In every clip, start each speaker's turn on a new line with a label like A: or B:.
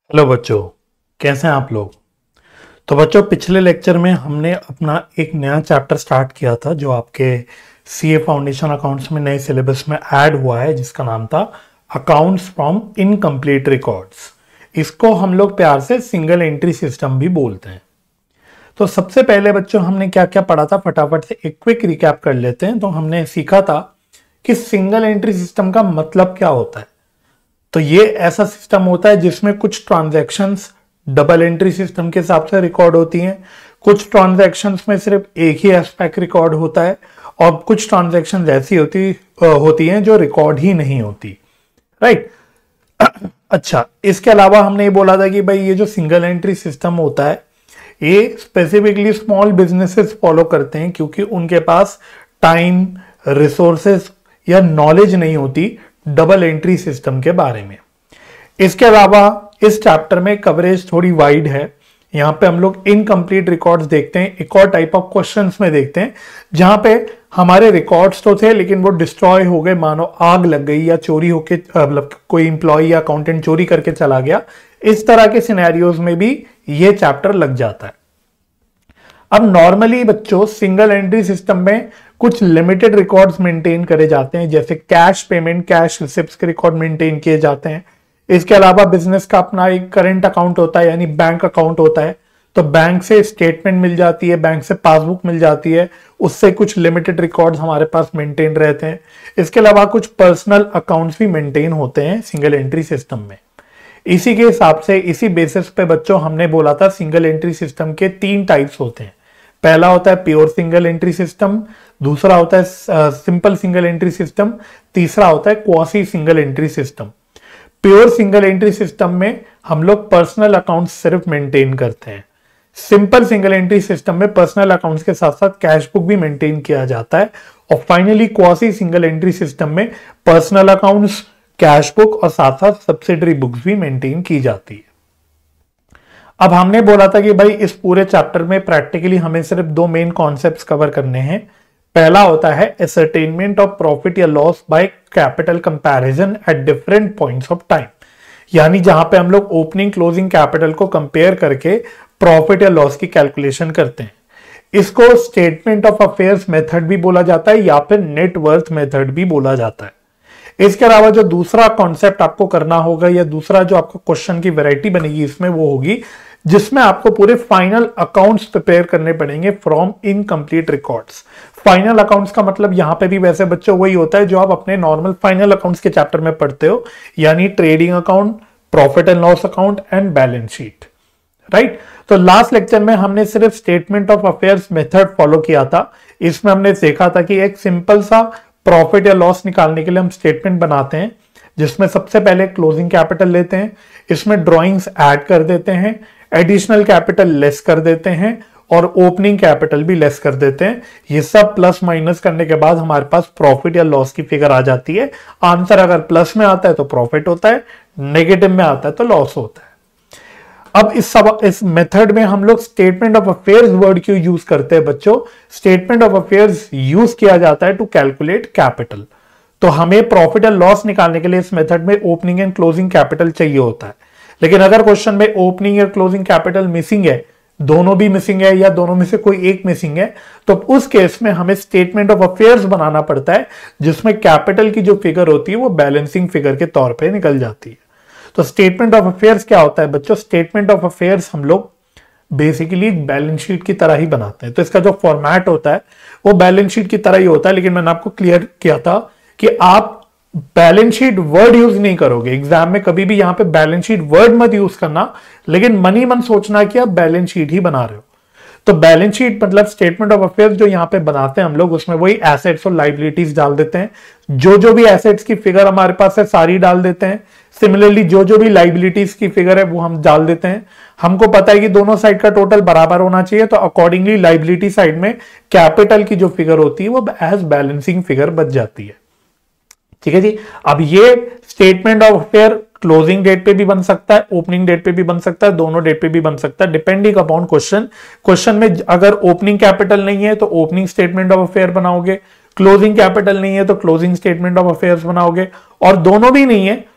A: Hello बच्चों, कैसे हैं आप लोग। तो बच्चों, पिछले लेक्चर में हमने अपना एक नया चैप्टर स्टार्ट किया था जो आपके सीए फाउंडेशन अकाउंट्स में नए सिलेबस में ऐड हुआ है, जिसका नाम था अकाउंट्स फ्रॉम इनकम्प्लीट रिकॉर्ड्स। इसको हम लोग प्यार से सिंगल एंट्री सिस्टम भी बोलते हैं। तो सबसे पहले बच्चों हमने क्या क्या पढ़ा था, फटाफट से एक क्विक रिकैप कर लेते हैं। तो हमने सीखा था कि सिंगल एंट्री सिस्टम का मतलब क्या होता है। तो ये ऐसा सिस्टम होता है जिसमें कुछ ट्रांजैक्शंस डबल एंट्री सिस्टम के हिसाब से रिकॉर्ड होती हैं, कुछ ट्रांजैक्शंस में सिर्फ एक ही एस्पेक्ट रिकॉर्ड होता है, और कुछ ट्रांजैक्शंस ऐसी होती हैं जो रिकॉर्ड ही नहीं होती। राइट। अच्छा, इसके अलावा हमने ये बोला था कि भाई ये जो सिंगल एंट्री सिस्टम होता है ये स्पेसिफिकली स्मॉल बिजनेसेस फॉलो करते हैं, क्योंकि उनके पास टाइम, रिसोर्सेस या नॉलेज नहीं होती डबल एंट्री सिस्टम के बारे में। इसके अलावा इस चैप्टर में कवरेज थोड़ी वाइड है। यहां पे हम लोग इनकम्प्लीट रिकॉर्ड्स देखते हैं, एक और टाइप ऑफ क्वेश्चंस में देखते हैं जहां पे हमारे रिकॉर्ड्स तो थे लेकिन वो डिस्ट्रॉय हो गए, मानो आग लग गई या चोरी होके, मतलब कोई इंप्लॉय या अकाउंटेंट चोरी करके चला गया। इस तरह के सिनेरियोज में भी ये चैप्टर लग जाता है। अब नॉर्मली बच्चों सिंगल एंट्री सिस्टम में कुछ लिमिटेड रिकॉर्ड्स मेंटेन करे जाते हैं, जैसे कैश पेमेंट, कैश रिसिप्ट्स के रिकॉर्ड मेंटेन किए जाते हैं। इसके अलावा बिजनेस का अपना एक करंट अकाउंट होता है, यानी बैंक अकाउंट होता है। तो बैंक से स्टेटमेंट मिल जाती है, बैंक से पासबुक मिल जाती है, उससे कुछ लिमिटेड रिकॉर्ड्स हमारे पास मेंटेन रहते हैं। इसके अलावा कुछ पर्सनल अकाउंट्स भी मेंटेन होते हैं सिंगल एंट्री सिस्टम में। इसी के हिसाब से, इसी बेसिस पे बच्चों हमने बोला था सिंगल एंट्री सिस्टम के 3 टाइप्स होते हैं। पहला होता है प्योर सिंगल एंट्री सिस्टम, दूसरा होता है सिंपल सिंगल एंट्री सिस्टम, तीसरा होता है quasi single entry system. Pure single entry system में हम लोग पर्सनल अकाउंट्स सिर्फ मेंटेन करते हैं। सिंपल सिंगल एंट्री सिस्टम में पर्सनल अकाउंट्स के साथ साथ कैश बुक भी मेंटेन किया जाता है। और finally quasi single entry system में पर्सनल अकाउंट्स, कैश बुक और साथ साथ सब्सिडरी बुक्स भी मेंटेन की जाती है। अब हमने बोला था कि भाई इस पूरे चैप्टर में प्रैक्टिकली हमें सिर्फ 2 मेन कॉन्सेप्ट्स कवर करने हैं। पहला होता है एसरटेनमेंट ऑफ प्रॉफिट या loss by capital comparison at different points of time, यानी जहां पे हम लोग ओपनिंग क्लोजिंग कैपिटल को कंपेयर करके प्रॉफिट या लॉस की कैलकुलेशन करते हैं। इसको स्टेटमेंट ऑफ अफेयर्स मेथड भी बोला जाता है या फिर नेट वर्थ मेथड भी बोला जाता है। इसके अलावा जो दूसरा कॉन्सेप्ट आपको करना होगा या दूसरा जो आपको क्वेश्चन की वैरायटी बनेगी इसमें, वो होगी जिसमें आपको पूरे फाइनल अकाउंट्स प्रिपेयर करने पड़ेंगे from incomplete records. Final accounts का मतलब यहां पे भी वैसे बच्चों वही होता है जो आप अपने नॉर्मल फाइनल अकाउंट्स के चैप्टर में पढ़ते हो, यानी trading account, profit and loss account and balance sheet. Right. तो लास्ट लेक्चर में हमने सिर्फ statement of affairs method follow किया था। इसमें हमने देखा था कि एक सिंपल सा प्रॉफिट या लॉस निकालने के लिए हम स्टेटमेंट बनाते हैं, जिसमें सबसे पहले क्लोजिंग कैपिटल लेते हैं, इसमें ड्रॉइंग्स ऐड कर देते हैं, एडिशनल कैपिटल लेस कर देते हैं और ओपनिंग कैपिटल भी लेस कर देते हैं। ये सब प्लस माइनस करने के बाद हमारे पास प्रॉफिट या लॉस की फिगर आ जाती है। आंसर अगर प्लस में आता है तो प्रॉफिट होता है, नेगेटिव में आता है तो लॉस होता है। अब इस मेथड में हम लोग स्टेटमेंट ऑफ अफेयर्स वर्ड क्यों यूज करते हैं बच्चों? स्टेटमेंट ऑफ अफेयर्स यूज किया जाता है टू कैलकुलेट कैपिटल। तो हमें प्रॉफिट और लॉस निकालने के लिए इस मेथड में ओपनिंग एंड क्लोजिंग कैपिटल चाहिए होता है। लेकिन अगर क्वेश्चन में ओपनिंग या क्लोजिंग कैपिटल मिसिंग है, दोनों भी मिसिंग है या दोनों में से कोई एक मिसिंग है, तो उस केस में हमें स्टेटमेंट ऑफ अफेयर्स बनाना पड़ता है, जिसमें कैपिटल की जो फिगर होती है वो बैलेंसिंग फिगर के तौर पे निकल जाती है। तो स्टेटमेंट ऑफ अफेयर्स क्या होता है बच्चों? स्टेटमेंट ऑफ अफेयर्स हम लोग बेसिकली एक बैलेंस शीट की तरह ही बनाते हैं। तो इसका जो फॉर्मेट होता है वो बैलेंस शीट की तरह ही होता है, लेकिन मैंने आपको क्लियर किया था कि आप बैलेंस शीट वर्ड यूज नहीं करोगे एग्जाम में, कभी भी यहां पे बैलेंस शीट वर्ड मत यूज करना, लेकिन मन ही मन सोचना कि आप बैलेंस शीट ही बना रहे हो। तो बैलेंस शीट मतलब स्टेटमेंट ऑफ अफेयर्स जो यहां पे बनाते हैं हम लोग, उसमें वही एसेट्स और लाइबिलिटीज डाल देते हैं। जो भी एसेट्स की फिगर हमारे पास है सारी डाल देते हैं। सिमिलरली जो भी लाइबिलिटीज की फिगर है वो हम डाल देते हैं। हमको पता है कि दोनों साइड का टोटल बराबर होना चाहिए, तो अकॉर्डिंगली लाइबिलिटी साइड में कैपिटल की जो फिगर होती है वो एज बैलेंसिंग फिगर बच जाती है। ठीक है जी। अब ये statement of affair closing date पे भी बन सकता है, ओपनिंग डेट पे भी बन सकता है, दोनों डेट पे भी बन सकता है, डिपेंडिंग अपॉन क्वेश्चन। क्वेश्चन में अगर ओपनिंग कैपिटल नहीं है तो ओपनिंग स्टेटमेंट ऑफ अफेयर बनाओगे, क्लोजिंग कैपिटल नहीं है तो क्लोजिंग स्टेटमेंट ऑफ अफेयर्स बनाओगे, और दोनों भी नहीं है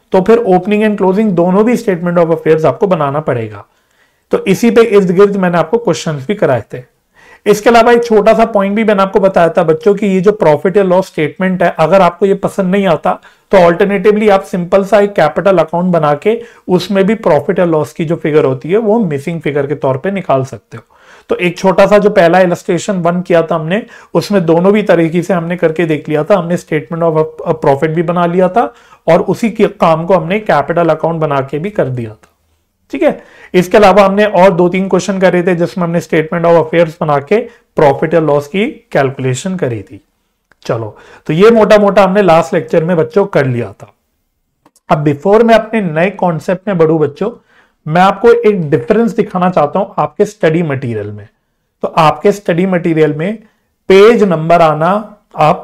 A: तो फिर ओपनिंग एंड क्लोजिंग दोनों भी स्टेटमेंट ऑफ अफेयर्स आपको बनाना पड़ेगा। तो इसी पे इर्द गिर्द मैंने आपको क्वेश्चंस भी कराए थे। इसके अलावा एक छोटा सा पॉइंट भी मैंने आपको बताया था बच्चों की, ये जो प्रॉफिट या लॉस स्टेटमेंट है, अगर आपको ये पसंद नहीं आता तो ऑल्टरनेटिवली आप सिंपल सा एक कैपिटल अकाउंट बना के उसमें भी प्रॉफिट या लॉस की जो फिगर होती है वो मिसिंग फिगर के तौर पे निकाल सकते हो। तो एक छोटा सा जो पहला इलस्ट्रेशन 1 किया था हमने, उसमें दोनों भी तरीके से हमने करके देख लिया था। हमने स्टेटमेंट ऑफ प्रॉफिट भी बना लिया था और उसी के काम को हमने कैपिटल अकाउंट बना के भी कर दिया था। ठीक है, इसके अलावा हमने और 2-3 क्वेश्चन करे थे जिसमें हमने स्टेटमेंट ऑफ अफेयर्स बना के प्रॉफिट या लॉस की कैलकुलेशन करी थी। चलो, तो ये मोटा मोटा हमने लास्ट लेक्चर में बच्चों कर लिया था। अब बिफोर मैं अपने नए कॉन्सेप्ट में बढ़ूं बच्चों, मैं आपको एक डिफरेंस दिखाना चाहता हूं आपके स्टडी मटेरियल में। तो आपके स्टडी मटेरियल में पेज नंबर आना आप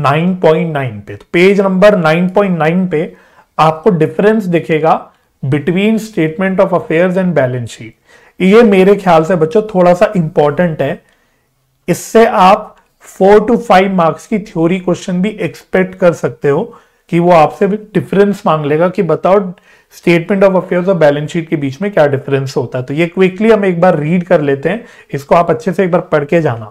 A: 9.9 पे, तो पेज नंबर 9.9 पे आपको डिफरेंस दिखेगा between statement of affairs and balance sheet. ये मेरे ख्याल से बच्चों थोड़ा सा इंपॉर्टेंट है, इससे आप 4 to 5 मार्क्स की थ्योरी क्वेश्चन भी एक्सपेक्ट कर सकते हो कि वो आपसे भी डिफरेंस मांग लेगा कि बताओ स्टेटमेंट ऑफ अफेयर्स और बैलेंस शीट के बीच में क्या डिफरेंस होता है। तो ये क्विकली हम एक बार रीड कर लेते हैं, इसको आप अच्छे से एक बार पढ़ के जाना।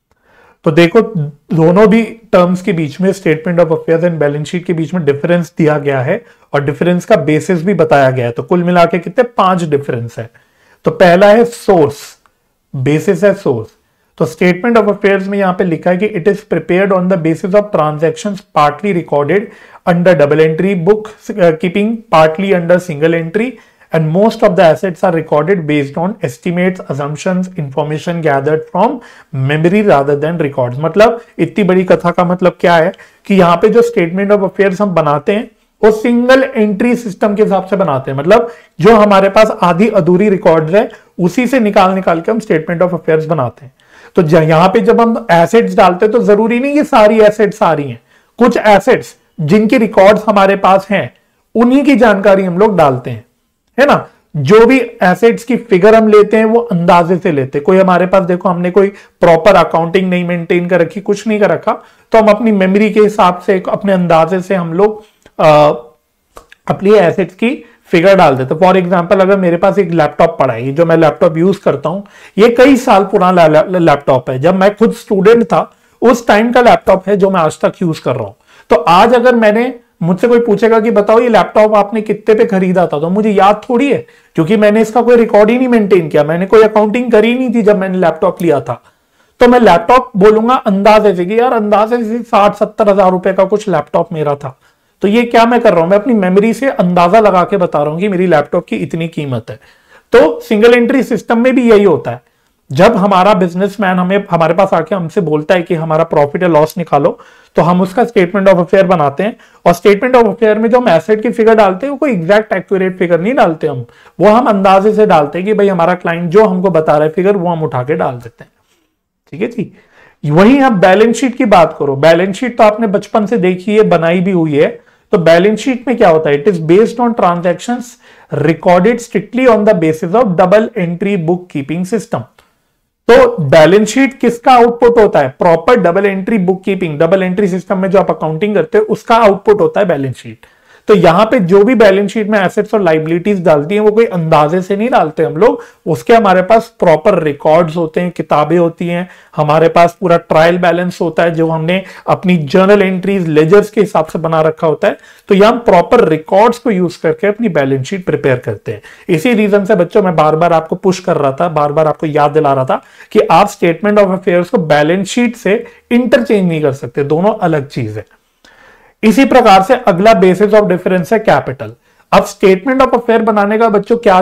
A: तो देखो, दोनों भी टर्म्स के बीच में statement of affairs and balance sheet के बीच में डिफरेंस दिया गया है और डिफरेंस का बेसिस भी बताया गया है। तो कुल मिला के कितने 5 डिफरेंस है। तो पहला है सोर्स, बेसिस है सोर्स। तो स्टेटमेंट ऑफ अफेयर्स में यहां पे लिखा है कि it is prepared on the basis of transactions partly recorded under double entry book keeping, partly under single entry, and most of the assets are recorded based on estimates, assumptions, information gathered from memory rather than records। मतलब इतनी बड़ी कथा का मतलब क्या है कि यहाँ पे जो स्टेटमेंट ऑफ अफेयर्स हम बनाते हैं वो सिंगल एंट्री सिस्टम के हिसाब से बनाते हैं। मतलब जो हमारे पास आधी अधूरी रिकॉर्ड्स है उसी से निकाल निकाल के हम स्टेटमेंट ऑफ अफेयर्स बनाते हैं। तो यहाँ पे जब हम एसेट्स डालते हैं तो जरूरी नहीं कि सारी एसेट्स आ रही हैं, कुछ एसेट्स जिनकी रिकॉर्ड्स हमारे पास हैं उन्हीं की जानकारी हम लोग डालते हैं, है ना। जो भी एसेट्स की फिगर हम लेते हैं वो अंदाजे से लेते हैं। कोई हमारे पास देखो हमने कोई प्रॉपर अकाउंटिंग नहीं मेंटेन कर रखी, कुछ नहीं कर रखा, तो हम अपनी मेमोरी के हिसाब से अपने अंदाजे से हम लोग अपनी एसेट्स की फिगर डाल देते। फॉर एग्जांपल अगर मेरे पास एक लैपटॉप पड़ा है, जो मैं लैपटॉप यूज करता हूं, ये कई साल पुराना लैपटॉप है, जब मैं खुद स्टूडेंट था उस टाइम का लैपटॉप है जो मैं आज तक यूज कर रहा हूं। तो आज अगर मैंने मुझसे कोई पूछेगा कि बताओ ये लैपटॉप आपने कितने पे खरीदा था, तो मुझे याद थोड़ी है, क्योंकि मैंने इसका कोई रिकॉर्ड ही नहीं मेंटेन किया, मैंने कोई अकाउंटिंग करी नहीं थी जब मैंने लैपटॉप लिया था। तो मैं लैपटॉप बोलूंगा अंदाजे से कि यार अंदाजे से 60-70 हजार रुपए का कुछ लैपटॉप मेरा था। तो ये क्या मैं कर रहा हूं, मैं अपनी मेमोरी से अंदाजा लगा के बता रहा हूं कि मेरी लैपटॉप की इतनी कीमत है। तो सिंगल एंट्री सिस्टम में भी यही होता है। जब हमारा बिजनेसमैन हमारे पास आके हमसे बोलता है कि हमारा प्रॉफिट या लॉस निकालो, तो हम उसका स्टेटमेंट ऑफ अफेयर बनाते हैं। और स्टेटमेंट ऑफ अफेयर में जो हम एसेट की फिगर डालते हैं वो कोई एग्जैक्ट एक्यूरेट फिगर नहीं डालते हम अंदाजे से डालते हैं कि भाई हमारा क्लाइंट जो हमको बता रहा है फिगर वो हम उठा के डाल देते हैं। ठीक है जी। वहीं आप बैलेंस शीट की बात करो, बैलेंस शीट तो आपने बचपन से देखी है, बनाई भी हुई है। तो बैलेंस शीट में क्या होता है, it is based on transactions recorded strictly on the basis of double entry book keeping system. तो बैलेंस शीट किसका आउटपुट होता है, proper double entry book keeping, double entry system में जो आप अकाउंटिंग करते हैं उसका आउटपुट होता है बैलेंस शीट। तो यहां पे जो भी बैलेंस शीट में एसेट्स और लायबिलिटीज डालती हैं वो कोई अंदाजे से नहीं डालते हम लोग, उसके हमारे पास प्रॉपर रिकॉर्ड्स होते हैं, किताबें होती हैं, हमारे पास पूरा ट्रायल बैलेंस होता है जो हमने अपनी जर्नल एंट्रीज लेजर्स के हिसाब से बना रखा होता है। तो यहां हम प्रॉपर रिकॉर्ड्स को यूज करके अपनी बैलेंस शीट प्रिपेयर करते हैं। इसी रीजन से बच्चों मैं बार बार आपको पुश कर रहा था, बार बार आपको याद दिला रहा था कि आप स्टेटमेंट ऑफ अफेयर्स को बैलेंस शीट से इंटरचेंज नहीं कर सकते, दोनों अलग चीज है। इसी प्रकार से अगला बेसिस ऑफ डिफरेंस है कैपिटल। अब स्टेटमेंट ऑफ अफेयर बनाने का बच्चों क्या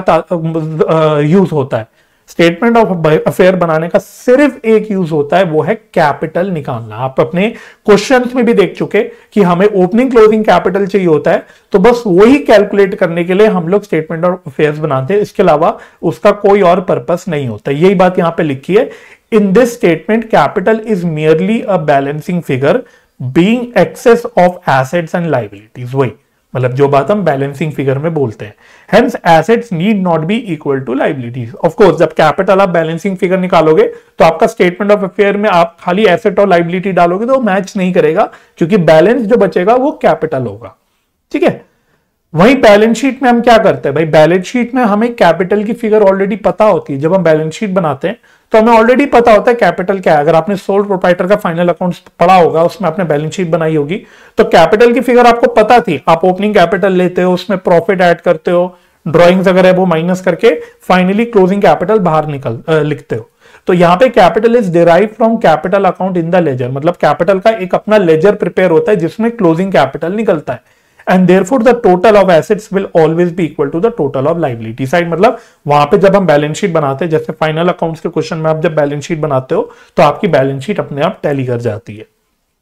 A: यूज होता है, स्टेटमेंट ऑफ अफेयर बनाने का सिर्फ एक यूज होता है, वो है कैपिटल निकालना। आप अपने क्वेश्चंस में भी देख चुके कि हमें ओपनिंग क्लोजिंग कैपिटल चाहिए होता है, तो बस वही कैलकुलेट करने के लिए हम लोग स्टेटमेंट ऑफ अफेयर्स बनाते हैं, इसके अलावा उसका कोई और पर्पस नहीं होता। यही बात यहां पे लिखी है, in this statement capital is merely a balancing figure being excess of assets and liabilities. वही मतलब जो बात हम बैलेंसिंग फिगर में बोलते हैं। Hence assets need not be equal to liabilities. Of course जब कैपिटल आप बैलेंसिंग फिगर निकालोगे तो आपका स्टेटमेंट ऑफ अफेयर में आप खाली एसेट और लायबिलिटी डालोगे तो मैच नहीं करेगा, क्योंकि बैलेंस जो बचेगा वो कैपिटल होगा। ठीक है, वहीं बैलेंस शीट में हम क्या करते हैं भाई, बैलेंस शीट में हमें कैपिटल की फिगर ऑलरेडी पता होती है। जब हम बैलेंस शीट बनाते हैं तो हमें ऑलरेडी पता होता है कैपिटल क्या है। अगर आपने सोल प्रोप्राइटर का फाइनल अकाउंट्स पढ़ा होगा, उसमें आपने बैलेंस शीट बनाई होगी, तो कैपिटल की फिगर आपको पता थी। आप ओपनिंग कैपिटल लेते हो, उसमें प्रॉफिट ऐड करते हो, ड्रॉइंग्स अगर है वो माइनस करके फाइनली क्लोजिंग कैपिटल बाहर लिखते हो। तो यहाँ पे capital is derive from capital account in the ledger, मतलब कैपिटल का एक अपना लेजर प्रिपेयर होता है जिसमें क्लोजिंग कैपिटल निकलता है। And therefore the total of assets will always be equal to the total of liability side. मतलब वहां पे जब हम बैलेंस शीट बनाते हैं, जैसे फाइनल अकाउंट्स के क्वेश्चन में आप जब बैलेंस शीट बनाते हो तो आपकी बैलेंस शीट अपने आप टैली कर जाती है।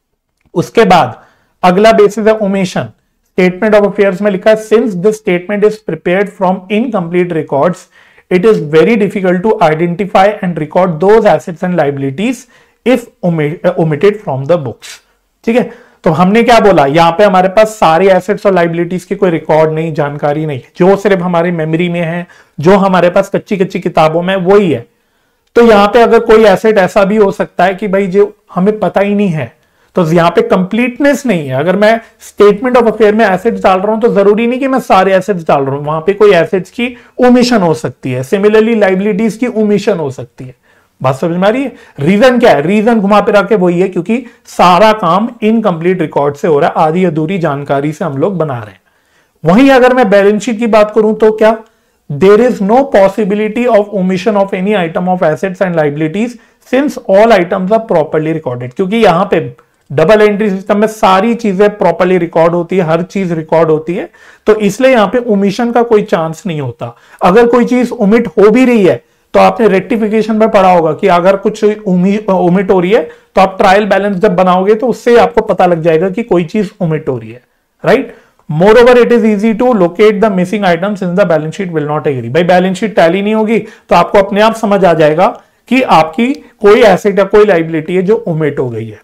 A: उसके बाद अगला बेसिस है ओमिशन। स्टेटमेंट ऑफ अफेयर्स में लिखा है since this statement is prepared from incomplete records it is very difficult to identify and record those assets and liabilities if omitted from the books। ठीक है, तो हमने क्या बोला, यहां पे हमारे पास सारे एसेट्स और लाइबिलिटीज की कोई रिकॉर्ड नहीं, जानकारी नहीं, जो सिर्फ हमारी मेमोरी में है, जो हमारे पास कच्ची कच्ची किताबों में वही है। तो यहां पे अगर कोई एसेट ऐसा भी हो सकता है कि भाई जो हमें पता ही नहीं है, तो यहां पे कंप्लीटनेस नहीं है। अगर मैं स्टेटमेंट ऑफ अफेयर में एसेट्स डाल रहा हूं तो जरूरी नहीं कि मैं सारे एसेट्स डाल रहा हूं, वहां पे कोई एसेट्स की ओमिशन हो सकती है। सिमिलरली लाइबिलिटीज की ओमिशन हो सकती है। बात समझ में आ रही है? रीजन क्या है? रीजन घुमा फिरा के वही है क्योंकि सारा काम इनकम्प्लीट रिकॉर्ड से हो रहा है, आधी अधूरी जानकारी से हम लोग बना रहे हैं। वहीं अगर मैं बैलेंस शीट की बात करूं तो क्या, there is no possibility of omission of any item of assets and liabilities since all items are properly recorded. क्योंकि यहां पे डबल एंट्री सिस्टम में सारी चीजें प्रॉपर्ली रिकॉर्ड होती है, हर चीज रिकॉर्ड होती है, तो इसलिए यहां पे ओमिशन का कोई चांस नहीं होता। अगर कोई चीज ओमिट हो भी रही है तो आपने रेक्टिफिकेशन में पढ़ा होगा कि अगर कुछ ओमिट हो रही है तो आप ट्रायल बैलेंस जब बनाओगे तो उससे आपको पता लग जाएगा कि कोई चीज ओमिट हो रही है, right. Moreover it is easy to locate the missing item since the balance sheet will not agree. भाई बैलेंस शीट टैली नहीं होगी तो आपको अपने आप समझ आ जाएगा कि आपकी कोई एसेट या कोई लाइबिलिटी है जो ओमिट हो गई है।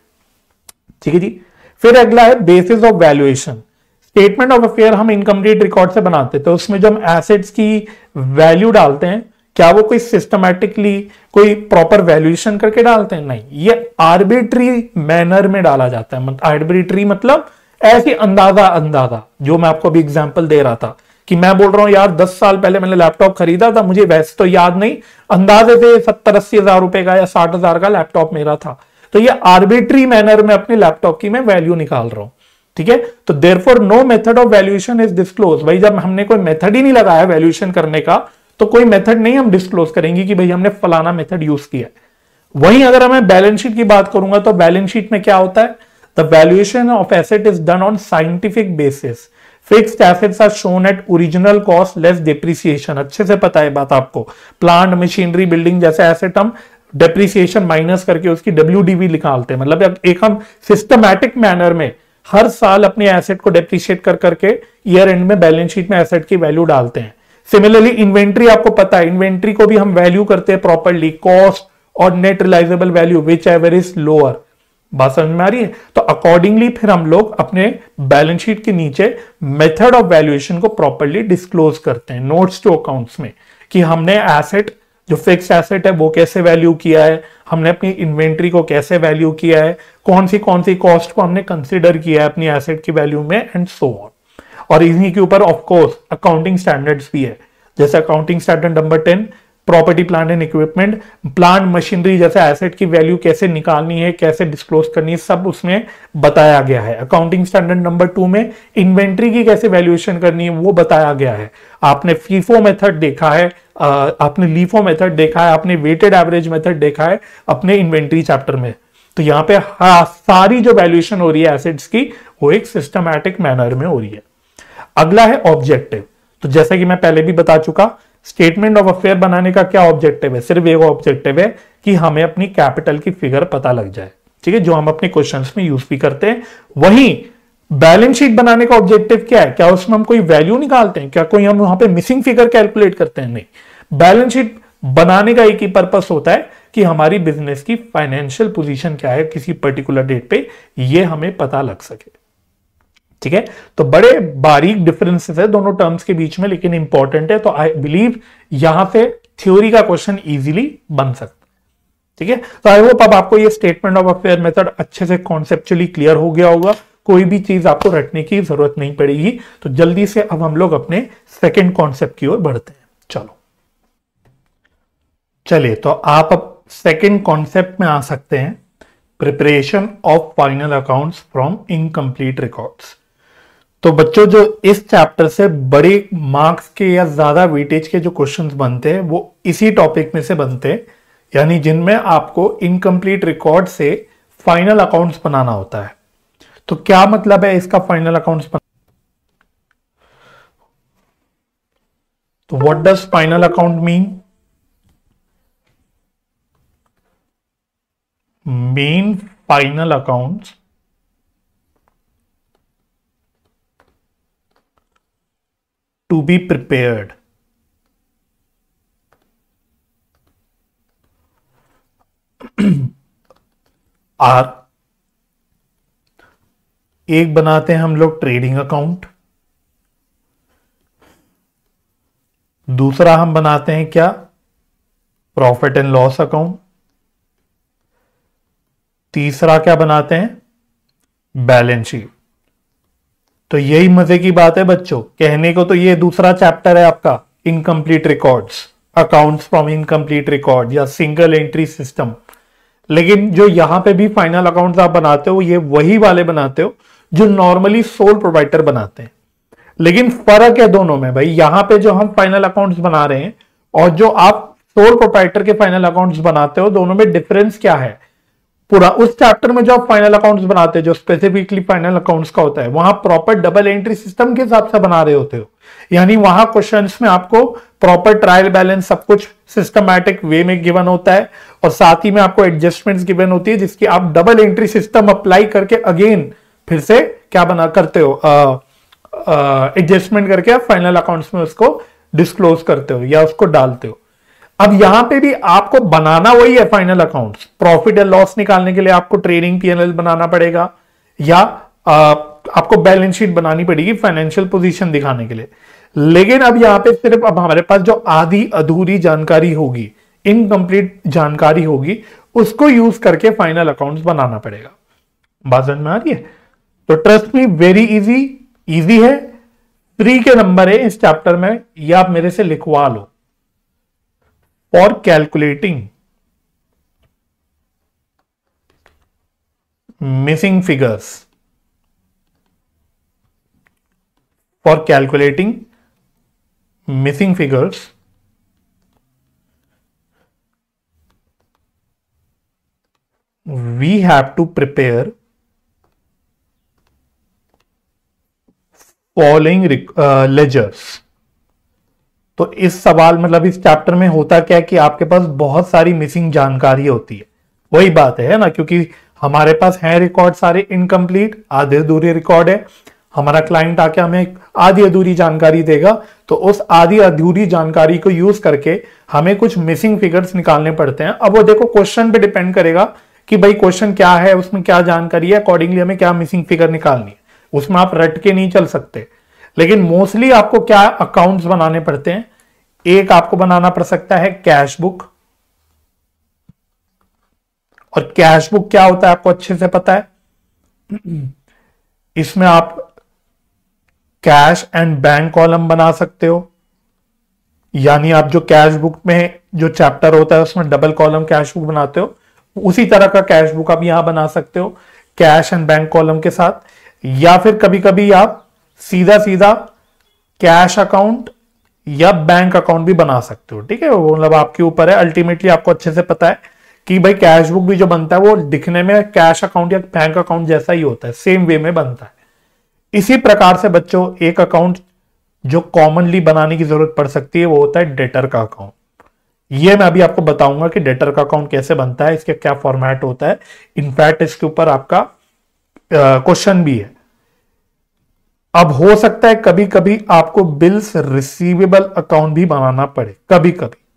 A: ठीक है जी। फिर अगला है basis of valuation. Statement of affair हम इनकम्प्लीट रिकॉर्ड से बनाते हैं, तो उसमें जब हम एसेट्स की वैल्यू डालते हैं, क्या वो कोई सिस्टमैटिकली कोई प्रॉपर वैल्यूएशन करके डालते हैं? नहीं, ये आर्बिट्री मैनर में डाला जाता है। आर्बिट्री मतलब ऐसी अंदाजा, जो मैं आपको अभी एग्जांपल दे रहा था कि मैं बोल रहा हूं यार 10 साल पहले मैंने लैपटॉप खरीदा था, मुझे वैसे तो याद नहीं, अंदाजे से 70-80 हजार रुपए का या 60 हजार का लैपटॉप मेरा था, तो ये आर्बिट्री मैनर में अपने लैपटॉप की मैं वैल्यू निकाल रहा हूं। ठीक है, तो therefore no method of valuation is disclose. भाई जब हमने कोई मेथड ही नहीं लगाया वैल्यूएशन करने का, तो कोई मेथड नहीं हम डिस्क्लोज करेंगे कि भाई हमने फलाना मेथड यूज किया है। वहीं अगर मैं बैलेंस शीट की बात करूंगा तो बैलेंस शीट में क्या होता है, the valuation of asset is done on scientific basis. Fixed assets are shown at original cost less depreciation. अच्छे से पता है बात आपको, प्लांट मशीनरी बिल्डिंग जैसे एसेट हम डेप्रिसिएशन माइनस करके उसकी WDV निकालते हैं। मतलब एक हम सिस्टमैटिक मैनर में हर साल अपने एसेट को डेप्रिशिएट कर करके ईयर एंड में बैलेंस शीट में एसेट की वैल्यू डालते हैं। सिमिलरली इन्वेंट्री आपको पता है, इन्वेंट्री को भी हम वैल्यू करते हैं प्रॉपर्ली, कॉस्ट और net realisable value whichever is lower. बात समझ में आ रही है? तो अकॉर्डिंगली फिर हम लोग अपने बैलेंस शीट के नीचे मेथड ऑफ वैल्यूएशन को प्रॉपर्ली डिस्क्लोज करते हैं नोट्स टू अकाउंट्स में, कि हमने एसेट जो फिक्स एसेट है वो कैसे वैल्यू किया है, हमने अपनी इन्वेंट्री को कैसे वैल्यू किया है, कौन सी कॉस्ट को हमने कंसीडर किया है अपनी एसेट की वैल्यू में, एंड सो ऑन। और इन्हीं के ऊपर ऑफ कोर्स अकाउंटिंग स्टैंडर्ड्स भी है, जैसे accounting standard number 10 property plant and equipment, plant machinery जैसे एसेट की वैल्यू कैसे निकालनी है, कैसे डिस्क्लोज करनी है, सब उसमें बताया गया है। अकाउंटिंग स्टैंडर्ड नंबर 2 में इन्वेंट्री की कैसे वैल्यूएशन करनी है वो बताया गया है। आपने फीफो मेथड देखा है, आपने लीफो मेथड देखा है, आपने वेटेड एवरेज मेथड देखा है अपने इन्वेंट्री चैप्टर में। तो यहाँ पे सारी जो वैल्यूएशन हो रही है एसेट्स की वो एक सिस्टमैटिक मैनर में हो रही है। अगला है ऑब्जेक्टिव। तो जैसा कि मैं पहले भी बता चुका, स्टेटमेंट ऑफ अफेयर बनाने का क्या ऑब्जेक्टिव है? सिर्फ एक ऑब्जेक्टिव है कि हमें अपनी कैपिटल की फिगर पता लग जाए। ठीक है, जो हम अपने क्वेश्चंस में यूज भी करते हैं। वहीं बैलेंस शीट बनाने का ऑब्जेक्टिव क्या है? क्या उसमें हम कोई वैल्यू निकालते हैं? क्या कोई हम वहां पे मिसिंग फिगर कैलकुलेट करते हैं? नहीं, बैलेंस शीट बनाने का एक ही पर्पस होता है कि हमारी बिजनेस की फाइनेंशियल पोजीशन क्या है किसी पर्टिकुलर डेट पे, ये हमें पता लग सके। ठीक है, तो बड़े बारीक डिफरेंसेस है दोनों टर्म्स के बीच में, लेकिन इंपॉर्टेंट है। तो आई बिलीव यहां से थ्योरी का क्वेश्चन इजीली बन सकता है। ठीक है, तो आई होप अब आपको ये स्टेटमेंट ऑफ अफेयर मेथड अच्छे से कॉन्सेप्चुअली क्लियर हो गया होगा। कोई भी चीज आपको रटने की जरूरत नहीं पड़ेगी। तो जल्दी से अब हम लोग अपने सेकंड कॉन्सेप्ट की ओर बढ़ते हैं। चलिए, तो आप अब सेकंड कॉन्सेप्ट में आ सकते हैं, preparation of final accounts from incomplete records. तो बच्चों, जो इस चैप्टर से बड़े मार्क्स के या ज्यादा वेटेज के जो क्वेश्चंस बनते हैं वो इसी टॉपिक में से बनते हैं, यानी जिनमें आपको इनकम्प्लीट रिकॉर्ड से फाइनल अकाउंट्स बनाना होता है। तो क्या मतलब है इसका फाइनल अकाउंट्स तो what does final account mean? Main final accounts to be prepared are, एक बनाते हैं हम लोग ट्रेडिंग अकाउंट, दूसरा हम बनाते हैं क्या, प्रॉफिट एंड लॉस अकाउंट, तीसरा क्या बनाते हैं, बैलेंस शीट। तो यही मजे की बात है बच्चों, कहने को तो ये दूसरा चैप्टर है आपका incomplete records, accounts from incomplete record या सिंगल एंट्री सिस्टम, लेकिन जो यहां पे भी फाइनल अकाउंट्स आप बनाते हो ये वही वाले बनाते हो जो नॉर्मली सोल प्रोवाइडर बनाते हैं। लेकिन फर्क है दोनों में भाई, यहां पे जो हम फाइनल अकाउंट्स बना रहे हैं और जो आप सोल प्रोप्राइटर के फाइनल अकाउंट्स बनाते हो, दोनों में डिफरेंस क्या है। पूरा उस चैप्टर में जो आप फाइनल अकाउंट्स बनाते हैं, जो स्पेसिफिकली फाइनल अकाउंट्स का होता है, वहां प्रॉपर डबल एंट्री सिस्टम के हिसाब से बना रहे होते हो, यानी वहां क्वेश्चंस में आपको प्रॉपर ट्रायल बैलेंस सब कुछ सिस्टमैटिक वे में गिवन होता है और साथ ही में आपको एडजस्टमेंट्स गिवन होती है जिसकी आप डबल एंट्री सिस्टम अप्लाई करके अगेन फिर से क्या बना करते हो, एडजस्टमेंट करके आप फाइनल अकाउंट्स में उसको डिस्क्लोज करते हो या उसको डालते हो। अब यहां पे भी आपको बनाना वही है final accounts, profit and loss निकालने के लिए आपको ट्रेडिंग पीएनएल बनाना पड़ेगा या आपको बैलेंस शीट बनानी पड़ेगी फाइनेंशियल पोजीशन दिखाने के लिए। लेकिन अब यहां पे सिर्फ अब हमारे पास जो आधी अधूरी जानकारी होगी, इनकम्प्लीट जानकारी होगी, उसको यूज करके फाइनल अकाउंट्स बनाना पड़ेगा। बात समझ में आ रही है? तो ट्रस्ट मी, वेरी इजी है, 3 के नंबर है इस चैप्टर में, ये आप मेरे से लिखवा लो। For calculating missing figures, for calculating missing figures we have to prepare following ledgers। तो इस सवाल मतलब इस चैप्टर में होता क्या है कि आपके पास बहुत सारी मिसिंग जानकारी होती है, वही बात है ना, क्योंकि हमारे पास है रिकॉर्ड सारे इनकम्प्लीट, आधे अधूरे रिकॉर्ड है। हमारा क्लाइंट आके हमें आधी अधूरी जानकारी देगा, तो उस आधी अधूरी जानकारी को यूज करके हमें कुछ मिसिंग फिगर्स निकालने पड़ते हैं। अब वो देखो क्वेश्चन पे डिपेंड करेगा कि भाई क्वेश्चन क्या है, उसमें क्या जानकारी है, अकॉर्डिंगली हमें क्या मिसिंग फिगर निकालनी है, उसमें आप रट के नहीं चल सकते। लेकिन मोस्टली आपको क्या अकाउंट्स बनाने पड़ते हैं, एक आपको बनाना पड़ सकता है कैश बुक, और कैश बुक क्या होता है आपको अच्छे से पता है। इसमें आप कैश एंड बैंक कॉलम बना सकते हो, यानी आप जो कैश बुक में जो चैप्टर होता है उसमें डबल कॉलम कैश बुक बनाते हो, उसी तरह का कैश बुक आप यहां बना सकते हो कैश एंड बैंक कॉलम के साथ। या फिर कभी कभी आप सीधा सीधा कैश अकाउंट या बैंक अकाउंट भी बना सकते हो, ठीक है, वो मतलब आपके ऊपर है। अल्टीमेटली आपको अच्छे से पता है कि भाई कैश बुक भी जो बनता है वो दिखने में कैश अकाउंट या बैंक अकाउंट जैसा ही होता है, सेम वे में बनता है। इसी प्रकार से बच्चों एक अकाउंट जो कॉमनली बनाने की जरूरत पड़ सकती है वो होता है डेटर का अकाउंट। ये मैं अभी आपको बताऊंगा कि डेटर का अकाउंट कैसे बनता है, इसके क्या फॉर्मेट होता है। इनफैक्ट इसके ऊपर आपका क्वेश्चन भी है। अब हो सकता है कभी कभी आपको बिल्स रिसीवेबल अकाउंट भी बनाना पड़े, कभी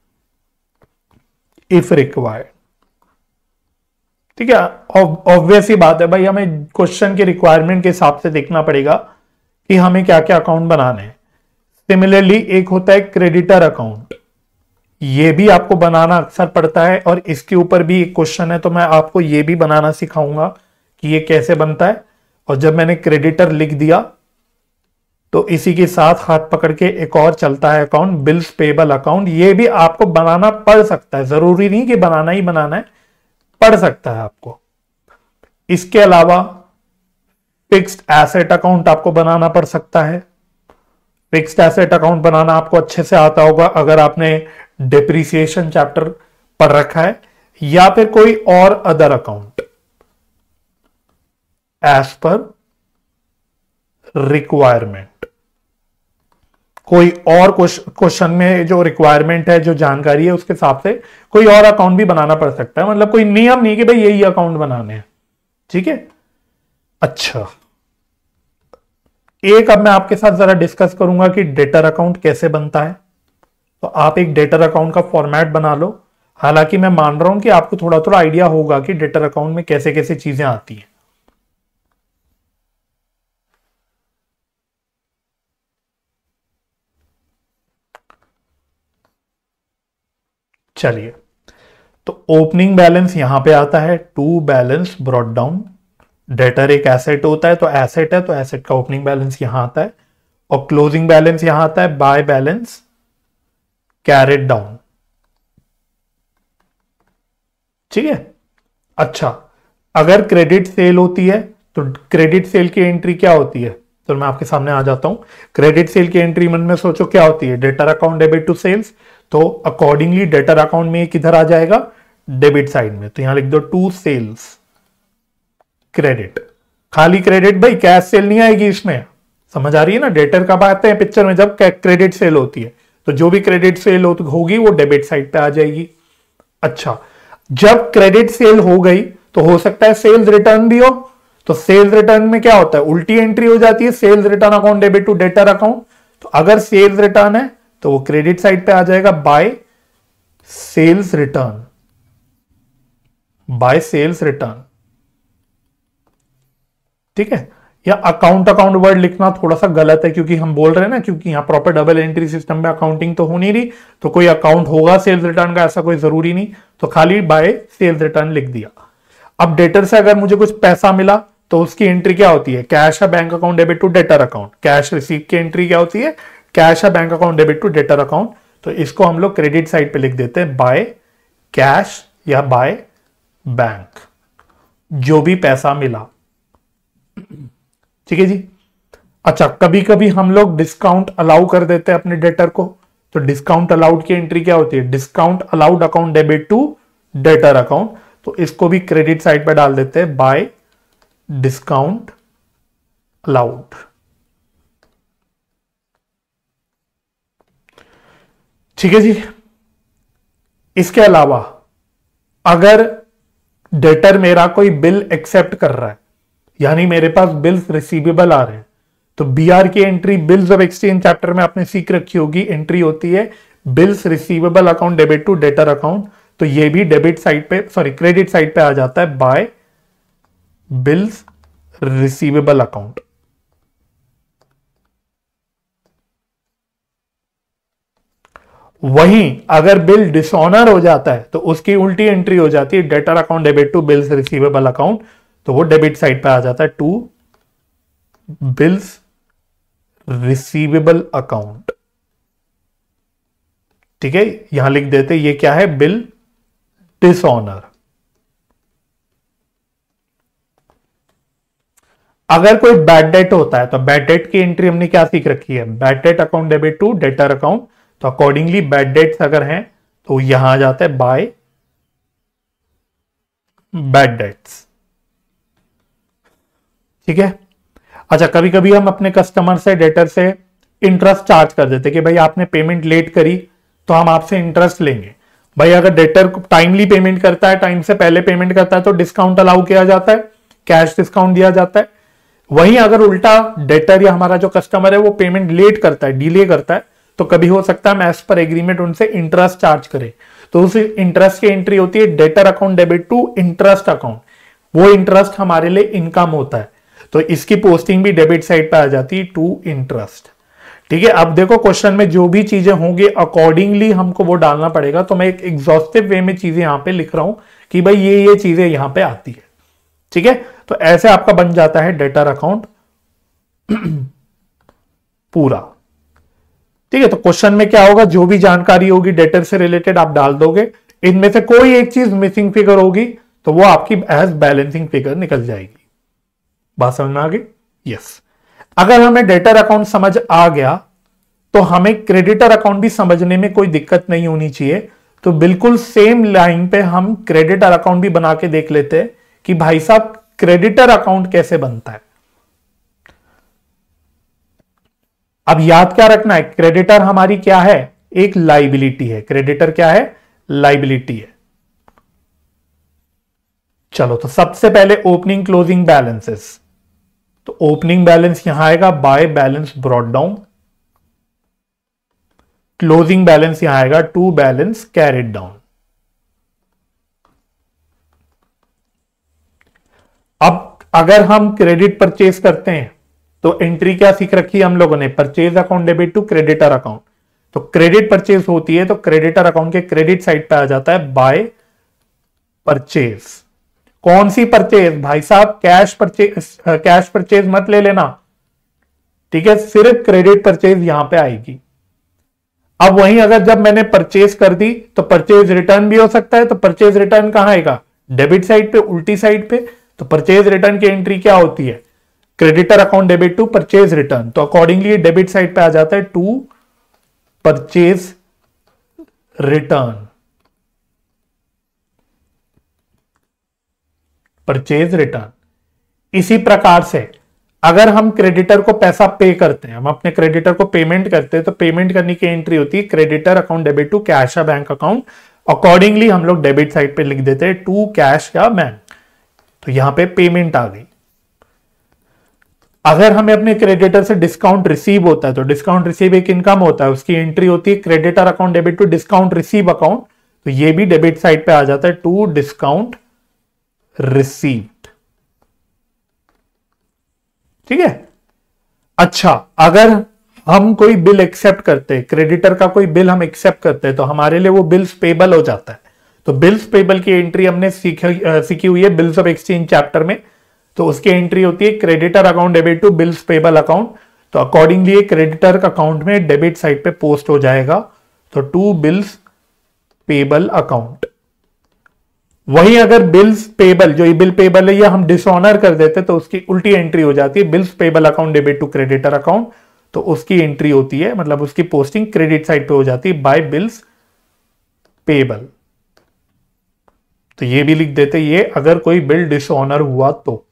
A: कभी इफ रिक्वायर्ड, ठीक है। ऑब्वियस ही बात है भाई, हमें क्वेश्चन के रिक्वायरमेंट के हिसाब से देखना पड़ेगा कि हमें क्या क्या अकाउंट बनाने हैं। सिमिलरली एक होता है क्रेडिटर अकाउंट, ये भी आपको बनाना अक्सर पड़ता है और इसके ऊपर भी एक क्वेश्चन है, तो मैं आपको ये भी बनाना सिखाऊंगा कि ये कैसे बनता है। और जब मैंने क्रेडिटर लिख दिया तो इसी के साथ हाथ पकड़ के एक और चलता है अकाउंट, बिल्स पेबल अकाउंट। ये भी आपको बनाना पड़ सकता है, जरूरी नहीं कि बनाना ही बनाना है, पड़ सकता है आपको। इसके अलावा फिक्स्ड एसेट अकाउंट आपको बनाना पड़ सकता है। फिक्स्ड एसेट अकाउंट बनाना आपको अच्छे से आता होगा अगर आपने डेप्रिसिएशन चैप्टर पढ़ रखा है, या फिर कोई और other account as per requirement. कोई और क्वेश्चन में जो रिक्वायरमेंट है, जो जानकारी है, उसके हिसाब से कोई और अकाउंट भी बनाना पड़ सकता है। मतलब कोई नियम नहीं कि भाई यही अकाउंट बनाने हैं, ठीक है। अच्छा, एक अब मैं आपके साथ जरा डिस्कस करूंगा कि डेटर अकाउंट कैसे बनता है। तो आप एक डेटर अकाउंट का फॉर्मेट बना लो। हालांकि मैं मान रहा हूं कि आपको थोड़ा थोड़ा आइडिया होगा कि डेटर अकाउंट में कैसे कैसे चीजें आती हैं। चलिए, तो ओपनिंग बैलेंस यहां पे आता है, to balance brought down. Debtor एक एसेट होता है, तो एसेट है तो एसेट का ओपनिंग बैलेंस यहां आता है, और क्लोजिंग बैलेंस यहां आता है बाय बैलेंस कैरेड डाउन, ठीक है। अच्छा, अगर क्रेडिट सेल होती है तो क्रेडिट सेल की एंट्री क्या होती है, तो मैं आपके सामने आ जाता हूं। क्रेडिट सेल की एंट्री मन में सोचो क्या होती है, debtor account debit to sales. तो अकॉर्डिंगली डेटर अकाउंट में किधर आ जाएगा, डेबिट साइड में। तो यहां लिख दो टू सेल्स क्रेडिट। खाली क्रेडिट, भाई कैश सेल नहीं आएगी इसमें, समझ आ रही है ना। डेटर कब आते हैं पिक्चर में, जब क्रेडिट सेल होती है। तो जो भी क्रेडिट सेल होगी वो डेबिट साइड पे आ जाएगी। अच्छा, जब क्रेडिट सेल हो गई तो हो सकता है सेल्स रिटर्न भी हो। तो सेल्स रिटर्न में क्या होता है, उल्टी एंट्री हो जाती है, sales return account debit to debtor account. तो अगर सेल्स रिटर्न है तो वो क्रेडिट साइड पे आ जाएगा by sales return, by sales return, ठीक है। या अकाउंट वर्ड लिखना थोड़ा सा गलत है, क्योंकि हम बोल रहे हैं ना, क्योंकि यहां प्रॉपर डबल एंट्री सिस्टम में अकाउंटिंग तो हो नहीं रही, तो कोई अकाउंट होगा सेल्स रिटर्न का, ऐसा कोई जरूरी नहीं। तो खाली बाय सेल्स रिटर्न लिख दिया। अब डेटर से अगर मुझे कुछ पैसा मिला तो उसकी एंट्री क्या होती है, कैश है bank account debit to debtor account. Cash receive की एंट्री क्या होती है, कैश है bank account debit to debtor account. तो इसको हम लोग क्रेडिट साइड पे लिख देते हैं बाय कैश या बाय बैंक, जो भी पैसा मिला, ठीक है जी। अच्छा, कभी कभी हम लोग डिस्काउंट अलाउ कर देते हैं अपने डेटर को। तो डिस्काउंट अलाउड की एंट्री क्या होती है, discount allowed account debit to debtor account. तो इसको भी क्रेडिट साइड पे डाल देते हैं बाय डिस्काउंट अलाउड, ठीक है जी। इसके अलावा अगर डेटर मेरा कोई बिल एक्सेप्ट कर रहा है, यानी मेरे पास बिल्स रिसीवेबल आ रहे हैं, तो बीआर की entry bills of exchange chapter में आपने सीख रखी होगी, एंट्री होती है bills receivable account debit to debtor account. तो ये भी डेबिट साइड पे, सॉरी क्रेडिट साइड पे आ जाता है बाय बिल्स रिसीवेबल अकाउंट। वहीं अगर बिल डिसऑनर हो जाता है तो उसकी उल्टी एंट्री हो जाती है debtor account debit to bills receivable account. तो वो डेबिट साइड पे आ जाता है टू बिल्स रिसीवेबल अकाउंट, ठीक है। यहां लिख देते ये क्या है, बिल डिसऑनर। अगर कोई बैड डेट होता है तो बैड डेट की एंट्री हमने क्या सीख रखी है, bad debt account debit to debtor account. तो अकॉर्डिंगली बैड डेट्स अगर हैं तो यहां आ जाता है बाय बैड डेट्स, ठीक है। अच्छा, कभी कभी हम अपने कस्टमर से, डेटर से इंटरेस्ट चार्ज कर देते कि भाई आपने पेमेंट लेट करी तो हम आपसे इंटरेस्ट लेंगे। भाई अगर डेटर टाइमली पेमेंट करता है, टाइम से पहले पेमेंट करता है, तो डिस्काउंट अलाउ किया जाता है, कैश डिस्काउंट दिया जाता है। वहीं अगर उल्टा डेटर या हमारा जो कस्टमर है वो पेमेंट लेट करता है, डिले करता है, तो कभी हो सकता है हम एज पर एग्रीमेंट उनसे इंटरेस्ट चार्ज करें। तो उस इंटरेस्ट की एंट्री होती है debtor account debit to interest account. वो इंटरेस्ट हमारे लिए इनकम होता है, तो इसकी पोस्टिंग भी डेबिट साइड पे आ जाती है टू इंटरेस्ट, ठीक है। अब देखो क्वेश्चन में जो भी चीजें होंगी अकॉर्डिंगली हमको वो डालना पड़ेगा। तो मैं एक एग्जॉस्टिव वे में चीजें यहां पे लिख रहा हूं कि भाई ये चीजें यहां पे आती है, ठीक है। तो ऐसे आपका बन जाता है डेटर अकाउंट पूरा। ठीक है, तो क्वेश्चन में क्या होगा, जो भी जानकारी होगी डेटर से रिलेटेड आप डाल दोगे, इनमें से कोई एक चीज मिसिंग फिगर होगी तो वो आपकी एज बैलेंसिंग फिगर निकल जाएगी। बात समझ में आ गई? यस। अगर हमें डेटर अकाउंट समझ आ गया तो हमें क्रेडिटर अकाउंट भी समझने में कोई दिक्कत नहीं होनी चाहिए। तो बिल्कुल सेम लाइन पे हम क्रेडिटर अकाउंट भी बना के देख लेते हैं कि भाई साहब क्रेडिटर अकाउंट कैसे बनता है। अब याद क्या रखना है, क्रेडिटर हमारी क्या है, एक लाइबिलिटी है। क्रेडिटर क्या है, लाइबिलिटी है। चलो, तो सबसे पहले ओपनिंग क्लोजिंग बैलेंसेस। तो ओपनिंग बैलेंस यहां आएगा by balance brought down, closing balance यहां आएगा टू बैलेंस कैरिड डाउन। अब अगर हम क्रेडिट परचेज करते हैं तो एंट्री क्या सीख रखी है हम लोगों ने, purchase account debit to creditor account. तो क्रेडिट परचेज होती है तो क्रेडिटर अकाउंट के क्रेडिट साइड पे आ जाता है बाय परचेज। कौन सी परचेज भाई साहब, कैश परचेज, कैश परचेज मत ले लेना, ठीक है, सिर्फ क्रेडिट परचेज यहां पे आएगी। अब वहीं अगर जब मैंने परचेज कर दी तो परचेज रिटर्न भी हो सकता है, तो परचेज रिटर्न कहां आएगा, डेबिट साइड पे, उल्टी साइड पे। तो परचेज रिटर्न की एंट्री क्या होती है, creditor account debit to purchase return. तो अकॉर्डिंगली डेबिट साइड पे आ जाता है to purchase return, purchase return. इसी प्रकार से अगर हम क्रेडिटर को पैसा पे करते हैं, हम अपने क्रेडिटर को पेमेंट करते हैं, तो पेमेंट करने की एंट्री होती है creditor account debit to cash या बैंक अकाउंट। अकॉर्डिंगली हम लोग डेबिट साइड पे लिख देते हैं टू कैश या बैंक। तो यहां पे पेमेंट आ गई। अगर हमें अपने क्रेडिटर से डिस्काउंट रिसीव होता है तो डिस्काउंट रिसीव एक इनकम होता है, उसकी एंट्री होती है creditor account debit to discount receive account. तो ये भी डेबिट साइड पे आ जाता है टू डिस्काउंट रिसीव्ड। ठीक है। अच्छा, अगर हम कोई बिल एक्सेप्ट करते हैं, क्रेडिटर का कोई बिल हम एक्सेप्ट करते हैं, तो हमारे लिए वो बिल्स पेबल हो जाता है। तो बिल्स पेबल की एंट्री हमने सीखी हुई है बिल्स ऑफ एक्सचेंज चैप्टर में। तो उसकी एंट्री होती है creditor account debit to bills payable account. तो अकॉर्डिंगली क्रेडिटर अकाउंट में डेबिट साइड पे पोस्ट हो जाएगा, तो टू बिल्स पेबल अकाउंट। वहीं अगर बिल्स पेबल, जो ये बिल पेबल है, ये हम डिसऑनर कर देते तो उसकी उल्टी एंट्री हो जाती है bills payable account debit to creditor account. तो उसकी एंट्री होती है, मतलब उसकी पोस्टिंग क्रेडिट साइड पे हो जाती है बाय बिल्स पेबल। तो ये भी लिख देते, ये अगर कोई बिल डिसऑनर हुआ तो।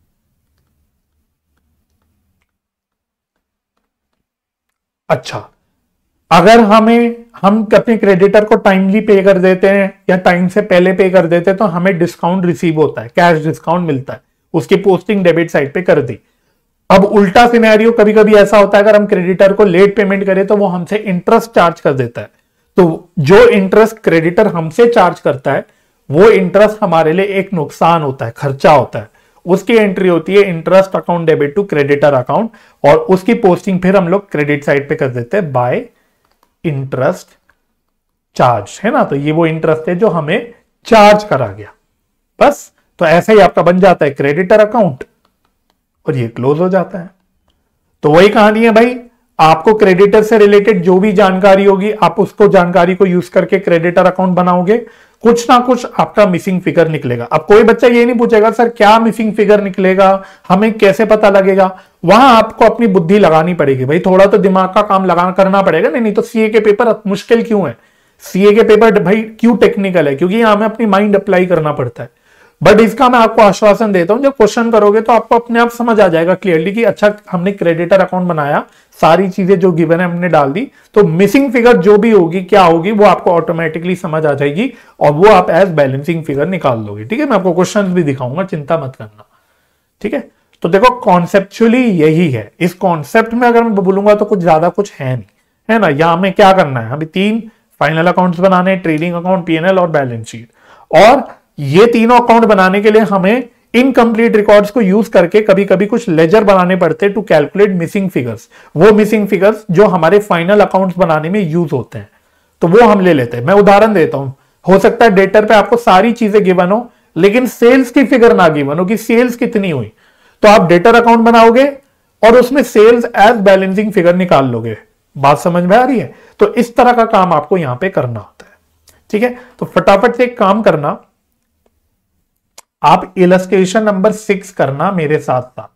A: अच्छा, अगर हम अपने क्रेडिटर को टाइमली पे कर देते हैं या टाइम से पहले पे कर देते हैं तो हमें डिस्काउंट रिसीव होता है, कैश डिस्काउंट मिलता है, उसकी पोस्टिंग डेबिट साइड पे कर दी। अब उल्टा सिनेरियो कभी कभी ऐसा होता है, अगर हम क्रेडिटर को लेट पेमेंट करें तो वो हमसे इंटरेस्ट चार्ज कर देता है। तो जो इंटरेस्ट क्रेडिटर हमसे चार्ज करता है वो इंटरेस्ट हमारे लिए एक नुकसान होता है, खर्चा होता है। उसकी एंट्री होती है interest account debit to creditor account, और उसकी पोस्टिंग फिर हम लोग क्रेडिट साइड पे कर देते हैं बाय इंटरेस्ट चार्ज, है ना। तो ये वो इंटरेस्ट है जो हमें चार्ज करा गया, बस। तो ऐसे ही आपका बन जाता है क्रेडिटर अकाउंट और ये क्लोज हो जाता है। तो वही कहानी है भाई, आपको क्रेडिटर से रिलेटेड जो भी जानकारी होगी आप उसको जानकारी को यूज करके क्रेडिटर अकाउंट बनाओगे, कुछ ना कुछ आपका मिसिंग फिगर निकलेगा। अब कोई बच्चा ये नहीं पूछेगा सर क्या मिसिंग फिगर निकलेगा, हमें कैसे पता लगेगा। वहां आपको अपनी बुद्धि लगानी पड़ेगी भाई, थोड़ा तो दिमाग का काम लगा करना पड़ेगा। नहीं तो सीए के पेपर मुश्किल क्यों है, सीए के पेपर भाई क्यों टेक्निकल है, क्योंकि यहां हमें अपनी माइंड अप्लाई करना पड़ता है। बट इसका मैं आपको आश्वासन देता हूं, जब क्वेश्चन करोगे तो आपको अपने आप समझ आ जाएगा क्लियरली कि अच्छा हमने क्रेडिटर अकाउंट बनाया, सारी चीजें जो गिवन है हमने डाल दी, तो मिसिंग फिगर जो भी होगी क्या होगी वो आपको ऑटोमेटिकली समझ आ जाएगी और वो आप एज बैलेंसिंग फिगर निकाल लोगे। ठीक है, मैं आपको क्वेश्चन भी दिखाऊंगा, चिंता मत करना। ठीक है, तो देखो कॉन्सेप्चुअली यही है। इस कॉन्सेप्ट में अगर मैं बोलूंगा तो कुछ ज्यादा कुछ है नहीं, है ना। यहां हमें क्या करना है, अभी 3 फाइनल अकाउंट्स बनाने, ट्रेडिंग अकाउंट, पीएनएल और बैलेंस शीट। और ये तीनों अकाउंट बनाने के लिए हमें इनकम्प्लीट रिकॉर्ड्स को यूज करके कभी कभी कुछ लेजर बनाने पड़ते हैं टू कैलकुलेट मिसिंग फिगर्स। वो मिसिंग फिगर्स जो हमारे फाइनल अकाउंट्स बनाने में यूज होते हैं, तो वो हम ले लेते हैं। मैं उदाहरण देता हूं, हो सकता है डेटर पे आपको सारी चीजें गिवन हो, लेकिन सेल्स की फिगर ना गिवन हो कि सेल्स कितनी हुई, तो आप डेटर अकाउंट बनाओगे और उसमें सेल्स एज बैलेंसिंग फिगर निकाल लोगे। बात समझ में आ रही है? तो इस तरह का काम आपको यहां पे करना होता है। ठीक है, तो फटाफट से एक काम करना, आप इलस्ट्रेशन नंबर 6 करना मेरे साथ साथ।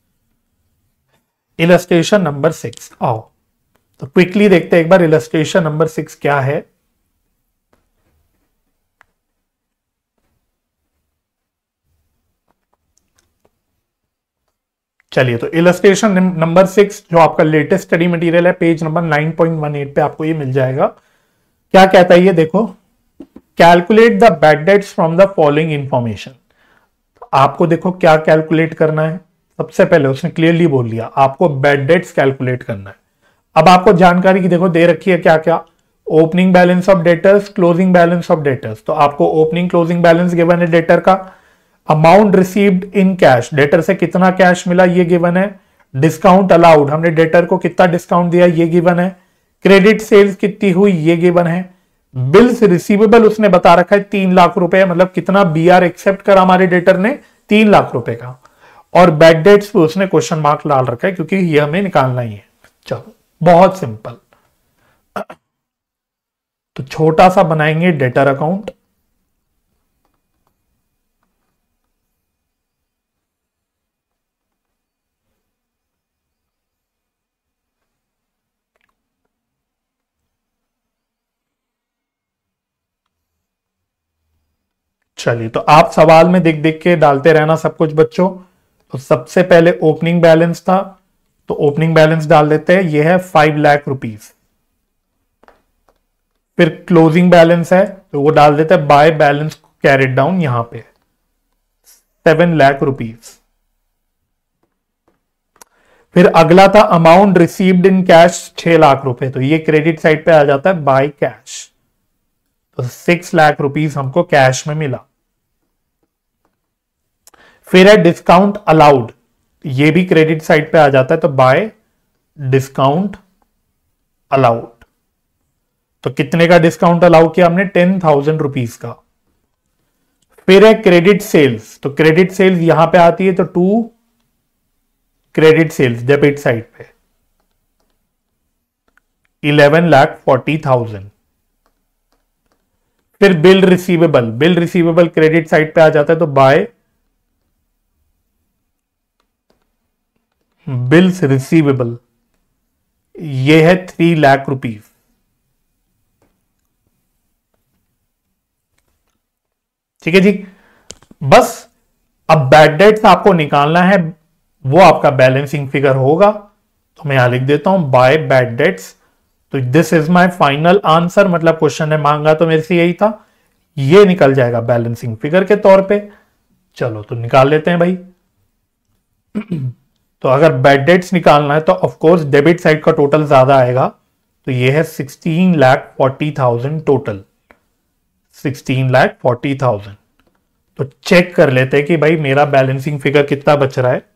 A: इलस्ट्रेशन नंबर 6 आओ, तो क्विकली देखते हैं एक बार इलस्ट्रेशन नंबर 6 क्या है। चलिए, तो इलस्ट्रेशन नंबर 6 जो आपका लेटेस्ट स्टडी मटेरियल है, पेज नंबर 9.18 पे आपको ये मिल जाएगा। क्या कहता है ये देखो, calculate the bad debts from the following information. आपको देखो क्या कैलकुलेट करना है। सबसे पहले उसने क्लियरली बोल दिया आपको बैड डेट्स कैलकुलेट करना है। अब आपको जानकारी की देखो दे रखी है क्या क्या, opening balance of debtors, closing balance of debtors. तो आपको ओपनिंग क्लोजिंग बैलेंस गिवन है डेटर का, amount received in cash, debtor से कितना कैश मिला ये गिवन है, डिस्काउंट अलाउड, हमने डेटर को कितना डिस्काउंट दिया ये गिवन है, क्रेडिट सेल्स कितनी हुई ये गिवन है, बिल्स रिसीवेबल उसने बता रखा है 3 लाख रुपए, मतलब कितना बीआर एक्सेप्ट करा हमारे डेटर ने 3 लाख रुपए का, और बैड डेट्स पे उसने क्वेश्चन मार्क डाल रखा है क्योंकि ये हमें निकालना ही है। चलो बहुत सिंपल, तो छोटा सा बनाएंगे डेटर अकाउंट। चलिए, तो आप सवाल में देख देख के डालते रहना सब कुछ बच्चों। तो सबसे पहले ओपनिंग बैलेंस था, तो ओपनिंग बैलेंस डाल देते हैं, यह है 5 लाख रुपीज। फिर क्लोजिंग बैलेंस है तो वो डाल देते हैं बाय बैलेंस कैरिड डाउन, यहां पे 7 लाख रुपीज। फिर अगला था amount received in cash 6 lakh रुपए, तो ये क्रेडिट साइड पे आ जाता है बाय कैश, तो 6 लाख रुपीज हमको कैश में मिला। फिर है डिस्काउंट अलाउड, ये भी क्रेडिट साइड पे आ जाता है, तो बाय डिस्काउंट अलाउड। तो कितने का डिस्काउंट अलाउ किया हमने, 10,000 रुपीज का। फिर है क्रेडिट सेल्स, तो क्रेडिट सेल्स यहां पे आती है, तो 2 क्रेडिट सेल्स डेबिट साइड पे 11,40,000। फिर bill receivable, bill receivable credit side पे आ जाता है, तो बाय बिल्स रिसीवेबल, ये है 3 लाख रुपीज। ठीक है जी, बस अब बैड डेट्स आपको निकालना है, वो आपका बैलेंसिंग फिगर होगा। तो मैं यहां लिख देता हूं बाय बैड डेट्स। तो this is my final answer, मतलब क्वेश्चन ने मांगा तो मेरे से यही था, ये निकल जाएगा बैलेंसिंग फिगर के तौर पे। चलो तो निकाल लेते हैं भाई। तो अगर बैड डेट्स निकालना है तो ऑफकोर्स डेबिट साइड का टोटल ज्यादा आएगा, तो ये है 16,40,000 टोटल, 16,40,000। तो चेक कर लेते हैं कि भाई मेरा बैलेंसिंग फिगर कितना बच रहा है।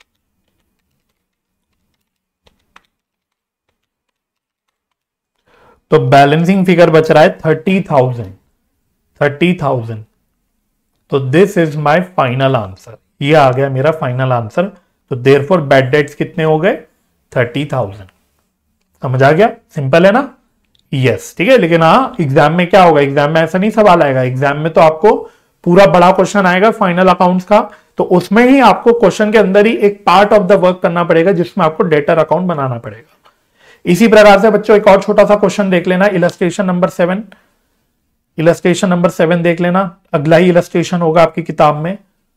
A: तो बैलेंसिंग फिगर बच रहा है 30,000, 30,000। तो this is my final answer, ये आ गया मेरा फाइनल आंसर। तो देयरफॉर बैड डेट्स कितने हो गए, 30,000। समझ आ गया, सिंपल है ना? यस, ठीक है। लेकिन हाँ, एग्जाम में क्या होगा, एग्जाम में ऐसा नहीं सवाल आएगा, एग्जाम में तो आपको पूरा बड़ा क्वेश्चन आएगा फाइनल अकाउंट्स का, तो उसमें ही आपको क्वेश्चन के अंदर ही एक पार्ट ऑफ द वर्क करना पड़ेगा जिसमें आपको डेटर अकाउंट बनाना पड़ेगा। इसी प्रकार से बच्चों एक और छोटा सा क्वेश्चन देख लेना, इलस्ट्रेशन नंबर 7, इलस्ट्रेशन नंबर 7 देख लेना, अगला ही इलस्ट्रेशन होगा आपकी किताब में।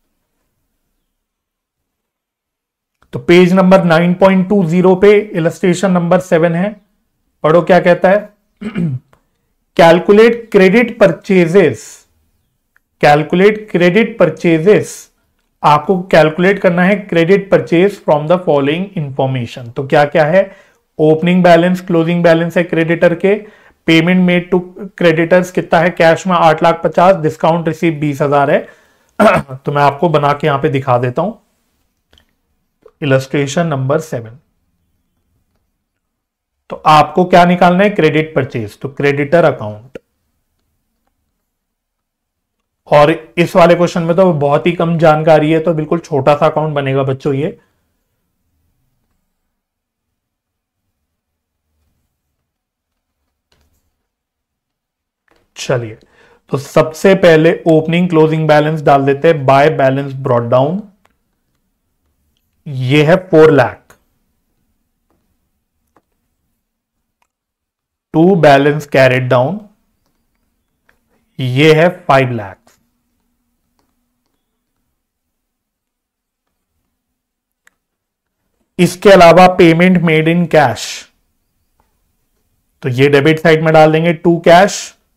A: तो पेज नंबर 9.20 पे इलस्ट्रेशन नंबर 7 है, पढ़ो क्या कहता है। Calculate credit purchases, calculate credit purchases, आपको कैलकुलेट करना है credit purchase from the following information. तो क्या क्या है, ओपनिंग बैलेंस क्लोजिंग बैलेंस है क्रेडिटर के, पेमेंट मेड टू क्रेडिटर्स कितना है, कैश में 8,50,000, डिस्काउंट रिसीव 20,000 है। तो मैं आपको बना के यहां पे दिखा देता हूं, इलस्ट्रेशन नंबर 7। तो आपको क्या निकालना है, क्रेडिट परचेज, तो क्रेडिटर अकाउंट, और इस वाले क्वेश्चन में तो बहुत ही कम जानकारी है, तो बिल्कुल छोटा सा अकाउंट बनेगा बच्चों ये। चलिए, तो सबसे पहले ओपनिंग क्लोजिंग बैलेंस डाल देते हैं बाय बैलेंस ब्रॉट डाउन। ये है 4 lakh. To balance carried down, ये है 5 लाख। इसके अलावा पेमेंट मेड इन कैश, तो ये डेबिट साइड में डाल देंगे टू कैश।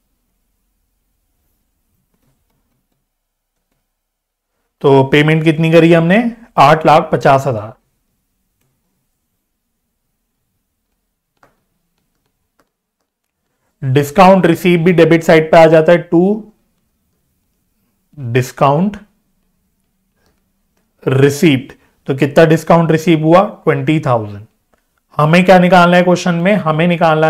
A: तो पेमेंट कितनी करी हमने, 8,50,000। डिस्काउंट रिसीव भी डेबिट साइड पे आ जाता है, टू डिस्काउंट रिसीव्ड। तो कितना डिस्काउंट रिसीव हुआ, 20,000। हमें क्या निकालना है क्वेश्चन में, हमें निकालना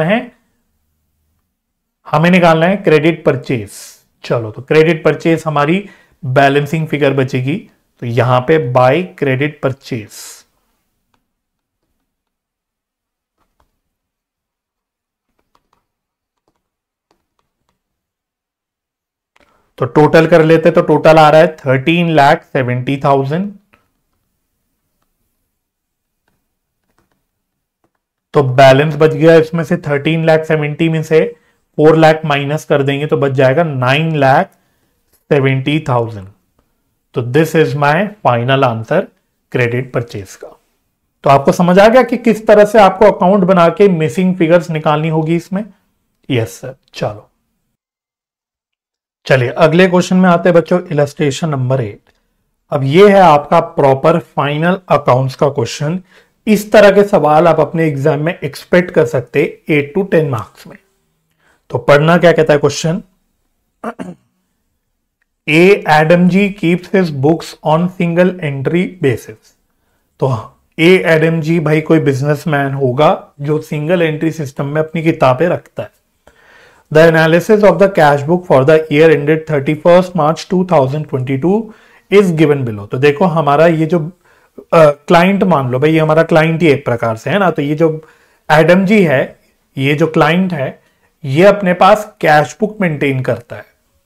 A: है क्रेडिट परचेज। चलो, तो क्रेडिट परचेज हमारी बैलेंसिंग फिगर बचेगी, तो यहां पे बाय क्रेडिट परचेज। तो टोटल कर लेते, तो टोटल आ रहा है 13,70,000। तो बैलेंस बच गया इसमें से 13,70,000 में से 4 लाख माइनस कर देंगे तो बच जाएगा 9,70,000। तो this is my final answer credit purchase का। तो आपको समझ आ गया कि किस तरह से आपको अकाउंट बना के मिसिंग फिगर्स निकालनी होगी इसमें। Yes sir. चलो, चलिए अगले क्वेश्चन में आते हैं बच्चों, इलस्ट्रेशन नंबर 8। अब ये है आपका प्रॉपर फाइनल अकाउंट्स का क्वेश्चन। इस तरह के सवाल आप अपने एग्जाम में एक्सपेक्ट कर सकते 8 to 10 मार्क्स में। तो पढ़ना क्या कहता है question, A Adam G keeps his books on single entry basis. तो ए एडम जी भाई कोई बिजनेसमैन होगा जो सिंगल एंट्री सिस्टम में अपनी किताबें रखता है। The analysis of the cash book for the year ended 31 March 2022 is given below. तो देखो हमारा ये जो क्लाइंट मान लो भाई, ये हमारा क्लाइंट ही एक प्रकार से है ना। तो ये जो एडम जी है, ये जो क्लाइंट है, ये अपने पास कैश बुक मेंटेन करता है।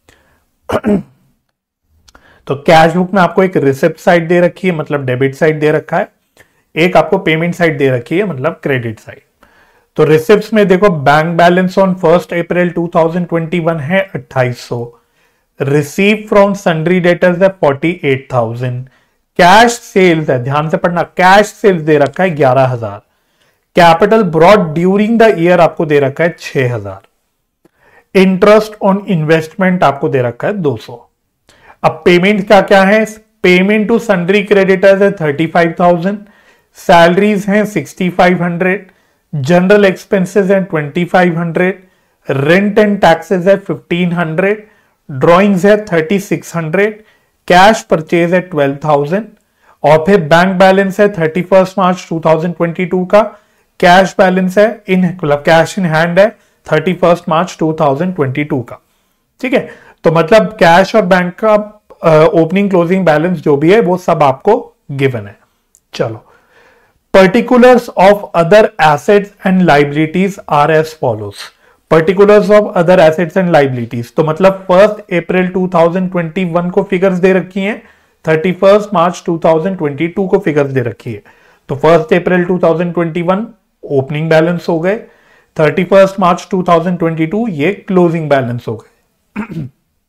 A: तो कैश बुक में आपको एक रिसिप्ट साइड दे रखी है, मतलब डेबिट साइड दे रखा है, एक आपको पेमेंट साइड दे रखी है, मतलब क्रेडिट साइड। तो रिसिप्ट्स में देखो बैंक बैलेंस ऑन 1 अप्रैल 2021 है 2800, रिसीव फ्रॉम सन्ड्री डेटर्स है 48,000, कैश सेल्स है, ध्यान से पढ़ना, कैश सेल्स दे रखा है 11,000, capital brought during the year आपको दे रखा है 6,000, इंटरेस्ट ऑन इन्वेस्टमेंट आपको दे रखा है 200। अब पेमेंट क्या क्या है, पेमेंट टू सन्ड्री क्रेडिटर्स है 35,000, सैलरीज हैं 6,500, जनरल एक्सपेंसेस हैं 2,500, रेंट एंड टैक्सेस है 1,500, ड्रॉइंग्स है 3,600, कैश परचेज है 12,000, और फिर बैंक बैलेंस है 31 मार्च 2022 का, कैश बैलेंस है मतलब कैश इन हैंड है 31 मार्च 2022 का। ठीक है, तो मतलब कैश और बैंक का ओपनिंग क्लोजिंग बैलेंस जो भी है वो सब आपको गिवन है। चलो, particulars of other assets and liabilities are as follows. Particulars of other assets and liabilities, तो मतलब 1 अप्रैल 2021 को फिगर्स दे रखी हैं, 31 मार्च 2022 को फिगर्स दे रखी है। तो 1 अप्रैल 2021 ओपनिंग बैलेंस हो गए, 31 मार्च 2022 ये क्लोजिंग बैलेंस हो गए।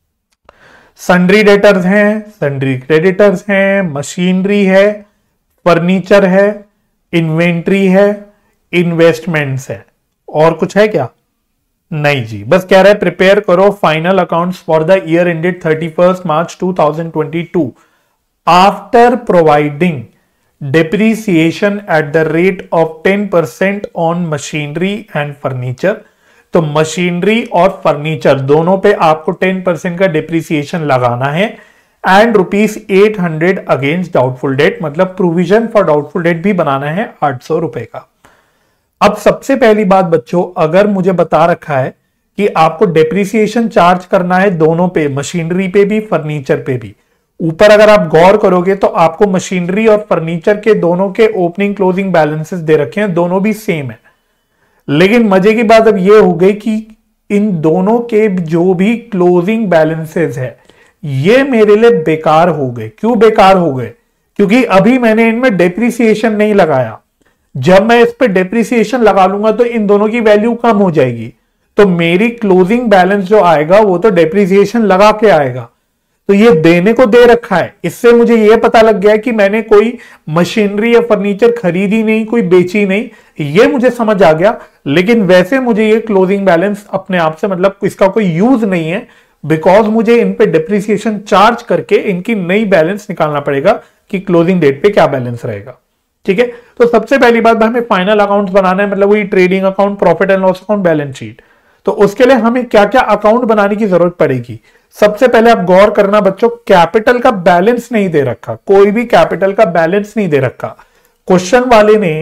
A: सन्ड्री डेटर्स हैं, सन्ड्री क्रेडिटर्स हैं, मशीनरी है, फर्नीचर है, इन्वेंट्री है, इन्वेस्टमेंट्स है, और कुछ है क्या? नहीं जी, बस कह रहा है प्रिपेयर करो final accounts for the year ended 31 March 2022 after providing depreciation at the rate of 10% on machinery and furniture। तो मशीनरी और फर्नीचर दोनों पे आपको 10% का डिप्रिसिएशन लगाना है, एंड ₹800 अगेंस्ट डाउटफुल डेट, मतलब प्रोविजन फॉर डाउटफुल डेट भी बनाना है 800 रुपए का। अब सबसे पहली बात बच्चों, अगर मुझे बता रखा है कि आपको डेप्रिसिएशन चार्ज करना है दोनों पे, मशीनरी पे भी फर्नीचर पे भी। ऊपर अगर आप गौर करोगे तो आपको मशीनरी और फर्नीचर के दोनों के ओपनिंग क्लोजिंग बैलेंसेस दे रखे हैं, दोनों भी सेम है। लेकिन मजे की बात अब यह हो गई कि इन दोनों के जो भी क्लोजिंग बैलेंसेस है ये मेरे लिए बेकार हो गए। क्यों बेकार हो गए? क्योंकि अभी मैंने इनमें डेप्रिसिएशन नहीं लगाया। जब मैं इस पे डेप्रिसिएशन लगा लूंगा तो इन दोनों की वैल्यू कम हो जाएगी, तो मेरी क्लोजिंग बैलेंस जो आएगा वो तो डेप्रिसिएशन लगा के आएगा। तो ये देने को दे रखा है, इससे मुझे ये पता लग गया कि मैंने कोई मशीनरी या फर्नीचर खरीदी नहीं, कोई बेची नहीं, ये मुझे समझ आ गया। लेकिन वैसे मुझे ये क्लोजिंग बैलेंस अपने आप से मतलब इसका कोई यूज नहीं है, बिकॉज मुझे इन पे डिप्रिसिएशन चार्ज करके इनकी नई बैलेंस निकालना पड़ेगा कि क्लोजिंग डेट पे क्या बैलेंस रहेगा। ठीक है, तो सबसे पहली बात हमें फाइनल अकाउंट्स बनाना है, मतलब वही trading account, profit and loss account, balance sheet. तो उसके लिए हमें क्या क्या अकाउंट बनाने की जरूरत पड़ेगी? सबसे पहले आप गौर करना बच्चों, कैपिटल का बैलेंस नहीं दे रखा, कोई भी कैपिटल का बैलेंस नहीं दे रखा। क्वेश्चन वाले ने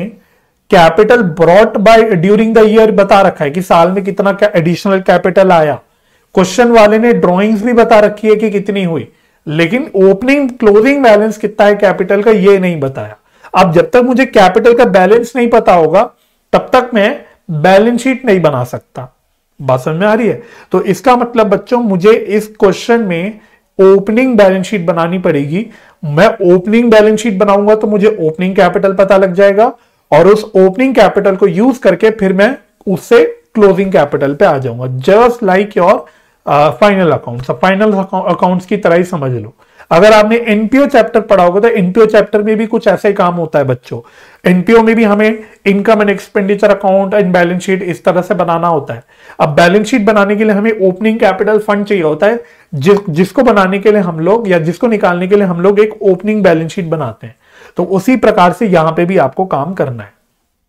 A: capital brought by during the year बता रखा है कि साल में कितना एडिशनल कैपिटल आया। क्वेश्चन वाले ने ड्रॉइंग्स भी बता रखी है कि कितनी हुई, लेकिन ओपनिंग क्लोजिंग बैलेंस कितना है कैपिटल का ये नहीं बताया। अब जब तक मुझे कैपिटल का बैलेंस नहीं पता होगा तब तक मैं बैलेंस शीट नहीं बना सकता। बात समझ में आ रही है? तो इसका मतलब बच्चों मुझे इस क्वेश्चन में ओपनिंग बैलेंस शीट बनानी पड़ेगी। मैं ओपनिंग बैलेंस शीट बनाऊंगा तो मुझे ओपनिंग कैपिटल पता लग जाएगा और उस ओपनिंग कैपिटल को यूज करके फिर मैं उससे क्लोजिंग कैपिटल पे आ जाऊंगा, just like your final accounts. Final accounts की तरह ही समझ लो। अगर आपने एनपीओ चैप्टर पढ़ा होगा तो एनपीओ चैप्टर में भी कुछ ऐसा ही काम होता है बच्चों। एनपीओ में भी हमें income and expenditure account and balance sheet इस तरह से बनाना होता है। अब बैलेंस शीट बनाने के लिए हमें ओपनिंग कैपिटल फंड चाहिए होता है, जिसको बनाने के लिए हम लोग या जिसको निकालने के लिए हम लोग एक ओपनिंग बैलेंस शीट बनाते हैं। तो उसी प्रकार से यहां पे भी आपको काम करना है।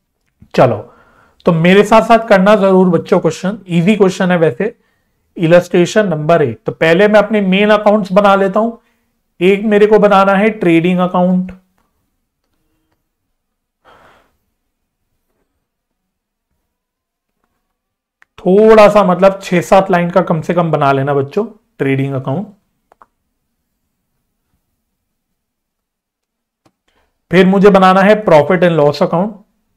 A: चलो, तो मेरे साथ साथ करना जरूर बच्चों। क्वेश्चन इजी क्वेश्चन है वैसे। इलस्ट्रेशन नंबर 8, तो पहले मैं अपने मेन अकाउंट्स बना लेता हूं। एक मेरे को बनाना है ट्रेडिंग अकाउंट, थोड़ा सा मतलब 6-7 लाइन का कम से कम बना लेना बच्चों ट्रेडिंग अकाउंट। फिर मुझे बनाना है प्रॉफिट एंड लॉस अकाउंट।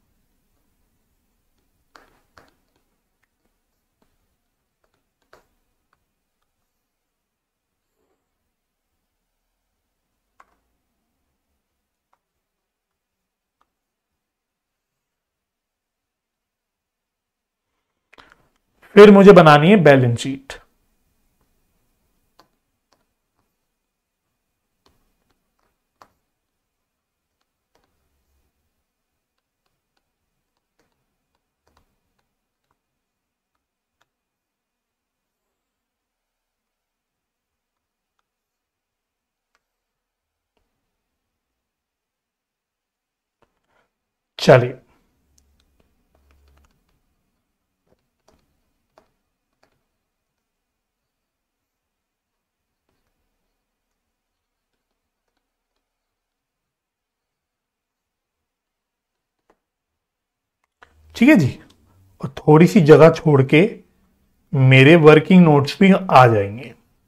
A: फिर मुझे बनानी है बैलेंस शीट। चलिए, ठीक है जी। और थोड़ी सी जगह छोड़ के मेरे वर्किंग नोट्स भी आ जाएंगे।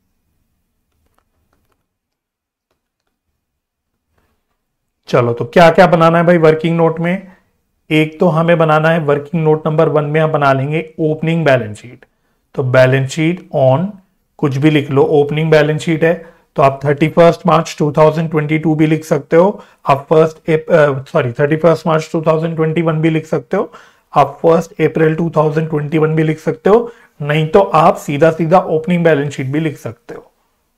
A: चलो, तो क्या क्या बनाना है भाई वर्किंग नोट में? एक तो हमें बनाना है वर्किंग नोट नंबर 1 में हम बना लेंगे ओपनिंग बैलेंस शीट। तो बैलेंस शीट ऑन कुछ भी लिख लो, ओपनिंग बैलेंस शीट है तो आप 31 मार्च 2022 भी लिख सकते हो, आप 31 मार्च 2021 भी लिख सकते हो, आप 1 अप्रैल 2021 भी लिख सकते हो, नहीं तो आप सीधा सीधा ओपनिंग बैलेंस शीट भी लिख सकते हो।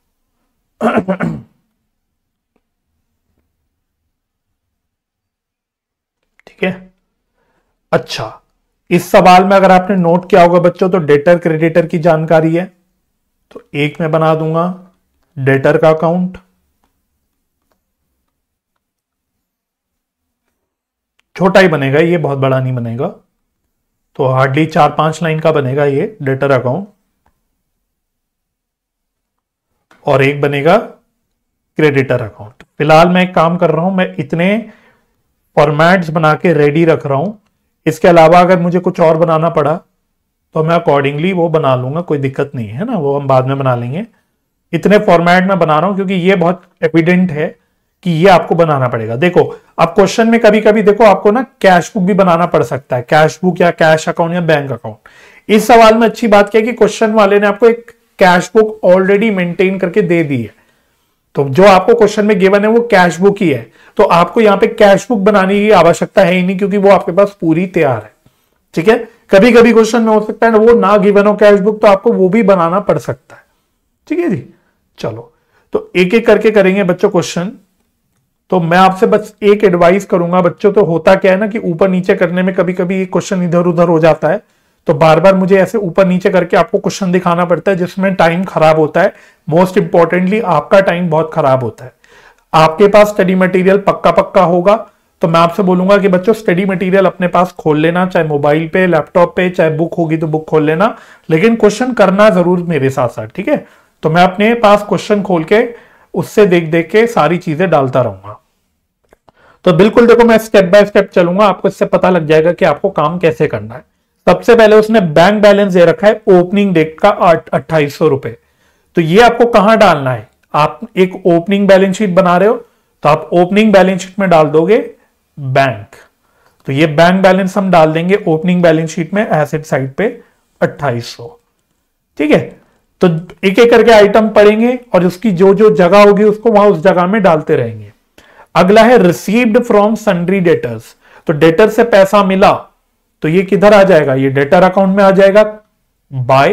A: ठीक है। अच्छा, इस सवाल में अगर आपने नोट किया होगा बच्चों तो डेटर क्रेडिटर की जानकारी है, तो एक मैं बना दूंगा डेटर का अकाउंट, छोटा ही बनेगा ये, बहुत बड़ा नहीं बनेगा, तो हार्डली 4-5 लाइन का बनेगा ये डेटर अकाउंट। और एक बनेगा क्रेडिटर अकाउंट। फिलहाल मैं एक काम कर रहा हूं, मैं इतने फॉर्मेट्स बना के रेडी रख रहा हूं। इसके अलावा अगर मुझे कुछ और बनाना पड़ा तो मैं अकॉर्डिंगली वो बना लूंगा, कोई दिक्कत नहीं है ना, वो हम बाद में बना लेंगे। इतने फॉर्मेट में बना रहा हूं क्योंकि ये बहुत एविडेंट है कि ये आपको बनाना पड़ेगा। देखो अब क्वेश्चन में कभी कभी देखो आपको ना कैश बुक भी बनाना पड़ सकता है, कैश बुक या कैश अकाउंट या बैंक अकाउंट। इस सवाल में अच्छी बात क्या है कि क्वेश्चन वाले ने आपको एक कैश बुक ऑलरेडी मेंटेन करके दे दी है, तो जो आपको क्वेश्चन में गिवन है वो कैश बुक ही है, तो आपको यहां पे कैश बुक बनाने की आवश्यकता है ही नहीं क्योंकि वो आपके पास पूरी तैयार है। ठीक है, कभी कभी क्वेश्चन में हो सकता है ना वो ना गिवन हो कैश बुक, तो आपको वो भी बनाना पड़ सकता है। ठीक है जी, चलो तो एक एक करके करेंगे बच्चों क्वेश्चन। तो मैं आपसे बस एक एडवाइस करूंगा बच्चों, तो होता क्या है ना कि ऊपर नीचे करने में कभी कभी क्वेश्चन इधर उधर हो जाता है, तो बार बार मुझे ऐसे ऊपर नीचे करके आपको क्वेश्चन दिखाना पड़ता है जिसमें टाइम खराब होता है। मोस्ट इंपॉर्टेंटली आपका टाइम बहुत खराब होता है। आपके पास स्टडी मटेरियल पक्का पक्का होगा तो मैं आपसे बोलूंगा कि बच्चों स्टडी मटेरियल अपने पास खोल लेना, चाहे मोबाइल पे लैपटॉप पे, चाहे बुक होगी तो बुक खोल लेना, लेकिन क्वेश्चन करना जरूर मेरे साथ साथ। ठीक है, तो मैं अपने पास क्वेश्चन खोल के उससे देख देख के सारी चीजें डालता रहूंगा। तो बिल्कुल देखो मैं स्टेप बाय स्टेप चलूंगा, आपको इससे पता लग जाएगा कि आपको काम कैसे करना है। सबसे पहले उसने बैंक बैलेंस दे रखा है ओपनिंग डेट का 2800 रुपए, तो ये आपको कहां डालना है। आप एक ओपनिंग बैलेंस शीट बना रहे हो तो आप ओपनिंग बैलेंस शीट में डाल दोगे बैंक, तो ये बैंक बैलेंस हम डाल देंगे ओपनिंग बैलेंस शीट में एसेट साइड पे 2800। ठीक है, तो एक एक करके आइटम पढ़ेंगे और उसकी जो जो जगह होगी उसको वहां उस जगह में डालते रहेंगे। अगला है रिसीव्ड फ्रॉम सन्ड्री डेटर्स, तो डेटर से पैसा मिला तो ये किधर आ जाएगा, ये डेटर अकाउंट में आ जाएगा। बाय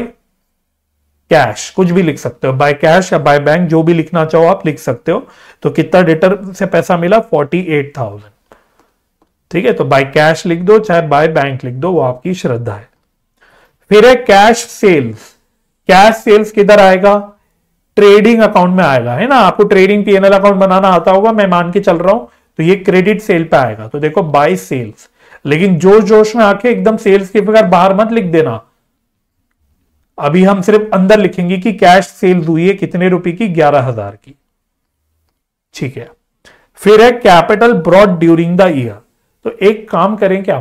A: कैश कुछ भी लिख सकते हो, बाय कैश या बाय बैंक जो भी लिखना चाहो आप लिख सकते हो। तो कितना डेटर से पैसा मिला 48,000। ठीक है, तो बाय कैश लिख दो चाहे बाय बैंक लिख दो, वो आपकी श्रद्धा है। फिर है कैश सेल्स, कैश सेल्स किधर आएगा, ट्रेडिंग अकाउंट में आएगा, है ना। आपको ट्रेडिंग पीएनएल अकाउंट बनाना आता होगा, मैं मान के चल रहा हूं, तो ये क्रेडिट सेल पे आएगा। तो देखो बाय सेल्स, लेकिन जोश जोश में आके एकदम सेल्स की फिगर बाहर मत लिख देना, अभी हम सिर्फ अंदर लिखेंगे कि कैश सेल्स हुई है कितने रुपए की, 11,000 की। ठीक है, फिर है capital brought during the year, तो एक काम करें क्या,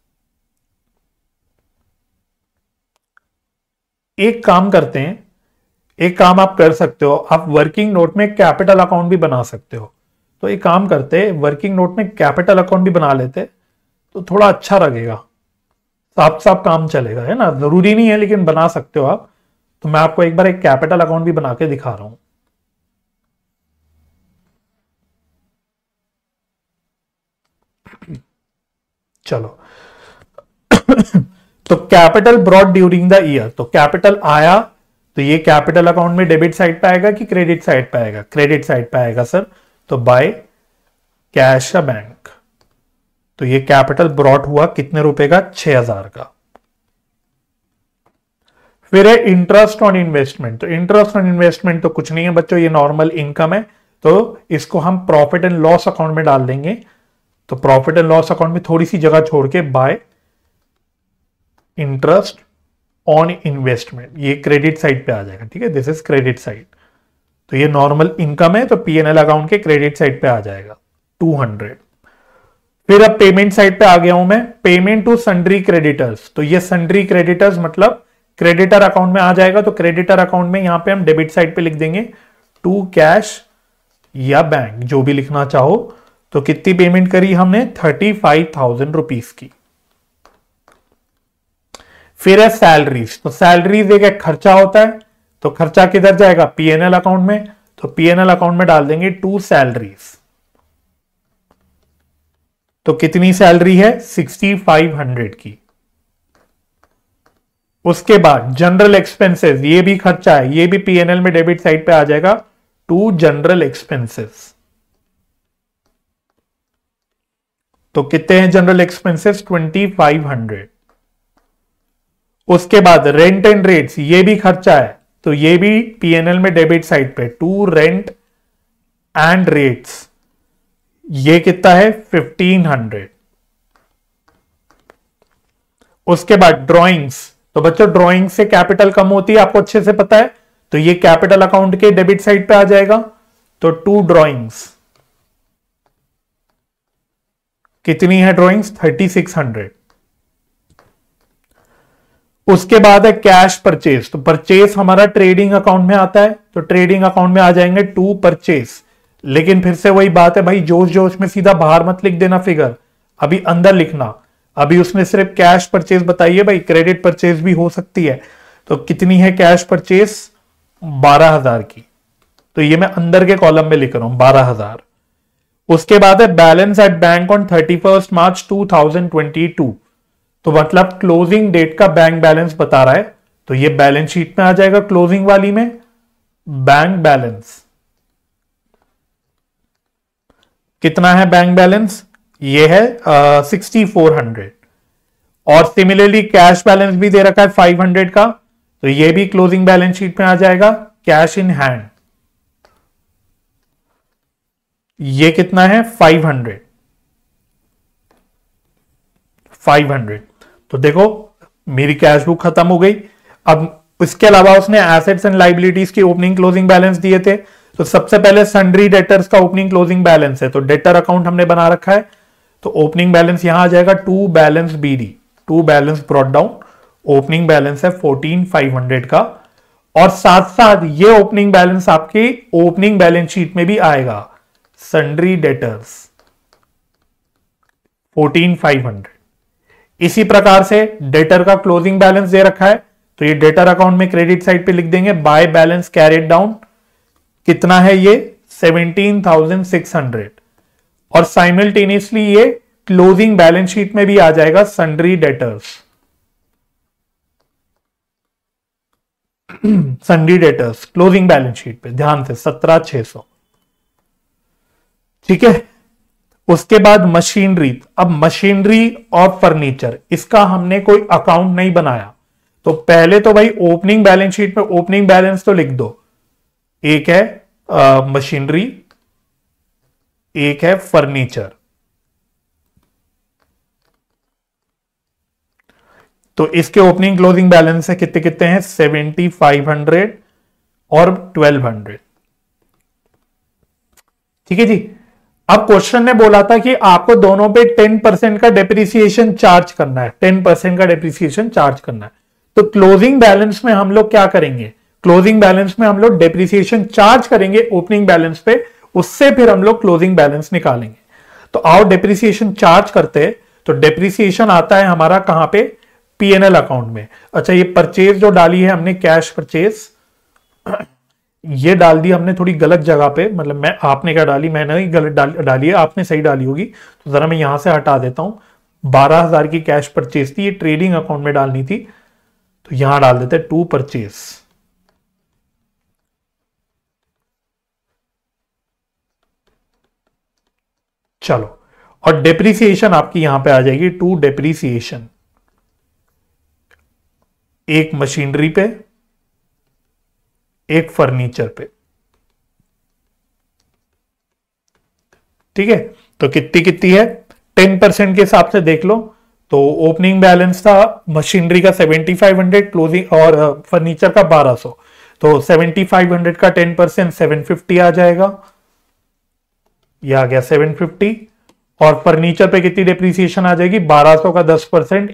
A: एक काम करते हैं, एक काम आप कर सकते हो, आप वर्किंग नोट में कैपिटल अकाउंट भी बना सकते हो। तो एक काम करते, वर्किंग नोट में कैपिटल अकाउंट भी बना लेते तो थोड़ा अच्छा लगेगा, साफ साफ काम चलेगा, है ना। जरूरी नहीं है लेकिन बना सकते हो आप। तो मैं आपको एक बार एक कैपिटल अकाउंट भी बना के दिखा रहा हूं। चलो तो capital brought during the year, तो कैपिटल आया तो ये कैपिटल अकाउंट में डेबिट साइड पे आएगा कि क्रेडिट साइड पे आएगा, क्रेडिट साइड पे आएगा सर। तो बाय कैश या बैंक, तो ये कैपिटल ब्रॉट हुआ कितने रुपए का, 6,000 का। फिर है इंटरेस्ट ऑन इन्वेस्टमेंट, तो इंटरेस्ट ऑन इन्वेस्टमेंट तो कुछ नहीं है बच्चों, ये नॉर्मल इनकम है, तो इसको हम प्रॉफिट एंड लॉस अकाउंट में डाल देंगे। तो प्रॉफिट एंड लॉस अकाउंट में थोड़ी सी जगह छोड़ के बाय इंटरेस्ट ऑन इन्वेस्टमेंट, ये क्रेडिट साइड पे आ जाएगा। ठीक है, दिस इज क्रेडिट साइड, तो ये नॉर्मल इनकम है तो पीएनएल अकाउंट के क्रेडिट साइड पे आ जाएगा 200। फिर अब पेमेंट साइड पे आ गया हूं मैं, पेमेंट टू सन्ड्री क्रेडिटर्स, तो ये सन्ड्री क्रेडिटर्स मतलब क्रेडिटर अकाउंट में आ जाएगा। तो क्रेडिटर अकाउंट में यहां पे हम डेबिट साइड पे लिख देंगे टू कैश या बैंक, जो भी लिखना चाहो। तो कितनी पेमेंट करी हमने, 35,000 रुपीज की। फिर है सैलरीज, तो सैलरीज एक खर्चा होता है, तो खर्चा किधर जाएगा, पीएनएल अकाउंट में। तो पीएनएल अकाउंट में डाल देंगे टू सैलरीज, तो कितनी सैलरी है, 6,500 की। उसके बाद जनरल एक्सपेंसेस, ये भी खर्चा है, ये भी पीएनएल में डेबिट साइड पे आ जाएगा टू जनरल एक्सपेंसेस। तो कितने हैं जनरल एक्सपेंसेस, 2,500। उसके बाद रेंट एंड रेट्स, ये भी खर्चा है, तो ये भी पीएनएल में डेबिट साइड पे टू रेंट एंड रेट्स, ये कितना है 1,500। उसके बाद ड्राइंग्स, तो बच्चों ड्राइंग से कैपिटल कम होती है, आपको अच्छे से पता है, तो ये कैपिटल अकाउंट के डेबिट साइड पे आ जाएगा। तो टू ड्राइंग्स, कितनी है ड्राइंग्स, 3,600। उसके बाद है कैश परचेज। तो परचेज हमारा ट्रेडिंग अकाउंट में आता है, तो ट्रेडिंग अकाउंट में आ जाएंगे टू परचेज। लेकिन फिर से वही बात है भाई, जोश जोश में सीधा बाहर मत लिख देना फिगर, अभी अंदर लिखना। अभी उसने सिर्फ कैश परचेज बताई है भाई, क्रेडिट परचेज भी हो सकती है। तो कितनी है कैश परचेज? 12,000 की। तो ये मैं अंदर के कॉलम में लिख रहा हूं 12,000। उसके बाद है balance at bank on 31 March 2022। तो मतलब क्लोजिंग डेट का बैंक बैलेंस बता रहा है, तो ये बैलेंस शीट में आ जाएगा क्लोजिंग वाली में। बैंक बैलेंस कितना है? बैंक बैलेंस ये है 6400। और सिमिलरली कैश बैलेंस भी दे रखा है 500 का, तो ये भी क्लोजिंग बैलेंस शीट में आ जाएगा। कैश इन हैंड ये कितना है? 500। तो देखो मेरी कैश बुक खत्म हो गई। अब इसके अलावा उसने एसेट्स एंड लाइबिलिटीज की ओपनिंग क्लोजिंग बैलेंस दिए थे। तो सबसे पहले सन्ड्री डेटर्स का ओपनिंग क्लोजिंग बैलेंस है, तो डेटर अकाउंट हमने बना रखा है। तो ओपनिंग बैलेंस यहां आ जाएगा to balance BD, to balance brought down. Opening balance है 14,500 का। और साथ साथ ये ओपनिंग बैलेंस आपकी ओपनिंग बैलेंस शीट में भी आएगा, सन्ड्री डेटर्स 14,500। इसी प्रकार से डेटर का क्लोजिंग बैलेंस दे रखा है, तो ये डेटर अकाउंट में क्रेडिट साइड पे लिख देंगे बाय बैलेंस कैरिड डाउन। कितना है ये? 17,600। और साइमल्टेनियसली ये क्लोजिंग बैलेंस शीट में भी आ जाएगा sundry debtors. Sundry debtors closing balance sheet पे ध्यान से 17,600। ठीक है। उसके बाद मशीनरी। अब मशीनरी और फर्नीचर, इसका हमने कोई अकाउंट नहीं बनाया, तो पहले तो भाई ओपनिंग बैलेंस शीट में ओपनिंग बैलेंस तो लिख दो। एक है मशीनरी, एक है फर्नीचर। तो इसके ओपनिंग क्लोजिंग बैलेंस है कितने कितने हैं? 7,500 और 1,200। ठीक है जी। अब क्वेश्चन ने बोला था कि आपको दोनों पे 10% का डेप्रिसिएशन चार्ज करना है, 10% का डेप्रिसिएशन चार्ज करना है। तो क्लोजिंग बैलेंस में हम लोग क्या करेंगे? क्लोजिंग बैलेंस में हम लोग डेप्रिसिएशन चार्ज करेंगे ओपनिंग बैलेंस पे, उससे फिर हम लोग क्लोजिंग बैलेंस निकालेंगे। तो आओ डेप्रिसिएशन चार्ज करते हैं। तो डेप्रिसिएशन आता है हमारा कहां पे? पीएनएल अकाउंट में। अच्छा, ये परचेज जो डाली है हमने कैश परचेज, ये डाल दी हमने थोड़ी गलत जगह पे, मतलब आपने क्या डाली, मैंने ही गलत डाली है, आपने सही डाली होगी। तो जरा मैं यहां से हटा देता हूं। 12,000 की कैश परचेज थी, ये ट्रेडिंग अकाउंट में डालनी थी, तो यहां डाल देते टू परचेज। चलो, और डेप्रिसिएशन आपकी यहां पे आ जाएगी टू डेप्रिसिएशन। एक मशीनरी पे, एक फर्नीचर पे। ठीक है। तो कितनी कितनी है? 10% के हिसाब से देख लो। तो ओपनिंग बैलेंस था मशीनरी का 7,500, क्लोजिंग और फर्नीचर का 1,200। तो 7,500 का 10% 750 आ जाएगा। ये आ गया 750। और फर्नीचर पे कितनी डेप्रिसिएशन आ जाएगी? 1,200 का 10%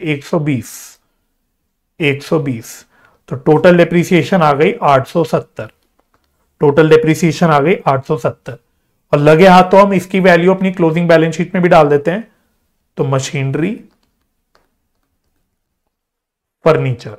A: 120। तो टोटल डेप्रिसिएशन आ गई 870। टोटल डेप्रिसिएशन आ गई 870। और लगे हाथ तो हम इसकी वैल्यू अपनी क्लोजिंग बैलेंस शीट में भी डाल देते हैं। तो मशीनरी, फर्नीचर,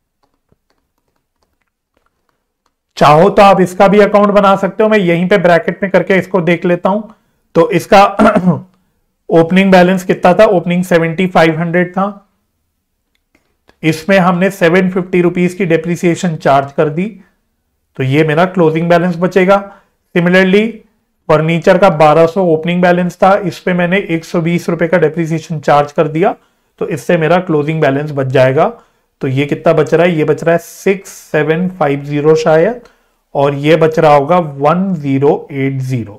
A: चाहो तो आप इसका भी अकाउंट बना सकते हो। मैं यहीं पे ब्रैकेट में करके इसको देख लेता हूं। तो इसका ओपनिंग बैलेंस कितना था? ओपनिंग 7,500 था। इसमें हमने 750 रुपीज की डेप्रिसिएशन चार्ज कर दी, तो ये मेरा क्लोजिंग बैलेंस बचेगा। सिमिलरली फर्नीचर का 1,200 ओपनिंग बैलेंस था, इस पे मैंने 120 रुपए का डेप्रिसिएशन चार्ज कर दिया, तो इससे मेरा क्लोजिंग बैलेंस बच जाएगा। तो ये कितना बच रहा है? ये बच रहा है 6,750 शायद, और ये बच रहा होगा 1,080।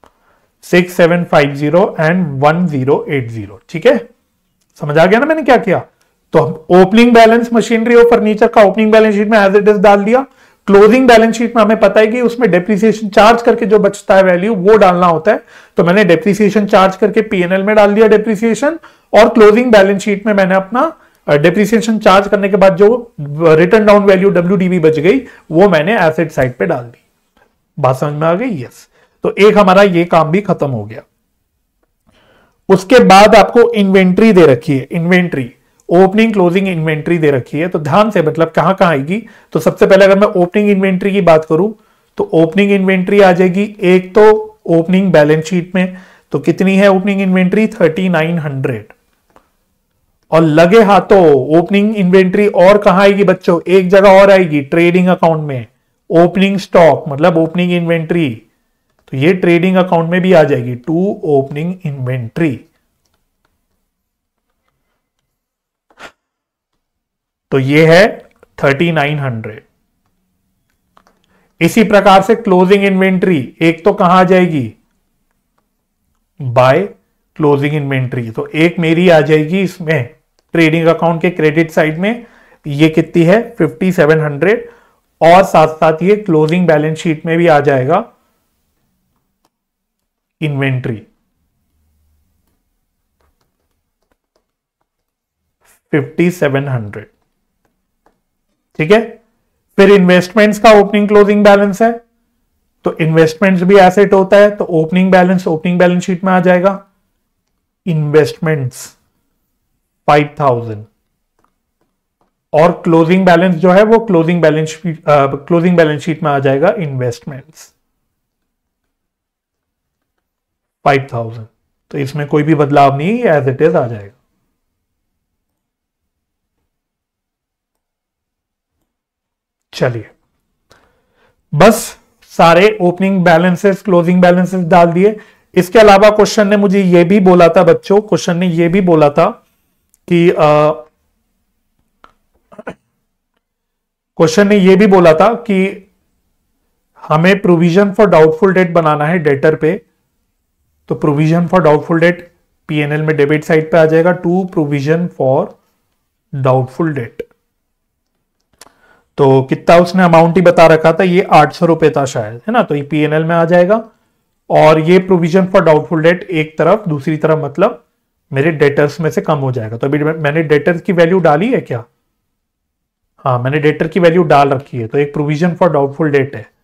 A: 6,750 एंड 1,080। ठीक है, समझ आ गया ना मैंने क्या किया? तो ओपनिंग बैलेंस मशीनरी और फर्नीचर का ओपनिंग बैलेंस शीट में एज इट इज डाल दिया। क्लोजिंग बैलेंस शीट में हमें पता है कि उसमें डेप्रिसिएशन चार्ज करके जो बचता है वैल्यू वो डालना होता है। तो मैंने डेप्रिसिएशन चार्ज करके पीएनएल में डाल दिया डेप्रिसिएशन, और क्लोजिंग बैलेंस शीट में मैंने अपना डिप्रिसिएशन चार्ज करने के बाद जो रिटर्न डाउन वैल्यू WDV बच गई वो मैंने एसेट साइड पे डाल दी। बात समझ में आ गई? यस। तो एक हमारा ये काम भी खत्म हो गया। उसके बाद आपको इन्वेंट्री दे रखी है, इन्वेंट्री ओपनिंग क्लोजिंग इन्वेंट्री दे रखी है। तो ध्यान से मतलब कहां कहां आएगी, तो सबसे पहले अगर मैं ओपनिंग इन्वेंट्री की बात करूं तो ओपनिंग इन्वेंट्री आ जाएगी एक तो ओपनिंग बैलेंस शीट में। तो कितनी है ओपनिंग इन्वेंट्री? 3900। और लगे हाथों ओपनिंग इन्वेंट्री और कहां आएगी बच्चों? एक जगह और आएगी, ट्रेडिंग अकाउंट में। ओपनिंग स्टॉक मतलब ओपनिंग इन्वेंट्री, तो ये ट्रेडिंग अकाउंट में भी आ जाएगी, टू ओपनिंग इन्वेंट्री। तो ये है 3900। इसी प्रकार से क्लोजिंग इन्वेंट्री एक तो कहां आ जाएगी? By closing inventory. तो एक मेरी आ जाएगी इसमें ट्रेडिंग अकाउंट के क्रेडिट साइड में, ये कितनी है? 5700। और साथ साथ ये क्लोजिंग बैलेंस शीट में भी आ जाएगा इन्वेंट्री 5700। ठीक है। फिर इन्वेस्टमेंट्स का ओपनिंग क्लोजिंग बैलेंस है, तो इन्वेस्टमेंट्स भी एसेट होता है, तो ओपनिंग बैलेंस शीट में आ जाएगा इन्वेस्टमेंट्स 5000। और क्लोजिंग बैलेंस जो है वो क्लोजिंग बैलेंस शीट में आ जाएगा इन्वेस्टमेंट्स 5000। तो इसमें कोई भी बदलाव नहीं, एज इट इज आ जाएगा। चलिए, बस सारे ओपनिंग बैलेंसेस क्लोजिंग बैलेंसेस डाल दिए। इसके अलावा क्वेश्चन ने मुझे यह भी बोला था बच्चों, क्वेश्चन ने यह भी बोला था कि क्वेश्चन ने यह भी बोला था कि हमें प्रोविजन फॉर डाउटफुल डेट बनाना है डेटर पे। तो provision for doubtful debt PNL में डेबिट साइड पे आ जाएगा, to provision for doubtful debt. तो कितना उसने अमाउंट ही बता रखा था, ये 800 रुपए था शायद, है ना। तो ये पीएनएल में आ जाएगा। और ये प्रोविजन फॉर डाउटफुल डेट एक तरफ, दूसरी तरफ मतलब मेरे डेटर्स में से कम हो जाएगा। तो अभी मैंने डेटर्स की वैल्यू डाली है क्या? हाँ, मैंने डेटर की वैल्यू डाल रखी है। तो एक प्रोविजन फॉर डाउटफुल डेट है,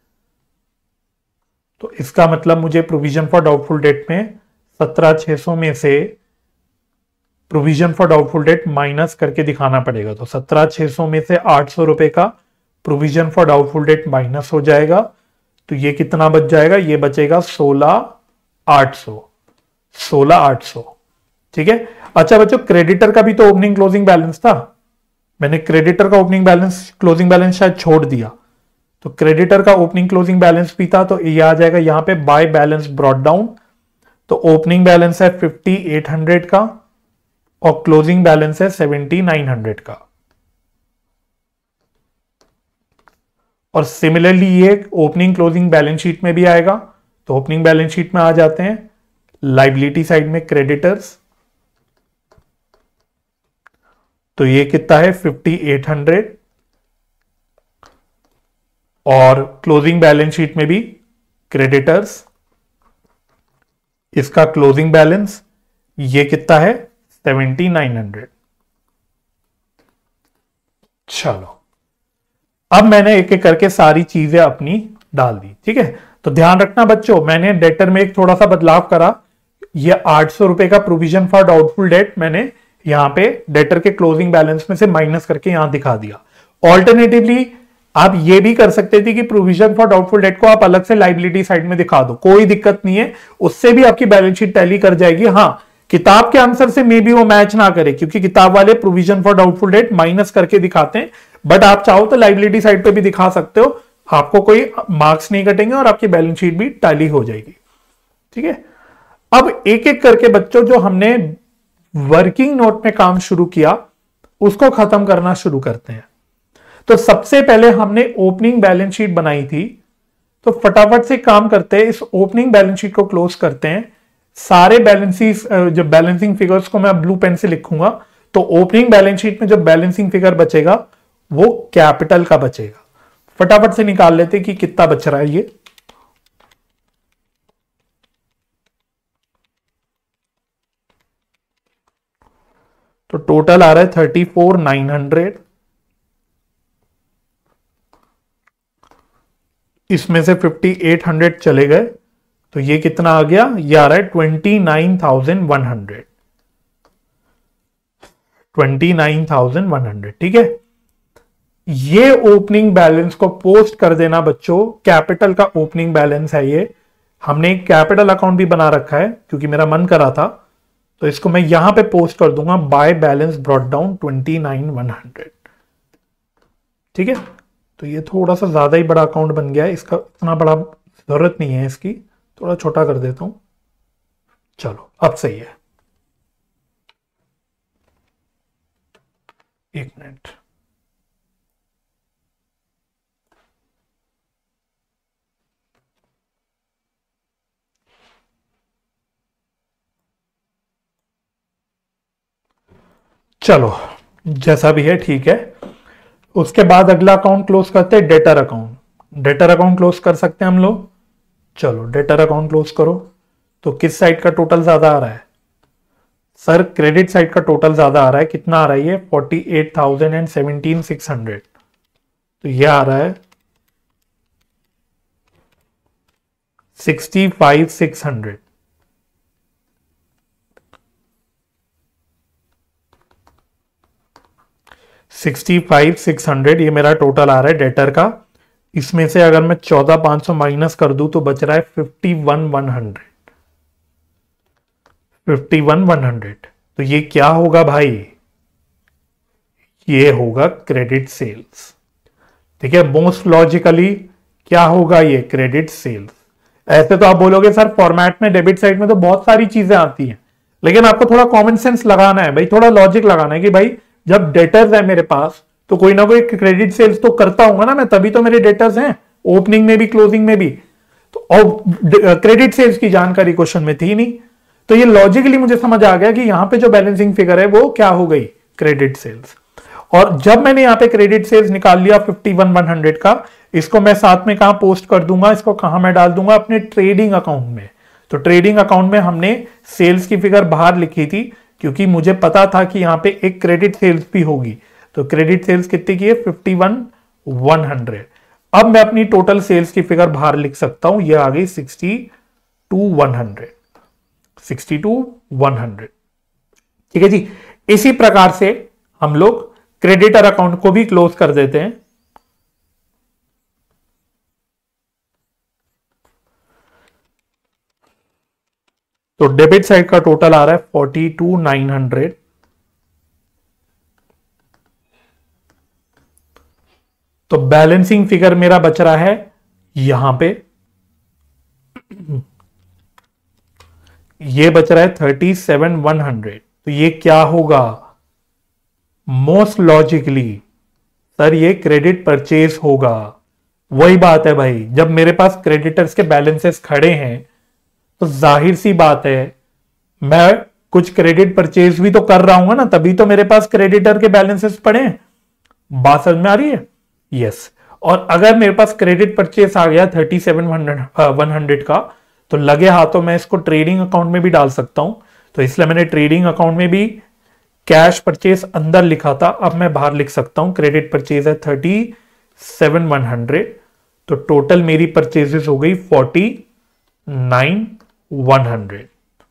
A: तो इसका मतलब मुझे प्रोविजन फॉर डाउटफुल डेट में 17600 में से provision for doubtful debt minus करके दिखाना पड़ेगा। तो 17600 में से 800 रुपए का provision for doubtful debt minus हो जाएगा। तो ये कितना बच जाएगा? ये बचेगा 16800। 16800। ठीक है। अच्छा बच्चों, क्रेडिटर का भी तो ओपनिंग क्लोजिंग बैलेंस था। मैंने क्रेडिटर का ओपनिंग बैलेंस क्लोजिंग बैलेंस शायद छोड़ दिया। तो क्रेडिटर का ओपनिंग क्लोजिंग बैलेंस भी था, तो ये आ जाएगा यहां पे बाय बैलेंस ब्रॉट डाउन। तो ओपनिंग बैलेंस है 5800 का और क्लोजिंग बैलेंस है 7900 का। और सिमिलरली ये ओपनिंग क्लोजिंग बैलेंस शीट में भी आएगा। तो ओपनिंग बैलेंस शीट में आ जाते हैं लाइबिलिटी साइड में क्रेडिटर्स। तो ये कितना है? 5800। और क्लोजिंग बैलेंस शीट में भी क्रेडिटर्स, इसका क्लोजिंग बैलेंस ये कितना है? 7900। चलो, अब मैंने एक एक करके सारी चीजें अपनी डाल दी। ठीक है। तो ध्यान रखना बच्चों, मैंने डेटर में एक थोड़ा सा बदलाव करा। ये 800 रुपए का प्रोविजन फॉर डाउटफुल डेट मैंने यहां पे डेटर के क्लोजिंग बैलेंस में से माइनस करके यहां दिखा दिया। ऑल्टरनेटिवली आप ये भी कर सकते थे कि प्रोविजन फॉर डाउटफुल डेट को आप अलग से लाइबिलिटी साइड में दिखा दो, कोई दिक्कत नहीं है, उससे भी आपकी बैलेंस शीट टैली कर जाएगी। हाँ, किताब के आंसर से मे भी वो मैच ना करे, क्योंकि किताब वाले provision for doubtful debt minus करके दिखाते हैं। बट आप चाहो तो लाइबिलिटी साइड पे भी दिखा सकते हो, आपको कोई मार्क्स नहीं कटेंगे और आपकी बैलेंस शीट भी टैली हो जाएगी। ठीक है। अब एक एक करके बच्चों जो हमने वर्किंग नोट में काम शुरू किया उसको खत्म करना शुरू करते हैं। तो सबसे पहले हमने ओपनिंग बैलेंस शीट बनाई थी, तो फटाफट से काम करते हैं, इस ओपनिंग बैलेंस शीट को क्लोज करते हैं। सारे जो बैलेंसिंग फिगर्स को मैं ब्लू पेन से लिखूंगा। तो ओपनिंग बैलेंस शीट में जो बैलेंसिंग फिगर बचेगा वो कैपिटल का बचेगा। फटाफट से निकाल लेते कि कितना बच रहा है ये। तो टोटल आ रहा है 34,900। इसमें से 5,800 चले गए, तो ये कितना आ गया, ये आ रहा है 29,100। 29,100, ठीक है। ये ओपनिंग बैलेंस को पोस्ट कर देना बच्चों, कैपिटल का ओपनिंग बैलेंस है ये। हमने एक कैपिटल अकाउंट भी बना रखा है क्योंकि मेरा मन करा था, तो इसको मैं यहां पे पोस्ट कर दूंगा, बाय बैलेंस ब्रॉट डाउन 29,100, ठीक है। तो ये थोड़ा सा ज्यादा ही बड़ा अकाउंट बन गया है, इसका इतना बड़ा जरूरत नहीं है, इसकी थोड़ा छोटा कर देता हूं। चलो अब सही है, एक मिनट। चलो जैसा भी है ठीक है। उसके बाद अगला अकाउंट क्लोज करते हैं, debtor account. Debtor account close कर सकते हैं हम लोग। चलो डेटर अकाउंट क्लोज करो। तो किस साइड का टोटल ज्यादा आ रहा है सर? क्रेडिट साइड का टोटल ज्यादा आ रहा है। कितना आ रहा है ये? 48,017,600। तो ये आ रहा है 65,600। 65,600 ये मेरा टोटल आ रहा है डेटर का। इसमें से अगर मैं 14,500 माइनस कर दूं तो बच रहा है 51,100। 51,100। तो ये क्या होगा भाई? ये होगा क्रेडिट सेल्स, ठीक है। मोस्ट लॉजिकली क्या होगा ये? Credit sales. ऐसे तो आप बोलोगे सर फॉर्मेट में डेबिट साइड में तो बहुत सारी चीजें आती हैं, लेकिन आपको थोड़ा कॉमन सेंस लगाना है भाई, थोड़ा लॉजिक लगाना है कि भाई जब डेटर्स है मेरे पास तो कोई ना कोई क्रेडिट सेल्स तो करता हूंगा ना मैं, तभी तो मेरे डेटर्स हैं, ओपनिंग में भी क्लोजिंग में भी। तो और क्रेडिट सेल्स की जानकारी क्वेश्चन में थी नहीं, तो ये लॉजिकली मुझे समझ आ गया कि यहां पे जो बैलेंसिंग फिगर है वो क्या हो गई? Credit sales. और जब मैंने यहां पे क्रेडिट सेल्स निकाल लिया 51,100 का, इसको मैं साथ में कहां पोस्ट कर दूंगा? इसको कहां मैं डाल दूंगा? अपने ट्रेडिंग अकाउंट में। तो ट्रेडिंग अकाउंट में हमने सेल्स की फिगर बाहर लिखी थी क्योंकि मुझे पता था कि यहां पे एक क्रेडिट सेल्स भी होगी। तो क्रेडिट सेल्स कितनी की है? 51,100। अब मैं अपनी टोटल सेल्स की फिगर बाहर लिख सकता हूं, यह आ गई 62,100। 62,100, ठीक है जी। इसी प्रकार से हम लोग क्रेडिटर अकाउंट को भी क्लोज कर देते हैं। तो डेबिट साइड का टोटल आ रहा है 42,900। तो बैलेंसिंग फिगर मेरा बच रहा है यहां पे, ये बच रहा है 37,100। तो ये क्या होगा? मोस्ट लॉजिकली सर ये क्रेडिट परचेज होगा। वही बात है भाई, जब मेरे पास क्रेडिटर्स के बैलेंसेस खड़े हैं तो जाहिर सी बात है मैं कुछ क्रेडिट परचेज भी तो कर रहा हूं ना, तभी तो मेरे पास क्रेडिटर के बैलेंसेस पड़े हैं। बात समझ में आ रही है? यस। और अगर मेरे पास क्रेडिट परचेस आ गया 37,100 का, तो लगे हाथों मैं इसको ट्रेडिंग अकाउंट में भी डाल सकता हूं। तो इसलिए मैंने ट्रेडिंग अकाउंट में भी कैश परचेस अंदर लिखा था, अब मैं बाहर लिख सकता हूं क्रेडिट परचेज है 37,100। तो टोटल मेरी परचेजेस हो गई 49,100।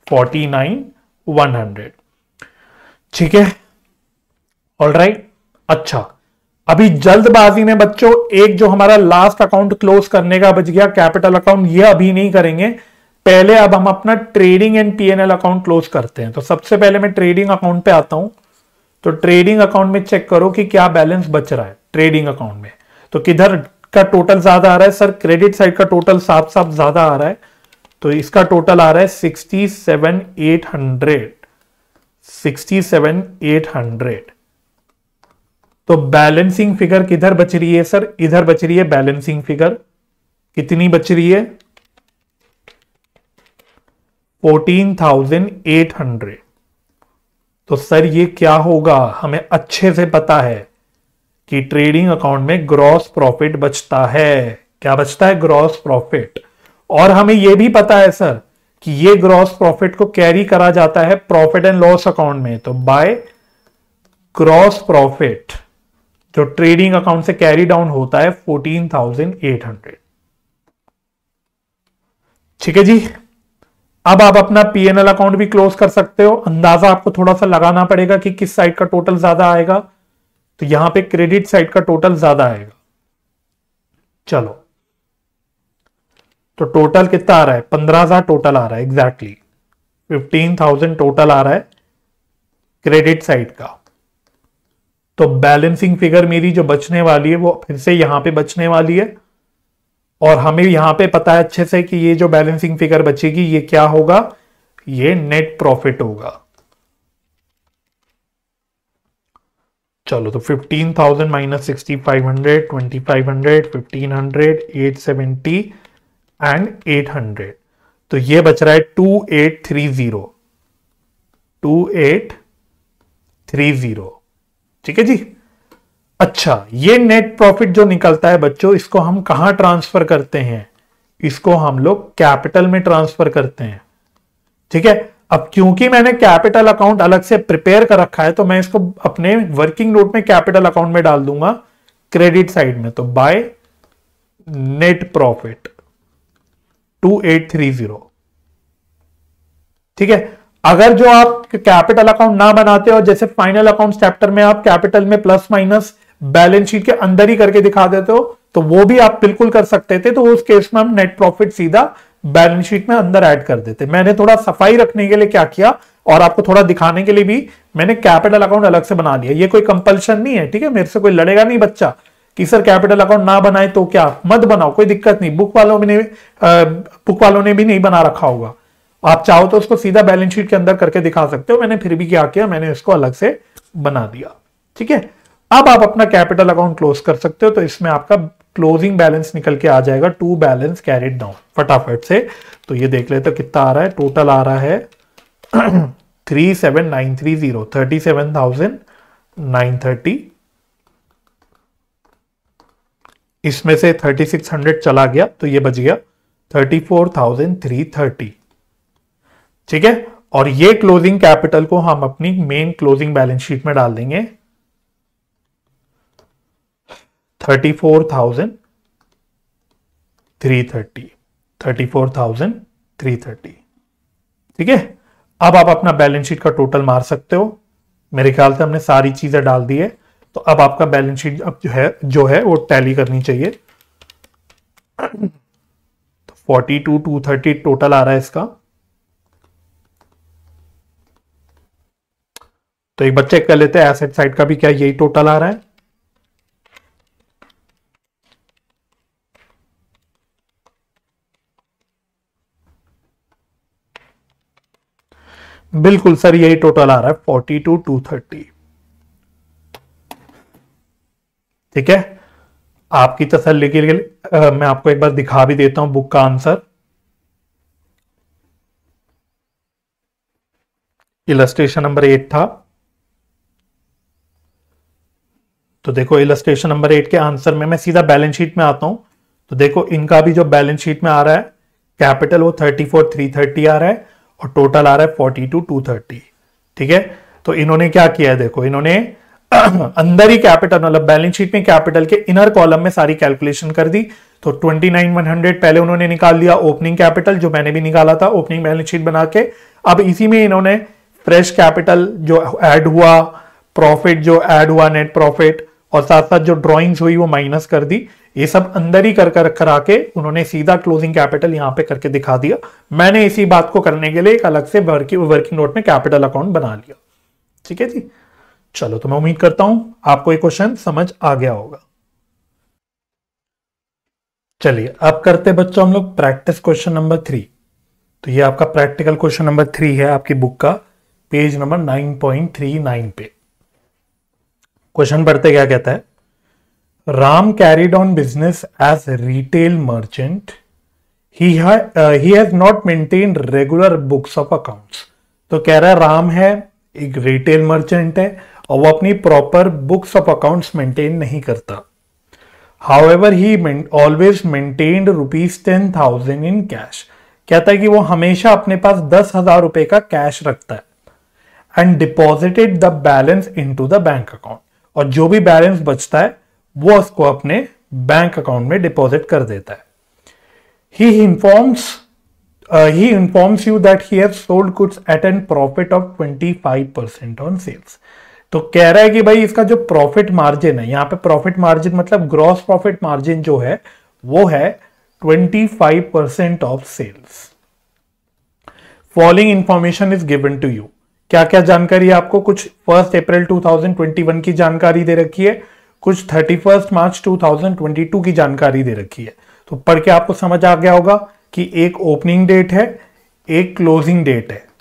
A: 49,100, ठीक है। All right. अच्छा, अभी जल्दबाजी में बच्चों एक जो हमारा लास्ट अकाउंट क्लोज करने का बच गया कैपिटल अकाउंट, ये अभी नहीं करेंगे। पहले अब हम अपना trading and PNL account close करते हैं। तो सबसे पहले मैं ट्रेडिंग अकाउंट पे आता हूं। तो ट्रेडिंग अकाउंट में चेक करो कि क्या बैलेंस बच रहा है ट्रेडिंग अकाउंट में। तो किधर का टोटल ज्यादा आ रहा है सर? क्रेडिट साइड का टोटल साफ साफ ज्यादा आ रहा है। तो इसका टोटल आ रहा है 67,800। 67,800। तो बैलेंसिंग फिगर किधर बच रही है सर? इधर बच रही है बैलेंसिंग फिगर। कितनी बच रही है? 14,800। तो सर ये क्या होगा? हमें अच्छे से पता है कि ट्रेडिंग अकाउंट में ग्रॉस प्रॉफिट बचता है। क्या बचता है? Gross profit. और हमें यह भी पता है सर कि ये ग्रॉस प्रॉफिट को कैरी करा जाता है प्रॉफिट एंड लॉस अकाउंट में। तो बाय ग्रॉस प्रॉफिट जो ट्रेडिंग अकाउंट से कैरी डाउन होता है 14,800। ठीक है जी। अब आप अपना पीएनएल अकाउंट भी क्लोज कर सकते हो। अंदाजा आपको थोड़ा सा लगाना पड़ेगा कि किस साइड का टोटल ज्यादा आएगा, तो यहां पे क्रेडिट साइड का टोटल ज्यादा आएगा। चलो, तो टोटल कितना आ रहा है? 15,000 टोटल आ रहा है एग्जैक्टली। 15,000 टोटल आ रहा है क्रेडिट साइड का। तो बैलेंसिंग फिगर मेरी जो बचने वाली है वो फिर से यहां पे बचने वाली है, और हमें यहां पे पता है अच्छे से कि ये जो बैलेंसिंग फिगर बचेगी ये क्या होगा? ये नेट प्रॉफिट होगा। चलो, तो 15,000 माइनस 6,500, 2,500, 1,500, 870 एंड 800, तो ये बच रहा है 2,830। 2,830। ठीक है जी। अच्छा, ये नेट प्रॉफिट जो निकलता है बच्चों, इसको हम कहां ट्रांसफर करते हैं? इसको हम लोग कैपिटल में ट्रांसफर करते हैं। ठीक है। अब क्योंकि मैंने कैपिटल अकाउंट अलग से प्रिपेयर कर रखा है, तो मैं इसको अपने वर्किंग नोट में कैपिटल अकाउंट में डाल दूंगा क्रेडिट साइड में। तो बाय नेट प्रॉफिट 2,830। ठीक है। अगर जो आप कैपिटल अकाउंट ना बनाते हो, जैसे फाइनल अकाउंट चैप्टर में आप कैपिटल में प्लस माइनस बैलेंस शीट के अंदर ही करके दिखा देते हो, तो वो भी आप बिल्कुल कर सकते थे। तो उस केस में हम नेट प्रॉफिट सीधा बैलेंस शीट में अंदर ऐड कर देते। मैंने थोड़ा सफाई रखने के लिए क्या किया, और आपको थोड़ा दिखाने के लिए भी मैंने कैपिटल अकाउंट अलग से बना लिया। ये कोई कंपल्शन नहीं है, ठीक है। मेरे से कोई लड़ेगा नहीं बच्चा कि सर कैपिटल अकाउंट ना बनाए तो क्या, मत बनाओ, कोई दिक्कत नहीं। बुक वालों ने भी नहीं बना रखा होगा। आप चाहो तो उसको सीधा बैलेंस शीट के अंदर करके दिखा सकते हो। मैंने फिर भी क्या किया, मैंने इसको अलग से बना दिया। ठीक है। अब आप अपना कैपिटल अकाउंट क्लोज कर सकते हो। तो इसमें आपका क्लोजिंग बैलेंस निकल के आ जाएगा, टू बैलेंस कैरिड डाउन, फटाफट से। तो ये देख लेते कितना आ रहा है। टोटल आ रहा है 37,930, 37,930। इसमें से 3,600 चला गया, तो ये बच गया 34,330। ठीक है। और ये क्लोजिंग कैपिटल को हम अपनी मेन क्लोजिंग बैलेंस शीट में डाल देंगे। 34,330, 34,330। ठीक है। अब आप अपना बैलेंस शीट का टोटल मार सकते हो। मेरे ख्याल से हमने सारी चीजें डाल दी है। तो अब आपका बैलेंस शीट अब जो है वो टैली करनी चाहिए। तो 42,230 टोटल आ रहा है इसका। तो एक बार चेक कर लेते हैं एसेट साइड का भी, क्या यही टोटल आ रहा है? बिल्कुल सर, यही टोटल आ रहा है 42,230। ठीक है। आपकी तसल्ली के लिए मैं आपको एक बार दिखा भी देता हूं बुक का आंसर। इलस्ट्रेशन नंबर 8 था। तो देखो, इलस्ट्रेशन नंबर 8 के आंसर में मैं सीधा बैलेंस शीट में आता हूं। तो देखो, इनका भी जो बैलेंस शीट में आ रहा है कैपिटल, वो 34,330 आ रहा है, और टोटल आ रहा है 42,230। ठीक है। तो इन्होंने क्या किया है, देखो इन्होंने अंदर ही कैपिटल, मतलब बैलेंस शीट में कैपिटल के इनर कॉलम में सारी कैलकुलेशन कर दी। तो 29,100 पहले उन्होंने निकाल लिया ओपनिंग कैपिटल, जो मैंने भी निकाला था ओपनिंग बैलेंस शीट बना के। अब इसी में इन्होंने फ्रेश कैपिटल जो ऐड हुआ, प्रॉफिट जो ऐड हुआ, नेट प्रॉफिट, और साथ साथ जो ड्रॉइंग्स हुई वो माइनस कर दी। ये सब अंदर ही कर करा के उन्होंने सीधा क्लोजिंग कैपिटल यहां पे करके दिखा दिया। मैंने इसी बात को करने के लिए एक अलग से वर्किंग नोट में कैपिटल अकाउंट बना लिया। ठीक है जी। चलो, तो मैं उम्मीद करता हूं आपको ये क्वेश्चन समझ आ गया होगा। चलिए, अब करते बच्चों हम लोग प्रैक्टिस क्वेश्चन नंबर 3। तो ये आपका प्रैक्टिकल क्वेश्चन नंबर 3 है आपकी बुक का, पेज नंबर 9.39 पे। क्वेश्चन पढ़ते क्या कहता है? Ram carried on business as retail merchant, he has not maintain regular books of accounts. तो कह रहा है राम है एक रिटेल मर्चेंट है और वो अपनी proper books of accounts maintain नहीं करता। However he always maintained ₹10,000 in cash. कहता है कि वो हमेशा अपने पास 10,000 रुपए का कैश रखता है। And deposited the balance into the bank account, और जो भी बैलेंस बचता है वो उसको अपने बैंक अकाउंट में डिपॉजिट कर देता है. He informs you that he has sold goods at a profit of 25% on sales. तो कह रहा है कि भाई इसका जो प्रॉफिट मार्जिन है, यहां पे प्रॉफिट मार्जिन मतलब ग्रॉस प्रॉफिट मार्जिन जो है वो है 25% of sales. Following information is given to you. क्या क्या जानकारी है आपको? कुछ 1 अप्रैल 2021 की जानकारी दे रखी है, कुछ 31 मार्च 2022 की जानकारी दे रखी है. तो पढ़ के आपको समझ आ गया होगा कि एक ओपनिंग डेट है, एक क्लोजिंग डेट है.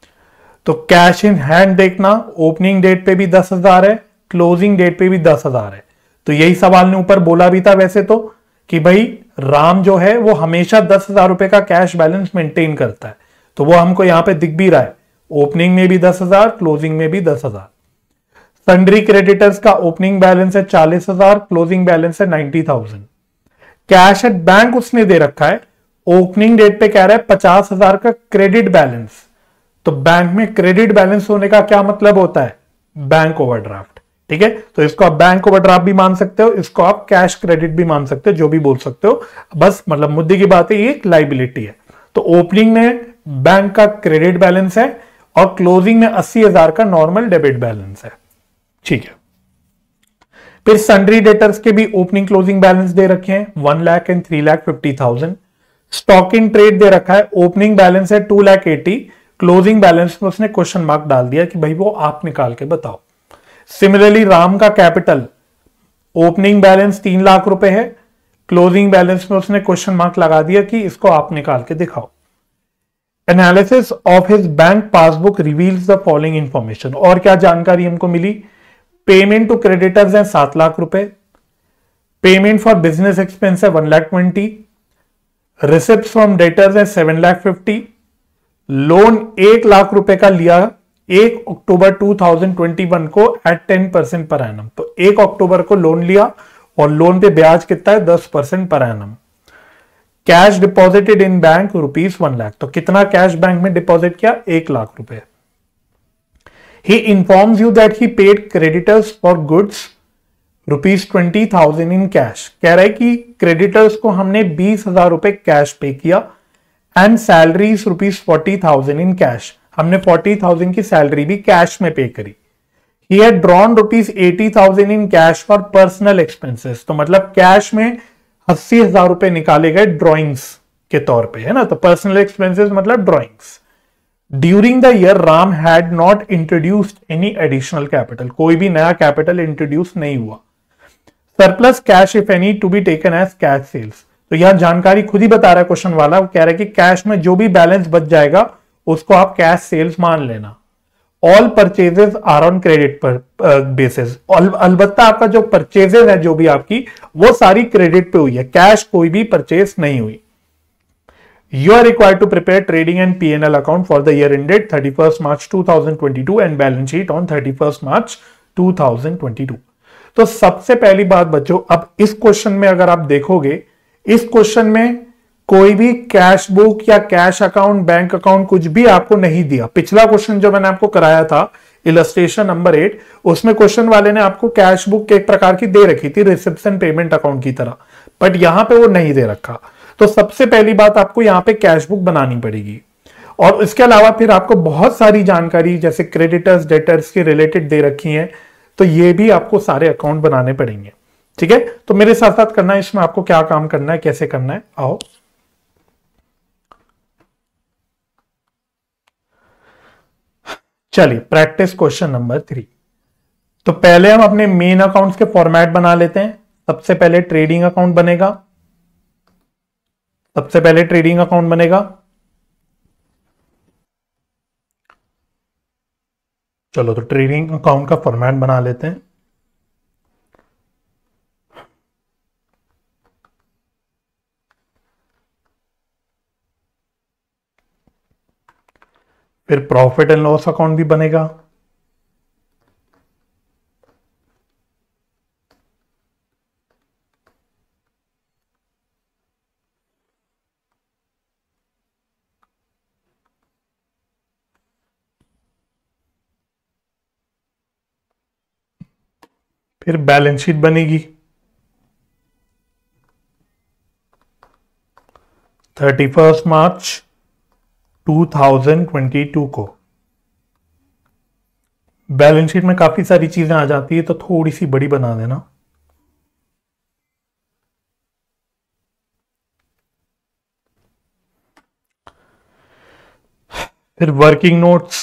A: तो कैश इन हैंड देखना, ओपनिंग डेट पे भी 10,000 है, क्लोजिंग डेट पे भी 10,000 है. तो यही सवाल ने ऊपर बोला भी था वैसे तो, कि भाई राम जो है वो हमेशा 10,000 रुपए का कैश बैलेंस मेंटेन करता है. तो वो हमको यहां पे दिख भी रहा है, ओपनिंग में भी 10,000, क्लोजिंग में भी 10,000. सन्ड्री क्रेडिटर्स का ओपनिंग बैलेंस है 40,000, क्लोजिंग बैलेंस है 90,000. कैश एट बैंक उसने दे रखा है, ओपनिंग डेट पे कह रहा है 50,000 का क्रेडिट बैलेंस. तो बैंक में क्रेडिट बैलेंस होने का क्या मतलब होता है? Bank overdraft. ठीक है, तो इसको आप बैंक ओवरड्राफ्ट भी मान सकते हो, इसको आप कैश क्रेडिट भी मान सकते हो, जो भी बोल सकते हो. बस मतलब मुद्दे की बात है, ये एक लाइबिलिटी है. तो ओपनिंग में बैंक का क्रेडिट बैलेंस है और क्लोजिंग में 80,000 का नॉर्मल डेबिट बैलेंस है. ठीक है. फिर सन्ड्री डेटर्स के भी ओपनिंग क्लोजिंग बैलेंस दे रखे हैं 1 lakh and 3,50,000. Stock in trade दे रखा है, ओपनिंग बैलेंस है 2,80,000, क्लोजिंग बैलेंस में उसने क्वेश्चन मार्क डाल दिया कि भाई वो आप निकाल के बताओ. सिमिलरली राम का कैपिटल, ओपनिंग बैलेंस 3 लाख रुपए है, क्लोजिंग बैलेंस में उसने क्वेश्चन मार्क लगा दिया कि इसको आप निकाल के दिखाओ. Analysis of his bank passbook reveals the following information. और क्या जानकारी हमको मिली? पेमेंट टू क्रेडिटर्स है 7 लाख रुपए, पेमेंट फॉर बिजनेस एक्सपेंस है 1,20,000, रिसिप्ट्स फ्रॉम डेटर्स है 7,50,000, लोन 1 लाख रुपए का लिया 1 अक्टूबर 2021 को एट 10% पर एनम. तो 1 अक्टूबर को लोन लिया और लोन पे ब्याज कितना है? 10% per annum. Cash deposited in bank ₹1 lakh. तो कितना कैश बैंक में डिपॉजिट किया? 1 लाख रुपए. He informs you that he paid creditors for goods ₹20,000 in cash. कह रहा है कि क्रेडिटर्स को हमने 20,000 रुपए कैश पे किया एंड सैलरीज ₹40,000 इन कैश. हमने 40,000 की सैलरी भी कैश में पे करी. He had drawn ₹80,000 in cash for personal expenses. तो मतलब कैश में 80,000 रुपए निकाले गए ड्रॉइंग्स के तौर पे, है ना. तो पर्सनल एक्सपेंसेस मतलब drawings. During the year Ram had not introduced any additional capital. कोई भी नया कैपिटल इंट्रोड्यूस नहीं हुआ. Surplus cash if any to be taken as cash sales. तो यह जानकारी खुद ही बता रहा है क्वेश्चन वाला, वो कह रहा है कि कैश में जो भी बैलेंस बच जाएगा उसको आप कैश सेल्स मान लेना. All purchases are on credit पर बेसिस. अलबत्ता आपका जो परचेजेस है जो भी आपकी, वो सारी क्रेडिट पे हुई है, कैश कोई भी परचेज नहीं हुई. You are required to prepare trading and P&L account for the year ended 31st March 2022 and balance sheet on 31st March 2022. तो सबसे पहली बात बच्चों, अब इस क्वेश्चन में अगर आप देखोगे, इस क्वेश्चन में कोई भी कैश बुक या कैश अकाउंट, बैंक अकाउंट कुछ भी आपको नहीं दिया. पिछला क्वेश्चन जो मैंने आपको कराया था इलस्ट्रेशन नंबर 8, उसमें क्वेश्चन वाले ने आपको कैश बुक एक प्रकार की दे रखी थी रिसेप्शन पेमेंट अकाउंट की तरह, बट यहां पे वो नहीं दे रखा. तो सबसे पहली बात आपको यहां पे कैश बुक बनानी पड़ेगी. और इसके अलावा फिर आपको बहुत सारी जानकारी जैसे क्रेडिटर्स डेटर्स के रिलेटेड दे रखी है, तो ये भी आपको सारे अकाउंट बनाने पड़ेंगे. ठीक है, तो मेरे साथ साथ करना है, इसमें आपको क्या काम करना है, कैसे करना है, आओ. चलिए प्रैक्टिस क्वेश्चन नंबर 3. तो पहले हम अपने मेन अकाउंट्स के फॉर्मेट बना लेते हैं. सबसे पहले ट्रेडिंग अकाउंट बनेगा, सबसे पहले ट्रेडिंग अकाउंट बनेगा. चलो तो ट्रेडिंग अकाउंट का फॉर्मेट बना लेते हैं. फिर प्रॉफिट एंड लॉस अकाउंट भी बनेगा. फिर बैलेंस शीट बनेगी 31 मार्च 2022 को। बैलेंस शीट में काफी सारी चीजें आ जाती है, तो थोड़ी सी बड़ी बना देना। फिर वर्किंग नोट्स।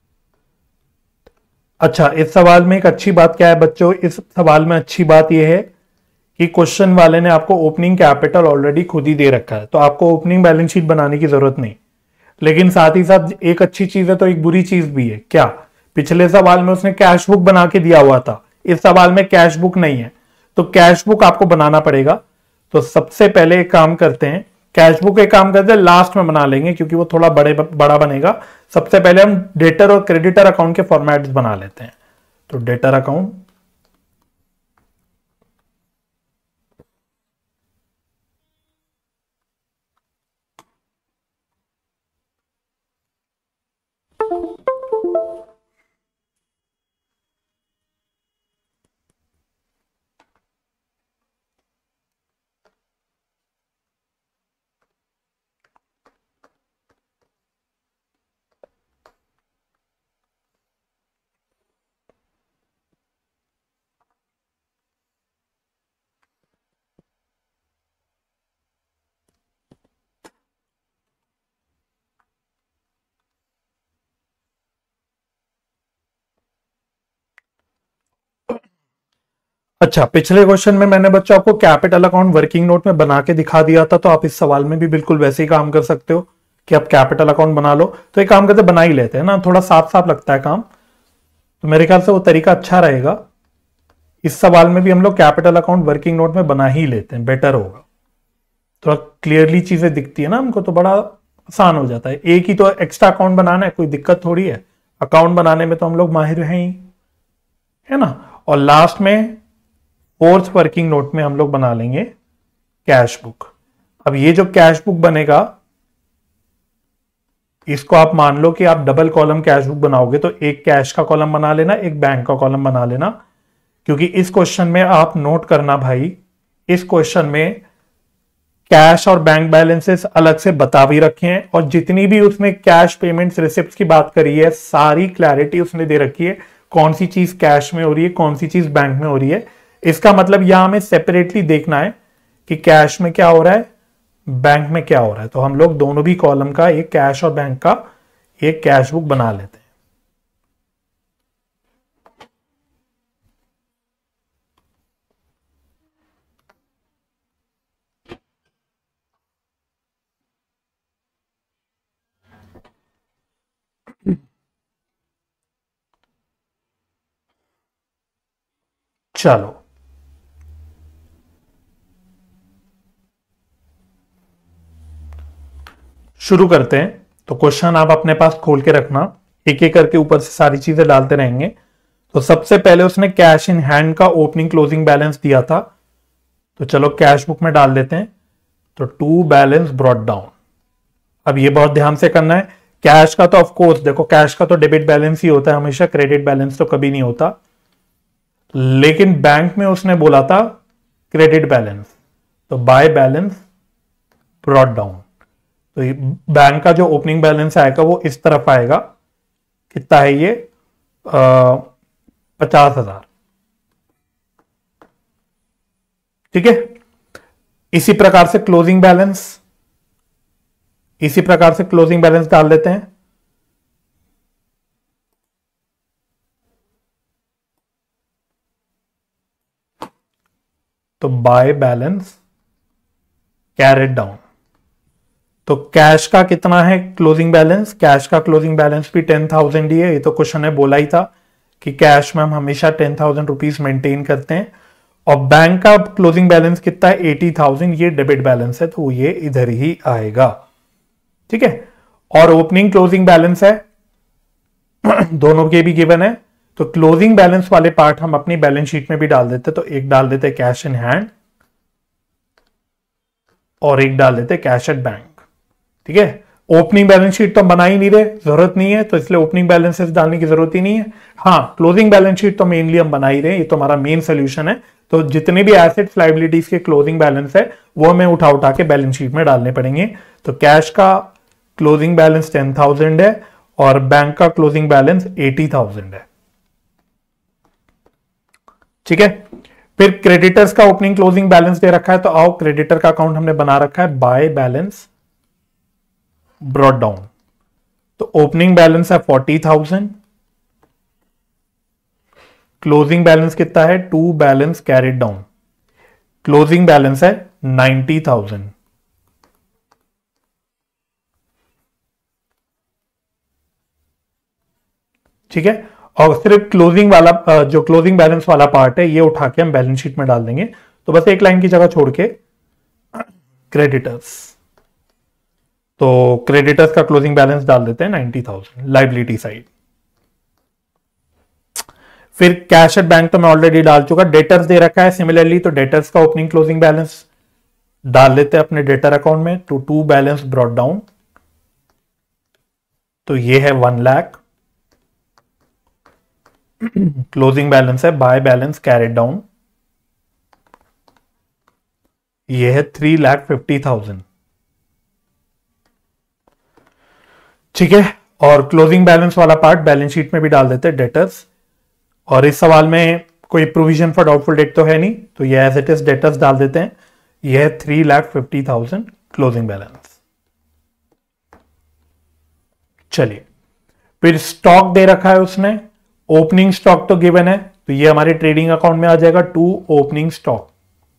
A: अच्छा, इस सवाल में एक अच्छी बात क्या है बच्चों, इस सवाल में अच्छी बात यह है कि क्वेश्चन वाले ने आपको ओपनिंग कैपिटल ऑलरेडी खुद ही दे रखा है, तो आपको ओपनिंग बैलेंस शीट बनाने की जरूरत नहीं। लेकिन साथ ही साथ एक अच्छी चीज है तो एक बुरी चीज भी है। क्या? पिछले सवाल में उसने कैश बुक बना के दिया हुआ था, इस सवाल में कैश बुक नहीं है, तो कैश बुक आपको बनाना पड़ेगा। तो सबसे पहले एक काम करते हैं, कैश बुक एक काम करते हैं लास्ट में बना लेंगे क्योंकि वो थोड़ा बड़ा बनेगा। सबसे पहले हम डेटर और क्रेडिटर अकाउंट के फॉर्मेट्स बना लेते हैं। तो डेटर अकाउंट, अच्छा पिछले क्वेश्चन में मैंने बच्चों आपको कैपिटल अकाउंट वर्किंग नोट में बना के दिखा दिया था, तो आप इस सवाल में भी बिल्कुल वैसे ही काम कर सकते हो कि आप कैपिटल अकाउंट बना लो। तो एक काम करते बना ही लेते हैं ना, थोड़ा साफ साफ लगता है काम, तो मेरे ख्याल से वो तरीका अच्छा रहेगा। इस सवाल में भी हम लोग कैपिटल अकाउंट वर्किंग नोट में बना ही लेते हैं, बेटर होगा। थोड़ा क्लियरली चीजें दिखती है ना हमको, तो बड़ा आसान हो जाता है। एक ही तो एक्स्ट्रा अकाउंट बनाना है, कोई दिक्कत थोड़ी है, अकाउंट बनाने में तो हम लोग माहिर हैं ही, है ना। और लास्ट में फोर्थ वर्किंग नोट में हम लोग बना लेंगे कैश बुक। अब ये जो कैश बुक बनेगा, इसको आप मान लो कि आप डबल कॉलम कैश बुक बनाओगे, तो एक कैश का कॉलम बना लेना, एक बैंक का कॉलम बना लेना। क्योंकि इस क्वेश्चन में आप नोट करना भाई, इस क्वेश्चन में कैश और बैंक बैलेंसेस अलग से बता भी रखे हैं, और जितनी भी उसमें कैश पेमेंट्स रिसिप्ट की बात करी है, सारी क्लैरिटी उसने दे रखी है, कौन सी चीज कैश में हो रही है, कौन सी चीज बैंक में हो रही है। इसका मतलब यहां हमें सेपरेटली देखना है कि कैश में क्या हो रहा है, बैंक में क्या हो रहा है। तो हम लोग दोनों भी कॉलम का, एक कैश और बैंक का, एक कैश बुक बना लेते हैं। चलो शुरू करते हैं। तो क्वेश्चन आप अपने पास खोल के रखना, एक एक करके ऊपर से सारी चीजें डालते रहेंगे। तो सबसे पहले उसने कैश इन हैंड का ओपनिंग क्लोजिंग बैलेंस दिया था, तो चलो कैश बुक में डाल देते हैं। तो टू बैलेंस ब्रॉट डाउन। अब ये बहुत ध्यान से करना है, कैश का तो ऑफ कोर्स देखो, कैश का तो डेबिट बैलेंस ही होता है हमेशा, क्रेडिट बैलेंस तो कभी नहीं होता। लेकिन बैंक में उसने बोला था क्रेडिट बैलेंस, तो बाय बैलेंस ब्रॉट डाउन। तो बैंक का जो ओपनिंग बैलेंस आएगा वो इस तरफ आएगा, कितना है ये, 50,000। ठीक है। इसी प्रकार से क्लोजिंग बैलेंस, इसी प्रकार से क्लोजिंग बैलेंस डाल देते हैं। तो बाय बैलेंस कैरेट डाउन। तो कैश का कितना है क्लोजिंग बैलेंस, कैश का क्लोजिंग बैलेंस भी 10,000 ही है। ये तो क्वेश्चन ने बोला ही था कि कैश में हम हमेशा 10,000 रुपीज मेंटेन करते हैं। और बैंक का क्लोजिंग बैलेंस कितना है, 80,000, ये डेबिट बैलेंस है, तो ये इधर ही आएगा। ठीक है। और ओपनिंग क्लोजिंग बैलेंस है, दोनों के भी गिवन है। तो क्लोजिंग बैलेंस वाले पार्ट हम अपनी बैलेंस शीट में भी डाल देते, तो एक डाल देते कैश इन हैंड और एक डाल देते कैश एट बैंक। ठीक है। ओपनिंग बैलेंस शीट तो हम बना ही नहीं रहे, जरूरत नहीं है, तो इसलिए ओपनिंग बैलेंसेस डालने की जरूरत ही नहीं है। हाँ, क्लोजिंग बैलेंस शीट तो मेनली हम बना ही रहे हैं, ये तो हमारा मेन सोल्यूशन है। तो जितने भी एसेट्स लाइबिलिटीज के क्लोजिंग बैलेंस है वो हमें उठा उठा के बैलेंस शीट में डालने पड़ेंगे। तो कैश का क्लोजिंग बैलेंस 10,000 है और बैंक का क्लोजिंग बैलेंस 80,000 है। ठीक है, फिर क्रेडिटर्स का ओपनिंग क्लोजिंग बैलेंस दे रखा है, तो आओ क्रेडिटर का अकाउंट हमने बना रखा है बाय बैलेंस ब्रॉट डाउन। तो ओपनिंग बैलेंस है 40,000, क्लोजिंग बैलेंस कितना है, to balance carried down, closing balance है 90,000। ठीक है, और सिर्फ क्लोजिंग वाला जो क्लोजिंग बैलेंस वाला पार्ट है ये उठा के हम बैलेंस शीट में डाल देंगे। तो बस एक लाइन की जगह छोड़ के क्रेडिटर्स, तो क्रेडिटर्स का क्लोजिंग बैलेंस डाल देते हैं 90,000 लाइबिलिटी साइड। फिर कैश एट बैंक तो मैं ऑलरेडी डाल चुका, डेटर्स दे रखा है सिमिलरली, तो डेटर्स का ओपनिंग क्लोजिंग बैलेंस डाल लेते हैं अपने डेटर अकाउंट में। तो टू बैलेंस ब्रॉट डाउन, तो ये है 1 लाख, क्लोजिंग बैलेंस है बाय बैलेंस कैरिड डाउन, ये है 3,50,000। ठीक है, और क्लोजिंग बैलेंस वाला पार्ट बैलेंस शीट में भी डाल देते हैं डेटर्स। और इस सवाल में कोई प्रोविजन फॉर डाउटफुल डेट तो है नहीं, तो ये एज इट इज डेटर्स डाल देते हैं। ये है 3,50,000 क्लोजिंग बैलेंस। चलिए, फिर स्टॉक दे रखा है उसने, ओपनिंग स्टॉक तो गिवन है, तो ये हमारे ट्रेडिंग अकाउंट में आ जाएगा टू ओपनिंग स्टॉक।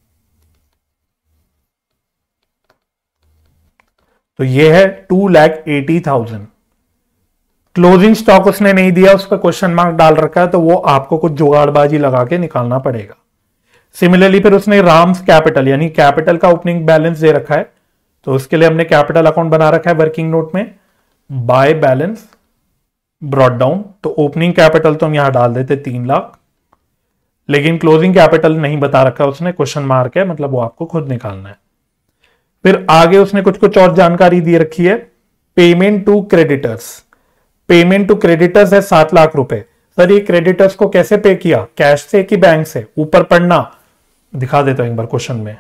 A: तो ये है 2,80,000। क्लोजिंग स्टॉक उसने नहीं दिया, उस पर क्वेश्चन मार्क डाल रखा है, तो वो आपको कुछ जुगाड़बाजी लगा के निकालना पड़ेगा। सिमिलरली फिर उसने राम्स कैपिटल यानी कैपिटल का ओपनिंग बैलेंस दे रखा है, तो उसके लिए हमने कैपिटल अकाउंट बना रखा है वर्किंग नोट में बाय बैलेंस ब्रॉट डाउन। तो ओपनिंग कैपिटल तो हम यहां डाल देते 3 लाख, लेकिन क्लोजिंग कैपिटल नहीं बता रखा उसने, क्वेश्चन मार्क है, मतलब वो आपको खुद निकालना है। फिर आगे उसने कुछ कुछ और जानकारी दी रखी है। Payment to creditors, payment to creditors है 7 लाख रुपए। सर ये क्रेडिटर्स को कैसे पे किया, कैश से कि बैंक से, ऊपर पढ़ना, दिखा देता हूं एक बार क्वेश्चन में।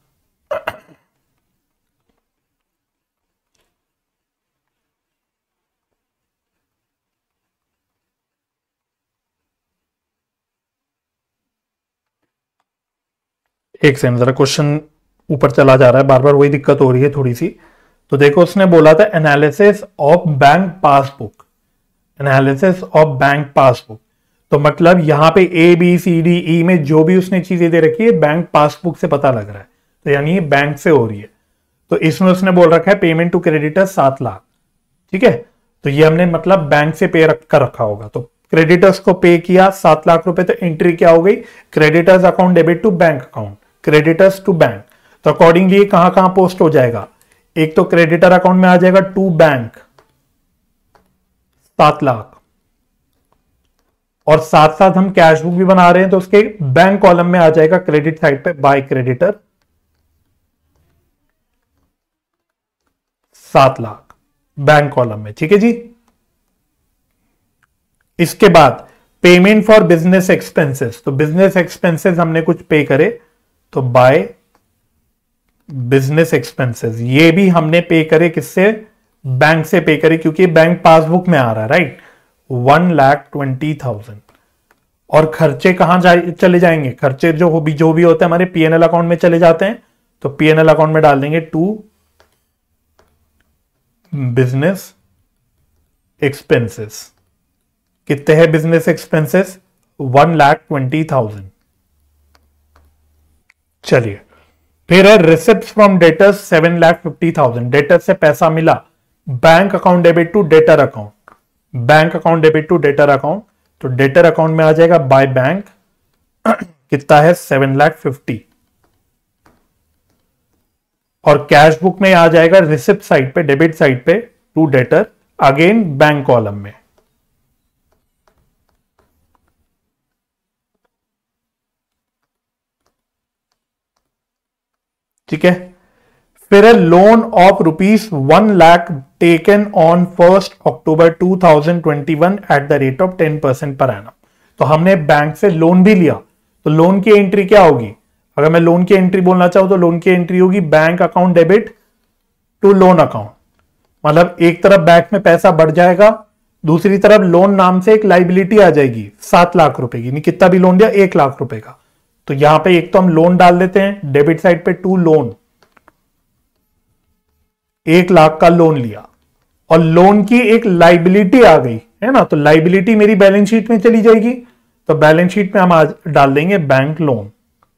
A: एक सेकंड, जरा क्वेश्चन ऊपर चला जा रहा है, बार बार वही दिक्कत हो रही है थोड़ी सी। तो देखो उसने बोला था analysis of bank passbook, analysis of bank passbook, तो मतलब यहां पे A B C D E में जो भी उसने चीजें दे रखी है बैंक पासबुक से पता लग रहा है, तो यानी ये बैंक से हो रही है। तो इसमें उसने बोल रखा है पेमेंट टू क्रेडिटर 7 लाख। ठीक है, तो ये हमने मतलब बैंक से पे कर रखा होगा, तो क्रेडिटर्स को पे किया 7 लाख रुपए, तो एंट्री क्या हो गई, creditors account debit to bank account, creditors to bank. तो अकॉर्डिंगली कहां कहां पोस्ट हो जाएगा, एक तो क्रेडिटर अकाउंट में आ जाएगा टू बैंक 7 लाख, और साथ साथ हम कैश बुक भी बना रहे हैं, तो उसके बैंक कॉलम में आ जाएगा क्रेडिट साइड पे by creditor 7 lakh bank column में। ठीक है जी, इसके बाद पेमेंट फॉर बिजनेस एक्सपेंसेस, तो बिजनेस एक्सपेंसेस हमने कुछ पे करे, तो बाय बिजनेस एक्सपेंसेस, ये भी हमने पे करे किससे, बैंक से पे करे, क्योंकि बैंक पासबुक में आ रहा है, राइट, 1,20,000। और खर्चे कहां चले जाएंगे, खर्चे जो भी होते हैं हमारे पीएनएल अकाउंट में चले जाते हैं, तो पीएनएल अकाउंट में डाल देंगे टू बिजनेस एक्सपेंसेस। कितने हैं बिजनेस एक्सपेंसेस, 1,20,000। चलिए, फिर है रिसिप्ट फ्रॉम डेटर्स 7,50,000, डेटर से पैसा मिला, bank account debit to debtor account, bank account debit to debtor account, तो डेटर अकाउंट में आ जाएगा बाय बैंक कितना है 7,50,000, और कैश बुक में आ जाएगा रिसिप्ट साइड पे, डेबिट साइड पे to debtor, again bank column में। ठीक है, फिर है loan of ₹1,00,000 taken on 1 October 2021 at the rate of 10% per annum. तो हमने बैंक से लोन भी लिया, तो लोन की एंट्री क्या होगी? अगर मैं लोन की एंट्री बोलना चाहूं तो लोन की एंट्री होगी bank account debit to loan account. मतलब एक तरफ बैंक में पैसा बढ़ जाएगा, दूसरी तरफ लोन नाम से एक लाइबिलिटी आ जाएगी 7 लाख रुपए की, कितना भी लोन दिया 1 लाख रुपए का। तो यहां पे एक तो हम लोन डाल देते हैं डेबिट साइड पे, टू लोन, 1 लाख का लोन लिया और लोन की एक लाइबिलिटी आ गई है ना, तो लाइबिलिटी मेरी बैलेंस शीट में चली जाएगी। तो बैलेंस शीट में हम आज डाल देंगे बैंक लोन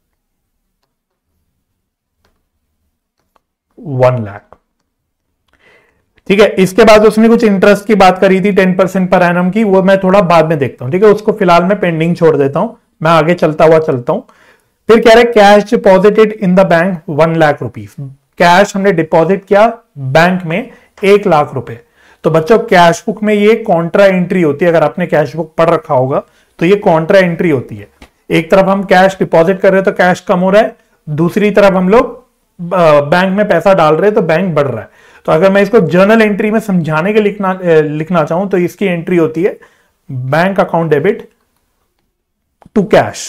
A: 1 लाख। ठीक है, इसके बाद उसने कुछ इंटरेस्ट की बात करी थी 10% पर एनम की, वो मैं थोड़ा बाद में देखता हूं। ठीक है, उसको फिलहाल मैं पेंडिंग छोड़ देता हूं, मैं आगे चलता हूं। फिर कह रहे cash deposited in the bank 1 lakh rupees. Cash हमने डिपॉजिट किया बैंक में 1 लाख रुपए। तो बच्चों कैश बुक में ये कॉन्ट्रा एंट्री होती है, अगर आपने कैश बुक पढ़ रखा होगा तो ये कॉन्ट्रा एंट्री होती है। एक तरफ हम कैश डिपॉजिट कर रहे हैं तो कैश कम हो रहा है, दूसरी तरफ हम लोग बैंक में पैसा डाल रहे हैं तो बैंक बढ़ रहा है। तो अगर मैं इसको जर्नल एंट्री में समझाने के लिखना चाहूं तो इसकी एंट्री होती है bank account debit to cash,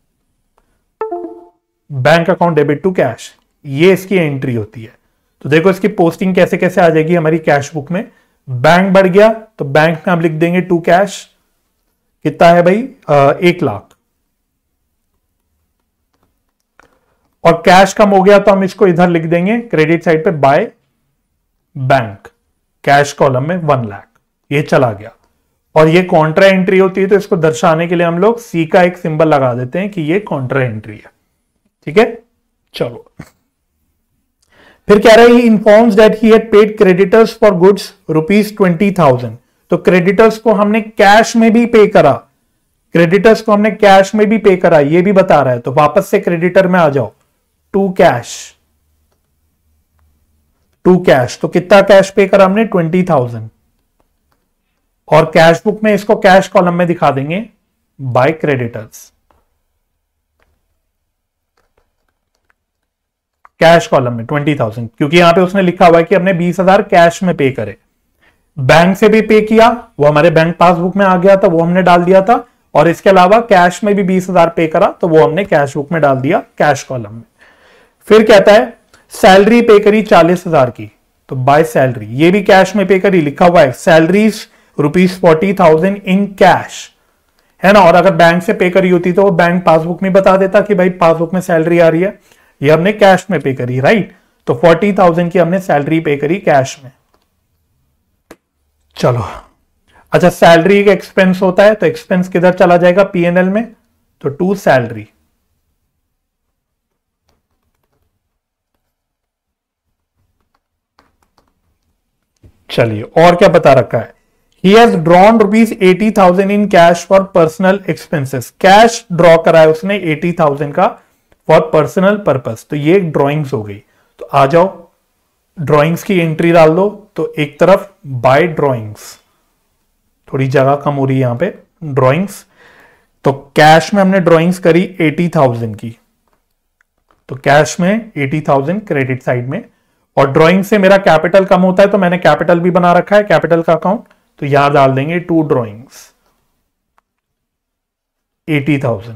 A: bank account debit to cash, ये इसकी एंट्री होती है। तो देखो इसकी पोस्टिंग कैसे कैसे आ जाएगी हमारी कैश बुक में। बैंक बढ़ गया तो बैंक में हम लिख देंगे टू कैश, कितना है भाई 1 लाख, और कैश कम हो गया तो हम इसको इधर लिख देंगे क्रेडिट साइड पे बाय बैंक, कैश कॉलम में 1 लाख, ये चला गया। और ये कॉन्ट्रा एंट्री होती है तो इसको दर्शाने के लिए हम लोग सी का एक सिंबल लगा देते हैं कि ये कॉन्ट्रा एंट्री है। ठीक है, चलो फिर कह रहा है he informs that he had paid creditors for goods ₹20,000। तो क्रेडिटर्स को हमने कैश में भी पे करा, क्रेडिटर्स को हमने कैश में भी पे करा, ये भी बता रहा है। तो वापस से क्रेडिटर में आ जाओ, टू कैश, टू कैश। तो कितना कैश पे करा हमने 20,000, और कैश बुक में इसको कैश कॉलम में दिखा देंगे बाय क्रेडिटर्स, कैश कॉलम में 20,000, क्योंकि यहां पे उसने लिखा हुआ है कि हमने 20,000 कैश में पे करे। बैंक से भी पे किया, वो हमारे बैंक पासबुक में आ गया था, वो हमने डाल दिया था, और इसके अलावा कैश में भी 20,000 पे करा तो वो हमने कैश बुक में डाल दिया कैश कॉलम में। फिर कहता है सैलरी पे करी 40,000 की, तो बाय सैलरी, ये भी कैश में पे करी, लिखा हुआ है सैलरीज ₹40,000 इन कैश, है ना। और अगर बैंक से पे करी होती तो वो बैंक पासबुक में बता देता कि भाई पासबुक में सैलरी आ रही है, ये हमने कैश में पे करी, राइट। तो 40,000 की हमने सैलरी पे करी कैश में। चलो अच्छा, सैलरी एक एक्सपेंस होता है तो एक्सपेंस किधर चला जाएगा पीएनएल में, तो टू सैलरी। चलिए और क्या बता रखा है, he has drawn ₹80,000 in cash for personal expenses. Cash draw करा है उसने 80,000 का फॉर पर्सनल पर्पस। तो ये ड्रॉइंग्स हो गई। तो आ जाओ ड्रॉइंग्स की एंट्री डाल दो। तो एक तरफ बाय ड्रॉइंग्स, थोड़ी जगह कम हो रही है यहां पे, ड्रॉइंग्स। तो कैश में हमने ड्रॉइंग्स करी 80,000 की, तो कैश में 80,000 क्रेडिट साइड में, और ड्रॉइंग से मेरा कैपिटल कम होता है तो मैंने कैपिटल भी बना रखा है, कैपिटल का अकाउंट। तो यहां डाल देंगे टू ड्रॉइंग्स 80,000।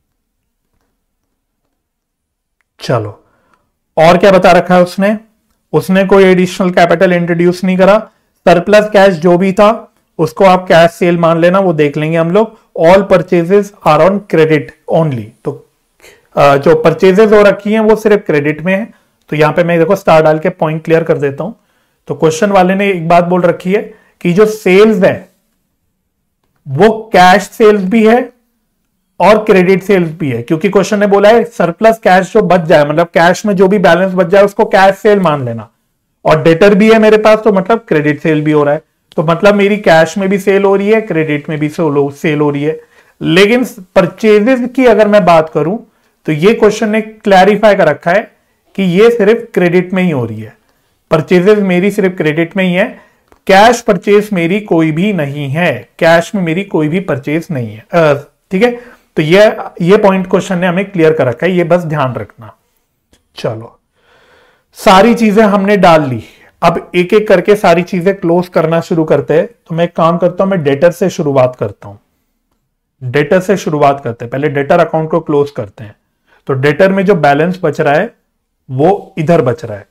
A: चलो और क्या बता रखा है उसने, उसने कोई एडिशनल कैपिटल इंट्रोड्यूस नहीं करा। सरप्लस कैश जो भी था उसको आप कैश सेल मान लेना, वो देख लेंगे हम लोग। All purchases are on credit only, तो जो परचेजेस हो रखी हैं वो सिर्फ क्रेडिट में है। तो यहां पे मैं देखो स्टार डाल के पॉइंट क्लियर कर देता हूं। तो क्वेश्चन वाले ने एक बात बोल रखी है कि जो सेल्स है वो कैश सेल्स भी है और क्रेडिट सेल्स भी है, क्योंकि क्वेश्चन ने बोला है सरप्लस कैश जो बच जाए, मतलब कैश में जो भी बैलेंस बच जाए उसको कैश सेल मान लेना, और डेटर भी है मेरे पास तो मतलब क्रेडिट सेल भी हो रहा है। तो मतलब मेरी कैश में भी सेल हो रही है, क्रेडिट में भी सेल हो रही है। लेकिन परचेजेस की अगर मैं बात करूं तो ये क्वेश्चन ने क्लैरिफाई कर रखा है कि ये सिर्फ क्रेडिट में ही हो रही है, परचेजेस मेरी सिर्फ क्रेडिट में ही है, कैश परचेज मेरी कोई भी नहीं है, कैश में मेरी कोई भी परचेज नहीं है। ठीक है, तो ये पॉइंट क्वेश्चन ने हमें क्लियर कर रखा है, ये बस ध्यान रखना। चलो सारी चीजें हमने डाल ली, अब एक एक करके सारी चीजें क्लोज करना शुरू करते हैं। तो मैं एक काम करता हूं, मैं डेटर से शुरुआत करता हूं। डेटर से शुरुआत करते हैं, पहले डेटर अकाउंट को क्लोज करते हैं। तो डेटर में जो बैलेंस बच रहा है वो इधर बच रहा है,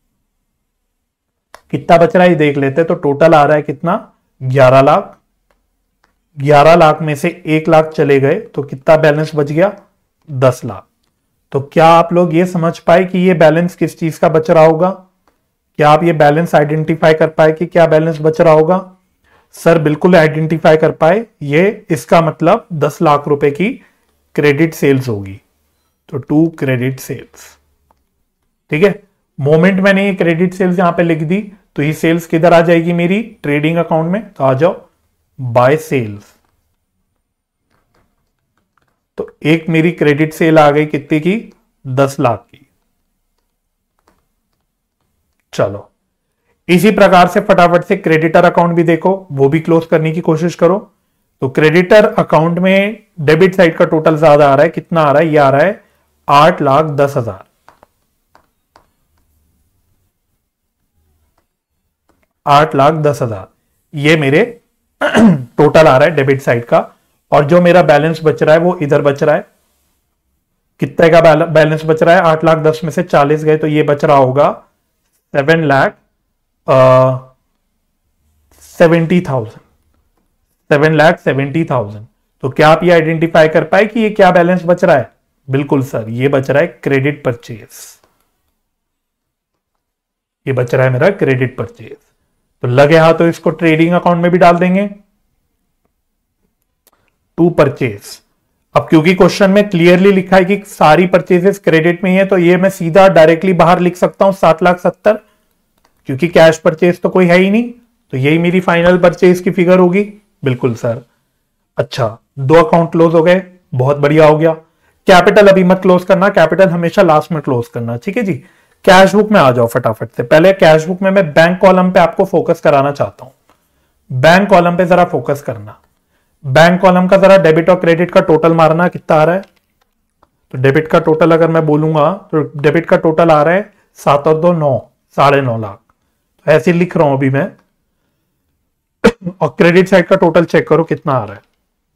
A: कितना बच रहा है देख लेते हैं। तो टोटल आ रहा है कितना, 11 लाख। 11 लाख में से 1 लाख चले गए तो कितना बैलेंस बच गया, 10 लाख। तो क्या आप लोग ये समझ पाए कि ये बैलेंस किस चीज का बच रहा होगा? क्या आप ये बैलेंस आइडेंटिफाई कर पाए कि क्या बैलेंस बच रहा होगा? सर बिल्कुल आइडेंटिफाई कर पाए। ये इसका मतलब 10 लाख रुपए की क्रेडिट सेल्स होगी। तो 2 क्रेडिट सेल्स, ठीक है। मोमेंट मैंने ये क्रेडिट सेल्स यहां पे लिख दी, तो ये सेल्स किधर आ जाएगी मेरी, ट्रेडिंग अकाउंट में। तो आ जाओ बाय सेल्स। तो एक मेरी क्रेडिट सेल आ गई कितने की, 10 लाख की। चलो इसी प्रकार से फटाफट से क्रेडिटर अकाउंट भी देखो, वो भी क्लोज करने की कोशिश करो। तो क्रेडिटर अकाउंट में डेबिट साइड का टोटल ज्यादा आ रहा है, कितना आ रहा है, ये आ रहा है 8,10,000। 8,10,000 ये मेरे टोटल आ रहा है डेबिट साइड का। और जो मेरा बैलेंस बच रहा है वो इधर बच रहा है, कितने का बैलेंस बच रहा है, 8,10,000 में से 40 गए तो ये बच रहा होगा 7,70,000। 7,70,000। तो क्या आप ये आइडेंटिफाई कर पाए कि ये क्या बैलेंस बच रहा है? बिल्कुल सर, ये बच रहा है क्रेडिट परचेज। ये बच रहा है मेरा क्रेडिट परचेज। तो लगे हाथ तो इसको ट्रेडिंग अकाउंट में भी डाल देंगे, टू परचेज। अब क्योंकि क्वेश्चन में क्लियरली लिखा है कि सारी परचेजेस क्रेडिट में ही है, तो ये मैं सीधा डायरेक्टली बाहर लिख सकता हूं 7,70,000, क्योंकि कैश परचेज तो कोई है ही नहीं। तो यही मेरी फाइनल परचेज की फिगर होगी। बिल्कुल सर। अच्छा, 2 अकाउंट क्लोज हो गए, बहुत बढ़िया हो गया। कैपिटल अभी मत क्लोज करना, कैपिटल हमेशा लास्ट में क्लोज करना, ठीक है जी। कैश बुक में आ जाओ फटाफट से। पहले कैश बुक में मैं बैंक कॉलम पे आपको फोकस कराना चाहता हूं। बैंक कॉलम पे जरा फोकस करना। बैंक कॉलम का जरा डेबिट और क्रेडिट का टोटल मारना, कितना आ रहा है। तो डेबिट का टोटल अगर मैं बोलूंगा तो डेबिट का टोटल आ रहा है 7 और 2 9, 9.5 लाख। तो ऐसे लिख रहा हूं अभी मैं। और क्रेडिट साइड का टोटल चेक करो कितना आ रहा है।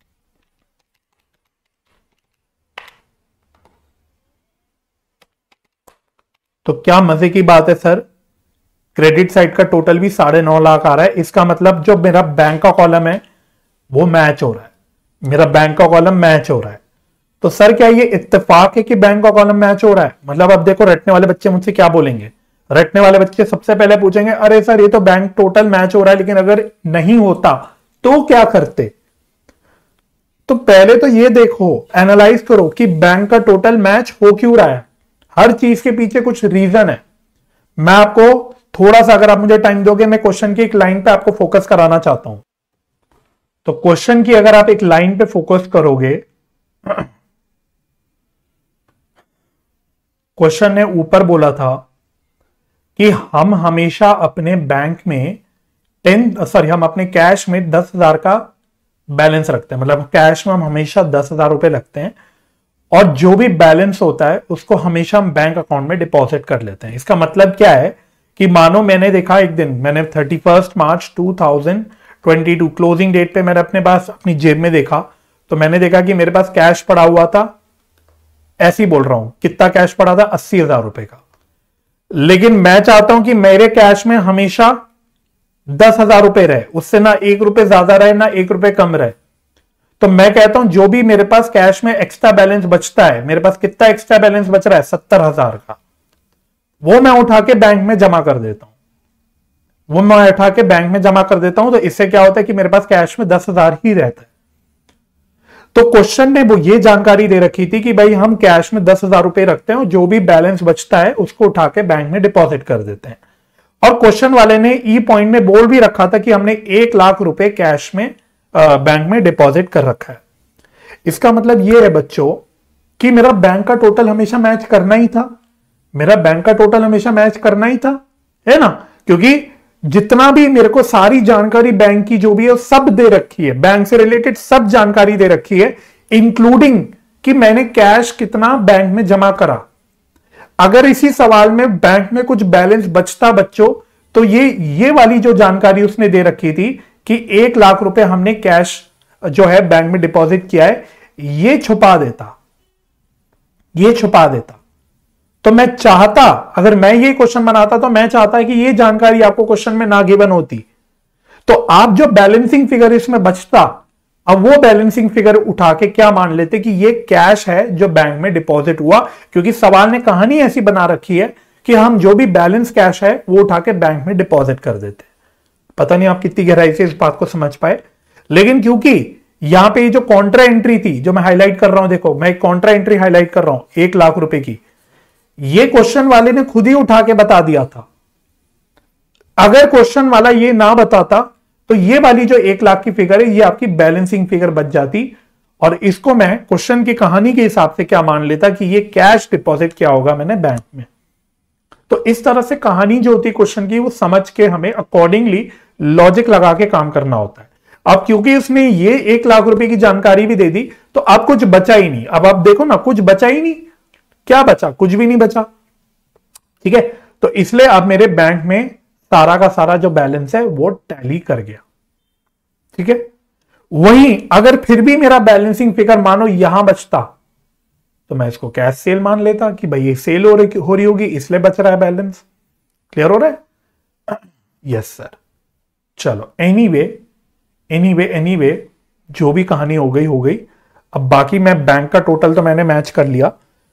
A: तो क्या मजे की बात है सर, क्रेडिट साइड का टोटल भी 9.5 लाख आ रहा है। इसका मतलब जो मेरा बैंक का कॉलम है वो मैच हो रहा है, मेरा बैंक का कॉलम मैच हो रहा है। तो सर क्या ये इत्तेफाक है कि बैंक का कॉलम मैच हो रहा है? मतलब अब देखो रटने वाले बच्चे मुझसे क्या बोलेंगे, रटने वाले बच्चे सबसे पहले पूछेंगे अरे सर ये तो बैंक टोटल मैच हो रहा है, लेकिन अगर नहीं होता तो क्या करते? तो पहले तो ये देखो, एनालाइज करो कि बैंक का टोटल मैच हो क्यों रहा है। हर चीज के पीछे कुछ रीजन है। मैं आपको थोड़ा सा, अगर आप मुझे टाइम दोगे, मैं क्वेश्चन की एक लाइन पे आपको फोकस कराना चाहता हूं। तो क्वेश्चन की अगर आप एक लाइन पे फोकस करोगे, क्वेश्चन ने ऊपर बोला था कि हम हमेशा अपने बैंक में हम अपने कैश में 10,000 का बैलेंस रखते हैं। मतलब कैश में हम हमेशा 10,000 रुपए रखते हैं, और जो भी बैलेंस होता है उसको हमेशा हम बैंक अकाउंट में डिपॉजिट कर लेते हैं। इसका मतलब क्या है कि मानो मैंने देखा एक दिन, मैंने 31 मार्च 2022 क्लोजिंग डेट पे मैंने अपने पास अपनी जेब में देखा, तो मैंने देखा कि मेरे पास कैश पड़ा हुआ था, ऐसे ही बोल रहा हूं, कितना कैश पड़ा था, 80,000 रुपए का। लेकिन मैं चाहता हूं कि मेरे कैश में हमेशा 10,000 रुपए रहे, उससे ना 1 रुपए ज्यादा रहे ना 1 रुपए कम रहे। तो मैं कहता हूं जो भी मेरे पास कैश में एक्स्ट्रा बैलेंस बचता है, मेरे पास कितना एक्स्ट्रा बैलेंस बच रहा है, 70,000 का, वो मैं उठा के बैंक में जमा कर देता हूं। वो मैं उठा के बैंक में जमा कर देता हूं। तो इससे क्या होता है कि मेरे पास कैश में 10,000 ही रहता है। तो क्वेश्चन ने वो ये जानकारी दे रखी थी कि भाई हम कैश में 10,000 रुपए रखते हैं और जो भी बैलेंस बचता है उसको उठा के बैंक में डिपॉजिट कर देते हैं। और क्वेश्चन वाले ने ई पॉइंट में बोल भी रखा था कि हमने 1 लाख रुपए कैश में बैंक में डिपॉजिट कर रखा है। इसका मतलब यह है बच्चों कि मेरा बैंक का टोटल हमेशा मैच करना ही था। मेरा बैंक का टोटल हमेशा मैच करना ही था, है ना, क्योंकि जितना भी मेरे को सारी जानकारी बैंक की जो भी है सब दे रखी है, बैंक से रिलेटेड सब जानकारी दे रखी है, इंक्लूडिंग कि मैंने कैश कितना बैंक में जमा करा। अगर इसी सवाल में बैंक में कुछ बैलेंस बचता बच्चों, तो ये वाली जो जानकारी उसने दे रखी थी कि 1 लाख रुपए हमने कैश जो है बैंक में डिपॉजिट किया है, ये छुपा देता, ये छुपा देता। तो मैं चाहता, अगर मैं ये क्वेश्चन बनाता तो मैं चाहता कि ये जानकारी आपको क्वेश्चन में ना गिवन होती, तो आप जो बैलेंसिंग फिगर इसमें बचता, अब वो बैलेंसिंग फिगर उठा के क्या मान लेते कि ये कैश है जो बैंक में डिपॉजिट हुआ, क्योंकि सवाल ने कहानी ऐसी बना रखी है कि हम जो भी बैलेंस कैश है वो उठा के बैंक में डिपॉजिट कर देते। पता नहीं आप कितनी गहराई से इस बात को समझ पाए, लेकिन क्योंकि यहां पे जो कॉन्ट्रा एंट्री थी जो मैं हाईलाइट कर रहा हूं, देखो मैं एक कॉन्ट्रा एंट्री हाईलाइट कर रहा हूं 1 लाख रुपए की, ये क्वेश्चन वाले ने खुद ही उठा के बता दिया था। अगर क्वेश्चन वाला ये ना बताता तो ये वाली जो 1 लाख की फिगर है ये आपकी बैलेंसिंग फिगर बच जाती, और इसको मैं क्वेश्चन की कहानी के हिसाब से क्या मान लेता कि ये कैश डिपॉजिट क्या होगा मैंने बैंक में। तो इस तरह से कहानी जो होती है क्वेश्चन की वो समझ के हमें अकॉर्डिंगली लॉजिक लगा के काम करना होता है। अब क्योंकि उसने ये 1 लाख रुपए की जानकारी भी दे दी तो अब कुछ बचा ही नहीं। अब आप देखो ना, कुछ बचा ही नहीं, क्या बचा? कुछ भी नहीं बचा। ठीक है, तो इसलिए अब मेरे बैंक में सारा का सारा जो बैलेंस है वो टैली कर गया। ठीक है, वहीं अगर फिर भी मेरा बैलेंसिंग फिगर मानो यहां बचता तो मैं इसको कैश सेल मान लेता कि भाई ये सेल हो रही होगी इसलिए बच रहा है बैलेंस। क्लियर हो रहा है? Yes sir. चलो एनीवे जो भी कहानी हो गई हो गई। अब बाकी मैं बैंक का टोटल तो मैंने मैच कर लिया।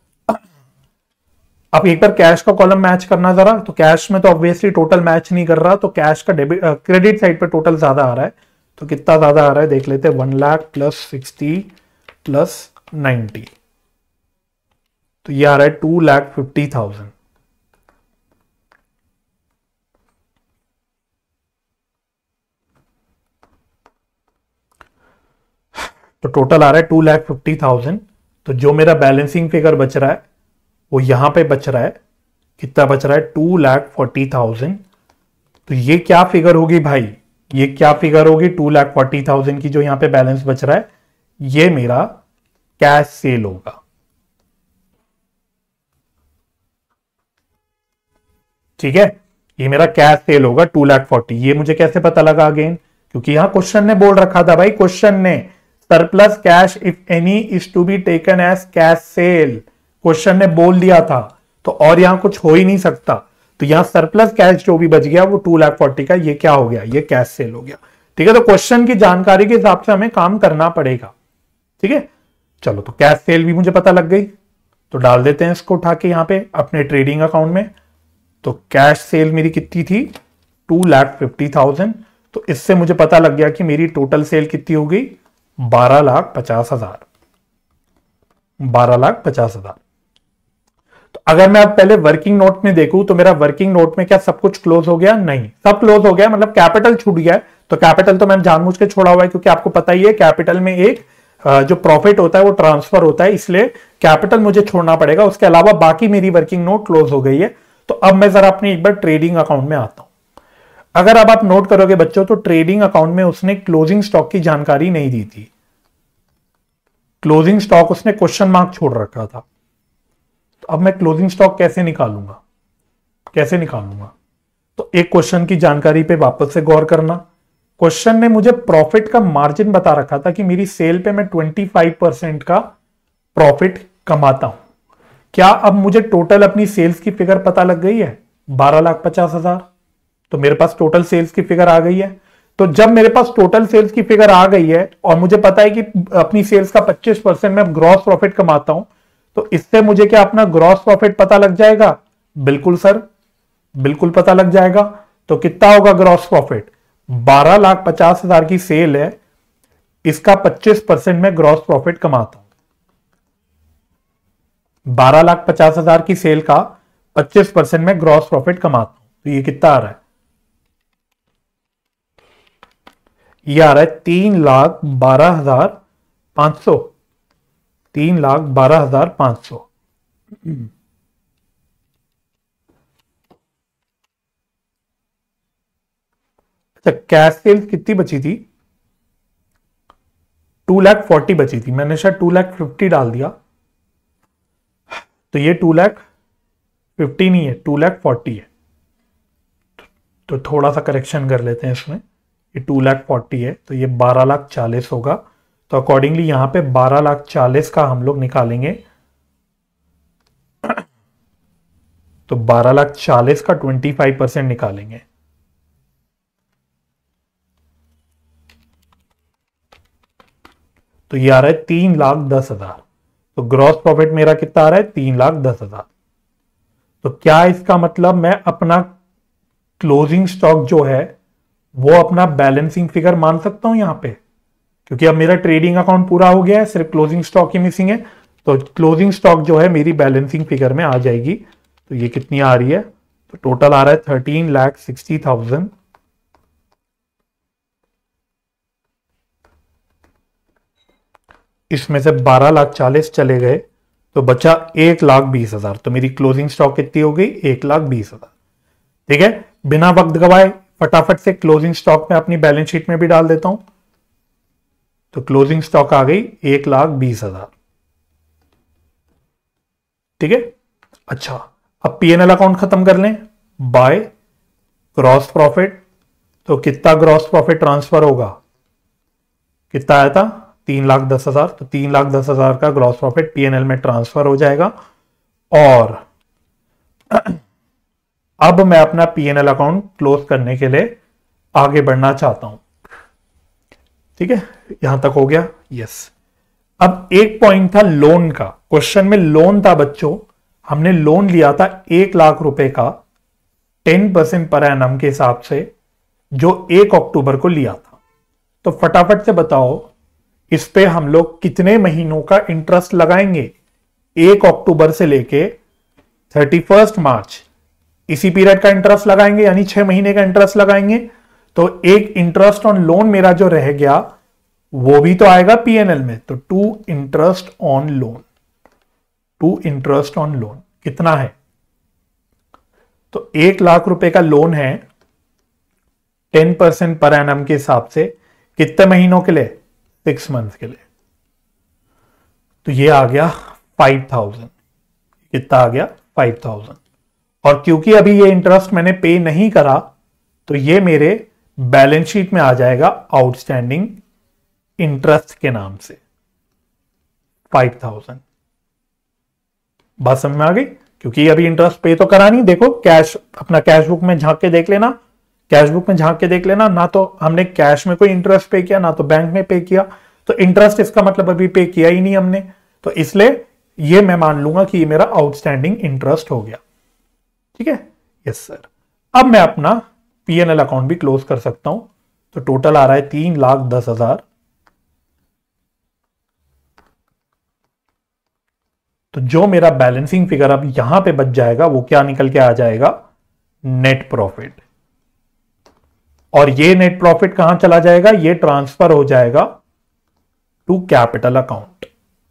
A: अब एक बार कैश का कॉलम मैच करना जरा, तो कैश में तो ऑब्वियसली टोटल मैच नहीं कर रहा, तो कैश का डेबिट क्रेडिट साइड पे टोटल ज्यादा आ रहा है। तो कितना ज्यादा आ रहा है देख लेते हैं, 1 लाख प्लस 60 प्लस 90, तो ये आ रहा है 2,50,000। तो टोटल आ रहा है 2,50,000। तो जो मेरा बैलेंसिंग फिगर बच रहा है वो यहां पे बच रहा है, कितना बच रहा है? 2,40,000। तो ये क्या फिगर होगी भाई? ये क्या फिगर होगी 2,40,000 की जो यहां पे बैलेंस बच रहा है? ये मेरा कैश सेल होगा। ठीक है, ये मेरा कैश सेल होगा 2,40,000। ये मुझे कैसे पता लगा? अगेन क्योंकि यहां क्वेश्चन ने बोल रखा था भाई, क्वेश्चन ने surplus cash if any is to be taken as cash sale, question ने बोल दिया था। तो और यहां कुछ हो ही नहीं सकता। तो यहां सरप्लस कैश जो भी बच गया वो 2,40,000 का, ये क्या हो गया? ये कैश सेल हो गया। ठीक है, तो क्वेश्चन की जानकारी के हिसाब से हमें काम करना पड़ेगा। ठीक है, चलो तो कैश सेल भी मुझे पता लग गई, तो डाल देते हैं इसको उठा के यहां पे अपने ट्रेडिंग अकाउंट में। तो कैश सेल मेरी कितनी थी? 2,50,000। तो इससे मुझे पता लग गया कि मेरी टोटल सेल कितनी हो गई? 12,50,000। 12,50,000। तो अगर मैं अब पहले वर्किंग नोट में देखूं तो मेरा वर्किंग नोट में क्या सब कुछ क्लोज हो गया? नहीं, सब क्लोज हो गया, मतलब कैपिटल छूट गया है। तो कैपिटल तो मैंने जानबूझ के छोड़ा हुआ है, क्योंकि आपको पता ही है कैपिटल में एक जो प्रॉफिट होता है वो ट्रांसफर होता है, इसलिए कैपिटल मुझे छोड़ना पड़ेगा। उसके अलावा बाकी मेरी वर्किंग नोट क्लोज हो गई है। तो अब मैं जरा अपनी एक बार ट्रेडिंग अकाउंट में आता हूं। अगर अब आप नोट करोगे बच्चों तो ट्रेडिंग अकाउंट में उसने क्लोजिंग स्टॉक की जानकारी नहीं दी थी। क्लोजिंग स्टॉक उसने क्वेश्चन मार्क छोड़ रखा था। तो अब मैं क्लोजिंग स्टॉक कैसे निकालूंगा? तो एक क्वेश्चन की जानकारी पे वापस से गौर करना। क्वेश्चन ने मुझे प्रॉफिट का मार्जिन बता रखा था कि मेरी सेल पे मैं 25% का प्रॉफिट कमाता हूं। क्या अब मुझे टोटल अपनी सेल्स की फिगर पता लग गई है? 12,50,000। तो मेरे पास टोटल सेल्स की फिगर आ गई है। तो जब मेरे पास टोटल सेल्स की फिगर आ गई है और मुझे पता है कि अपनी सेल्स का 25% मैं ग्रॉस प्रॉफिट कमाता हूं, तो इससे मुझे क्या अपना ग्रॉस प्रॉफिट पता लग जाएगा? बिल्कुल सर, बिल्कुल पता लग जाएगा। तो कितना होगा ग्रॉस प्रॉफिट? 12,50,000 की सेल है, इसका 25% मैं ग्रॉस प्रॉफिट कमाता हूं। 12,50,000 की सेल का 25% में ग्रॉस प्रॉफिट कमाता हूं। तो ये कितना आ रहा है? ये आ रहा है 3,12,500। 3,12,500। अच्छा, कैश सेल्स कितनी बची थी? 2,40,000 बची थी। मैंने शायद 2,50,000 डाल दिया। तो ये 2,00,000 50 नहीं है, 2,40,000 है। तो थोड़ा सा करेक्शन कर लेते हैं इसमें, ये 2,40,000 है तो ये 12,40,000 होगा। तो अकॉर्डिंगली यहां पे 12,40,000 का हम लोग निकालेंगे, तो 12,40,000 का 25% निकालेंगे, तो ये आ रहा है 3,10,000। तो ग्रॉस प्रॉफिट मेरा कितना आ रहा है, 3,10,000। तो क्या इसका मतलब मैं अपना क्लोजिंग स्टॉक जो है वो अपना बैलेंसिंग फिगर मान सकता हूं यहां पे, क्योंकि अब मेरा ट्रेडिंग अकाउंट पूरा हो गया है, सिर्फ क्लोजिंग स्टॉक ही मिसिंग है। तो क्लोजिंग स्टॉक जो है मेरी बैलेंसिंग फिगर में आ जाएगी। तो ये कितनी आ रही है, तो टोटल आ रहा है 13,60,000। इसमें से 12,40,000 चले गए तो बचा 1,20,000। तो मेरी क्लोजिंग स्टॉक कितनी हो गई, 1,20,000। ठीक है, बिना वक्त गवाए फटाफट से क्लोजिंग स्टॉक में अपनी बैलेंस शीट में भी डाल देता हूं। तो क्लोजिंग स्टॉक आ गई 1,20,000। ठीक है, अच्छा अब पीएनएल अकाउंट खत्म कर लें बाय ग्रॉस प्रॉफिट। तो कितना ग्रॉस प्रॉफिट ट्रांसफर होगा, कितना आया था, 3,10,000। तो 3,10,000 का ग्रॉस प्रॉफिट पीएनएल में ट्रांसफर हो जाएगा। और अब मैं अपना पीएनएल अकाउंट क्लोज करने के लिए आगे बढ़ना चाहता हूं। ठीक है, यहां तक हो गया, यस। अब एक पॉइंट था लोन का, क्वेश्चन में लोन था बच्चों, हमने लोन लिया था 1,00,000 रुपए का 10% पर एनम के हिसाब से, जो 1 अक्टूबर को लिया था। तो फटाफट से बताओ इस पे हम लोग कितने महीनों का इंटरेस्ट लगाएंगे, 1 अक्टूबर से लेके 31 मार्च, इसी पीरियड का इंटरेस्ट लगाएंगे, यानी 6 महीने का इंटरेस्ट लगाएंगे। तो एक इंटरेस्ट ऑन लोन मेरा जो रह गया वो भी तो आएगा पीएनएल में। तो to interest on loan, to interest on loan कितना है, तो 1,00,000 रुपए का लोन है 10% पर एनम के हिसाब से, कितने महीनों के लिए, 6 मंथ के लिए। तो ये आ गया 5,000, कितना आ गया 5,000। और क्योंकि अभी ये इंटरेस्ट मैंने पे नहीं करा तो ये मेरे बैलेंस शीट में आ जाएगा आउटस्टैंडिंग इंटरेस्ट के नाम से 5,000। बात समझ में आ गई, क्योंकि अभी इंटरेस्ट पे तो करा नहीं। देखो कैश, अपना कैश बुक में झांक के देख लेना, कैश बुक में झांक के देख लेना, ना तो हमने कैश में कोई इंटरेस्ट पे किया ना तो बैंक में पे किया। तो इंटरेस्ट इसका मतलब अभी पे किया ही नहीं हमने, तो इसलिए ये मैं मान लूंगा कि ये मेरा आउटस्टैंडिंग इंटरेस्ट हो गया। ठीक है, यस सर। अब मैं अपना पीएनएल अकाउंट भी क्लोज कर सकता हूं। तो टोटल आ रहा है 3,10,000। तो जो मेरा बैलेंसिंग फिगर अब यहां पे बच जाएगा वो क्या निकल के आ जाएगा, नेट प्रॉफिट। और ये नेट प्रॉफिट कहां चला जाएगा, ये ट्रांसफर हो जाएगा टू कैपिटल अकाउंट।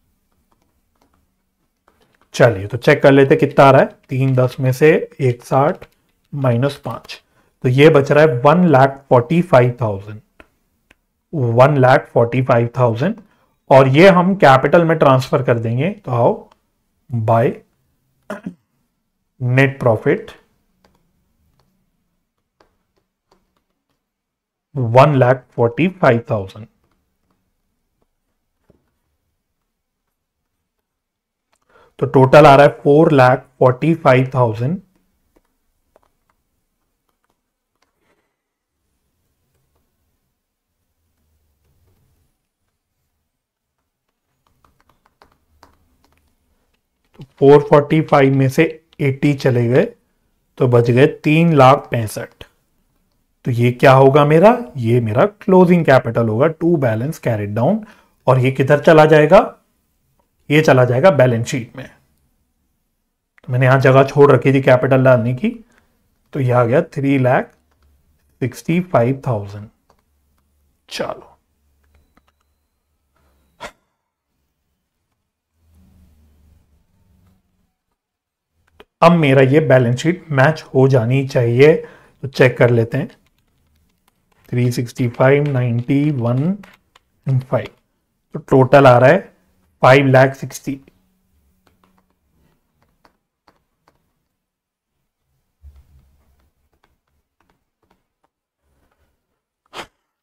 A: चलिए तो चेक कर लेते कितना आ रहा है, 310 में से 160 -5, तो ये बच रहा है 1,45,000, 1,45,000। और ये हम कैपिटल में ट्रांसफर कर देंगे। तो आओ बाय नेट प्रॉफिट 1,45,000। तो टोटल आ रहा है 4,45,000। तो 445 में से 80 चले गए तो बच गए 3,65,000। तो ये क्या होगा मेरा, ये मेरा क्लोजिंग कैपिटल होगा टू बैलेंस कैरिड डाउन। और ये किधर चला जाएगा, ये चला जाएगा बैलेंस शीट में। तो मैंने यहां जगह छोड़ रखी थी कैपिटल डालने की, तो यह आ गया 3,65,000। चलो अब मेरा ये बैलेंस शीट मैच हो जानी चाहिए। तो चेक कर लेते हैं, 365, 90, 1 एंड 5। तो टोटल आ रहा है 5,60,000।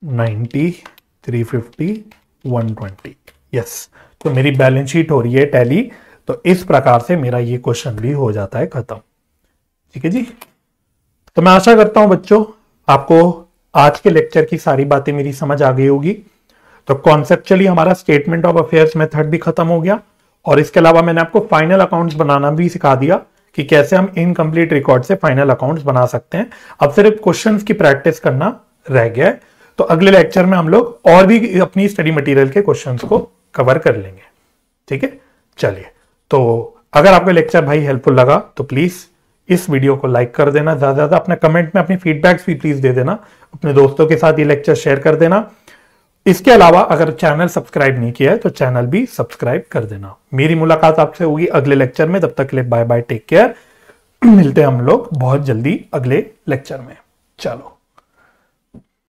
A: 90, 350, 120। यस, तो मेरी बैलेंस शीट हो रही है टैली। तो इस प्रकार से मेरा ये क्वेश्चन भी हो जाता है खत्म। ठीक है जी। तो मैं आशा करता हूं बच्चों आपको आज के लेक्चर की सारी बातें मेरी समझ आ गई होगी। तो कॉन्सेप्चुअली हमारा स्टेटमेंट ऑफ अफेयर्स मेथड भी खत्म हो गया, और इसके अलावा मैंने आपको फाइनल अकाउंट्स बनाना भी सिखा दिया कि कैसे हम इनकम्प्लीट रिकॉर्ड से फाइनल अकाउंट्स बना सकते हैं। अब सिर्फ क्वेश्चंस की प्रैक्टिस करना रह गया है। तो अगले लेक्चर में हम लोग और भी अपनी स्टडी मटेरियल के क्वेश्चंस को कवर कर लेंगे। ठीक है, चलिए। तो अगर आपका लेक्चर भाई हेल्पफुल लगा तो प्लीज इस वीडियो को लाइक कर देना, ज्यादा ज्यादा अपने कमेंट में अपनी फीडबैक्स भी प्लीज दे देना, अपने दोस्तों के साथ ये लेक्चर शेयर कर देना। इसके अलावा अगर चैनल सब्सक्राइब नहीं किया है तो चैनल भी सब्सक्राइब कर देना। मेरी मुलाकात आपसे होगी अगले लेक्चर में, तब तक के लिए बाय बाय, टेक केयर। मिलते हैं हम लोग बहुत जल्दी अगले लेक्चर में। चलो।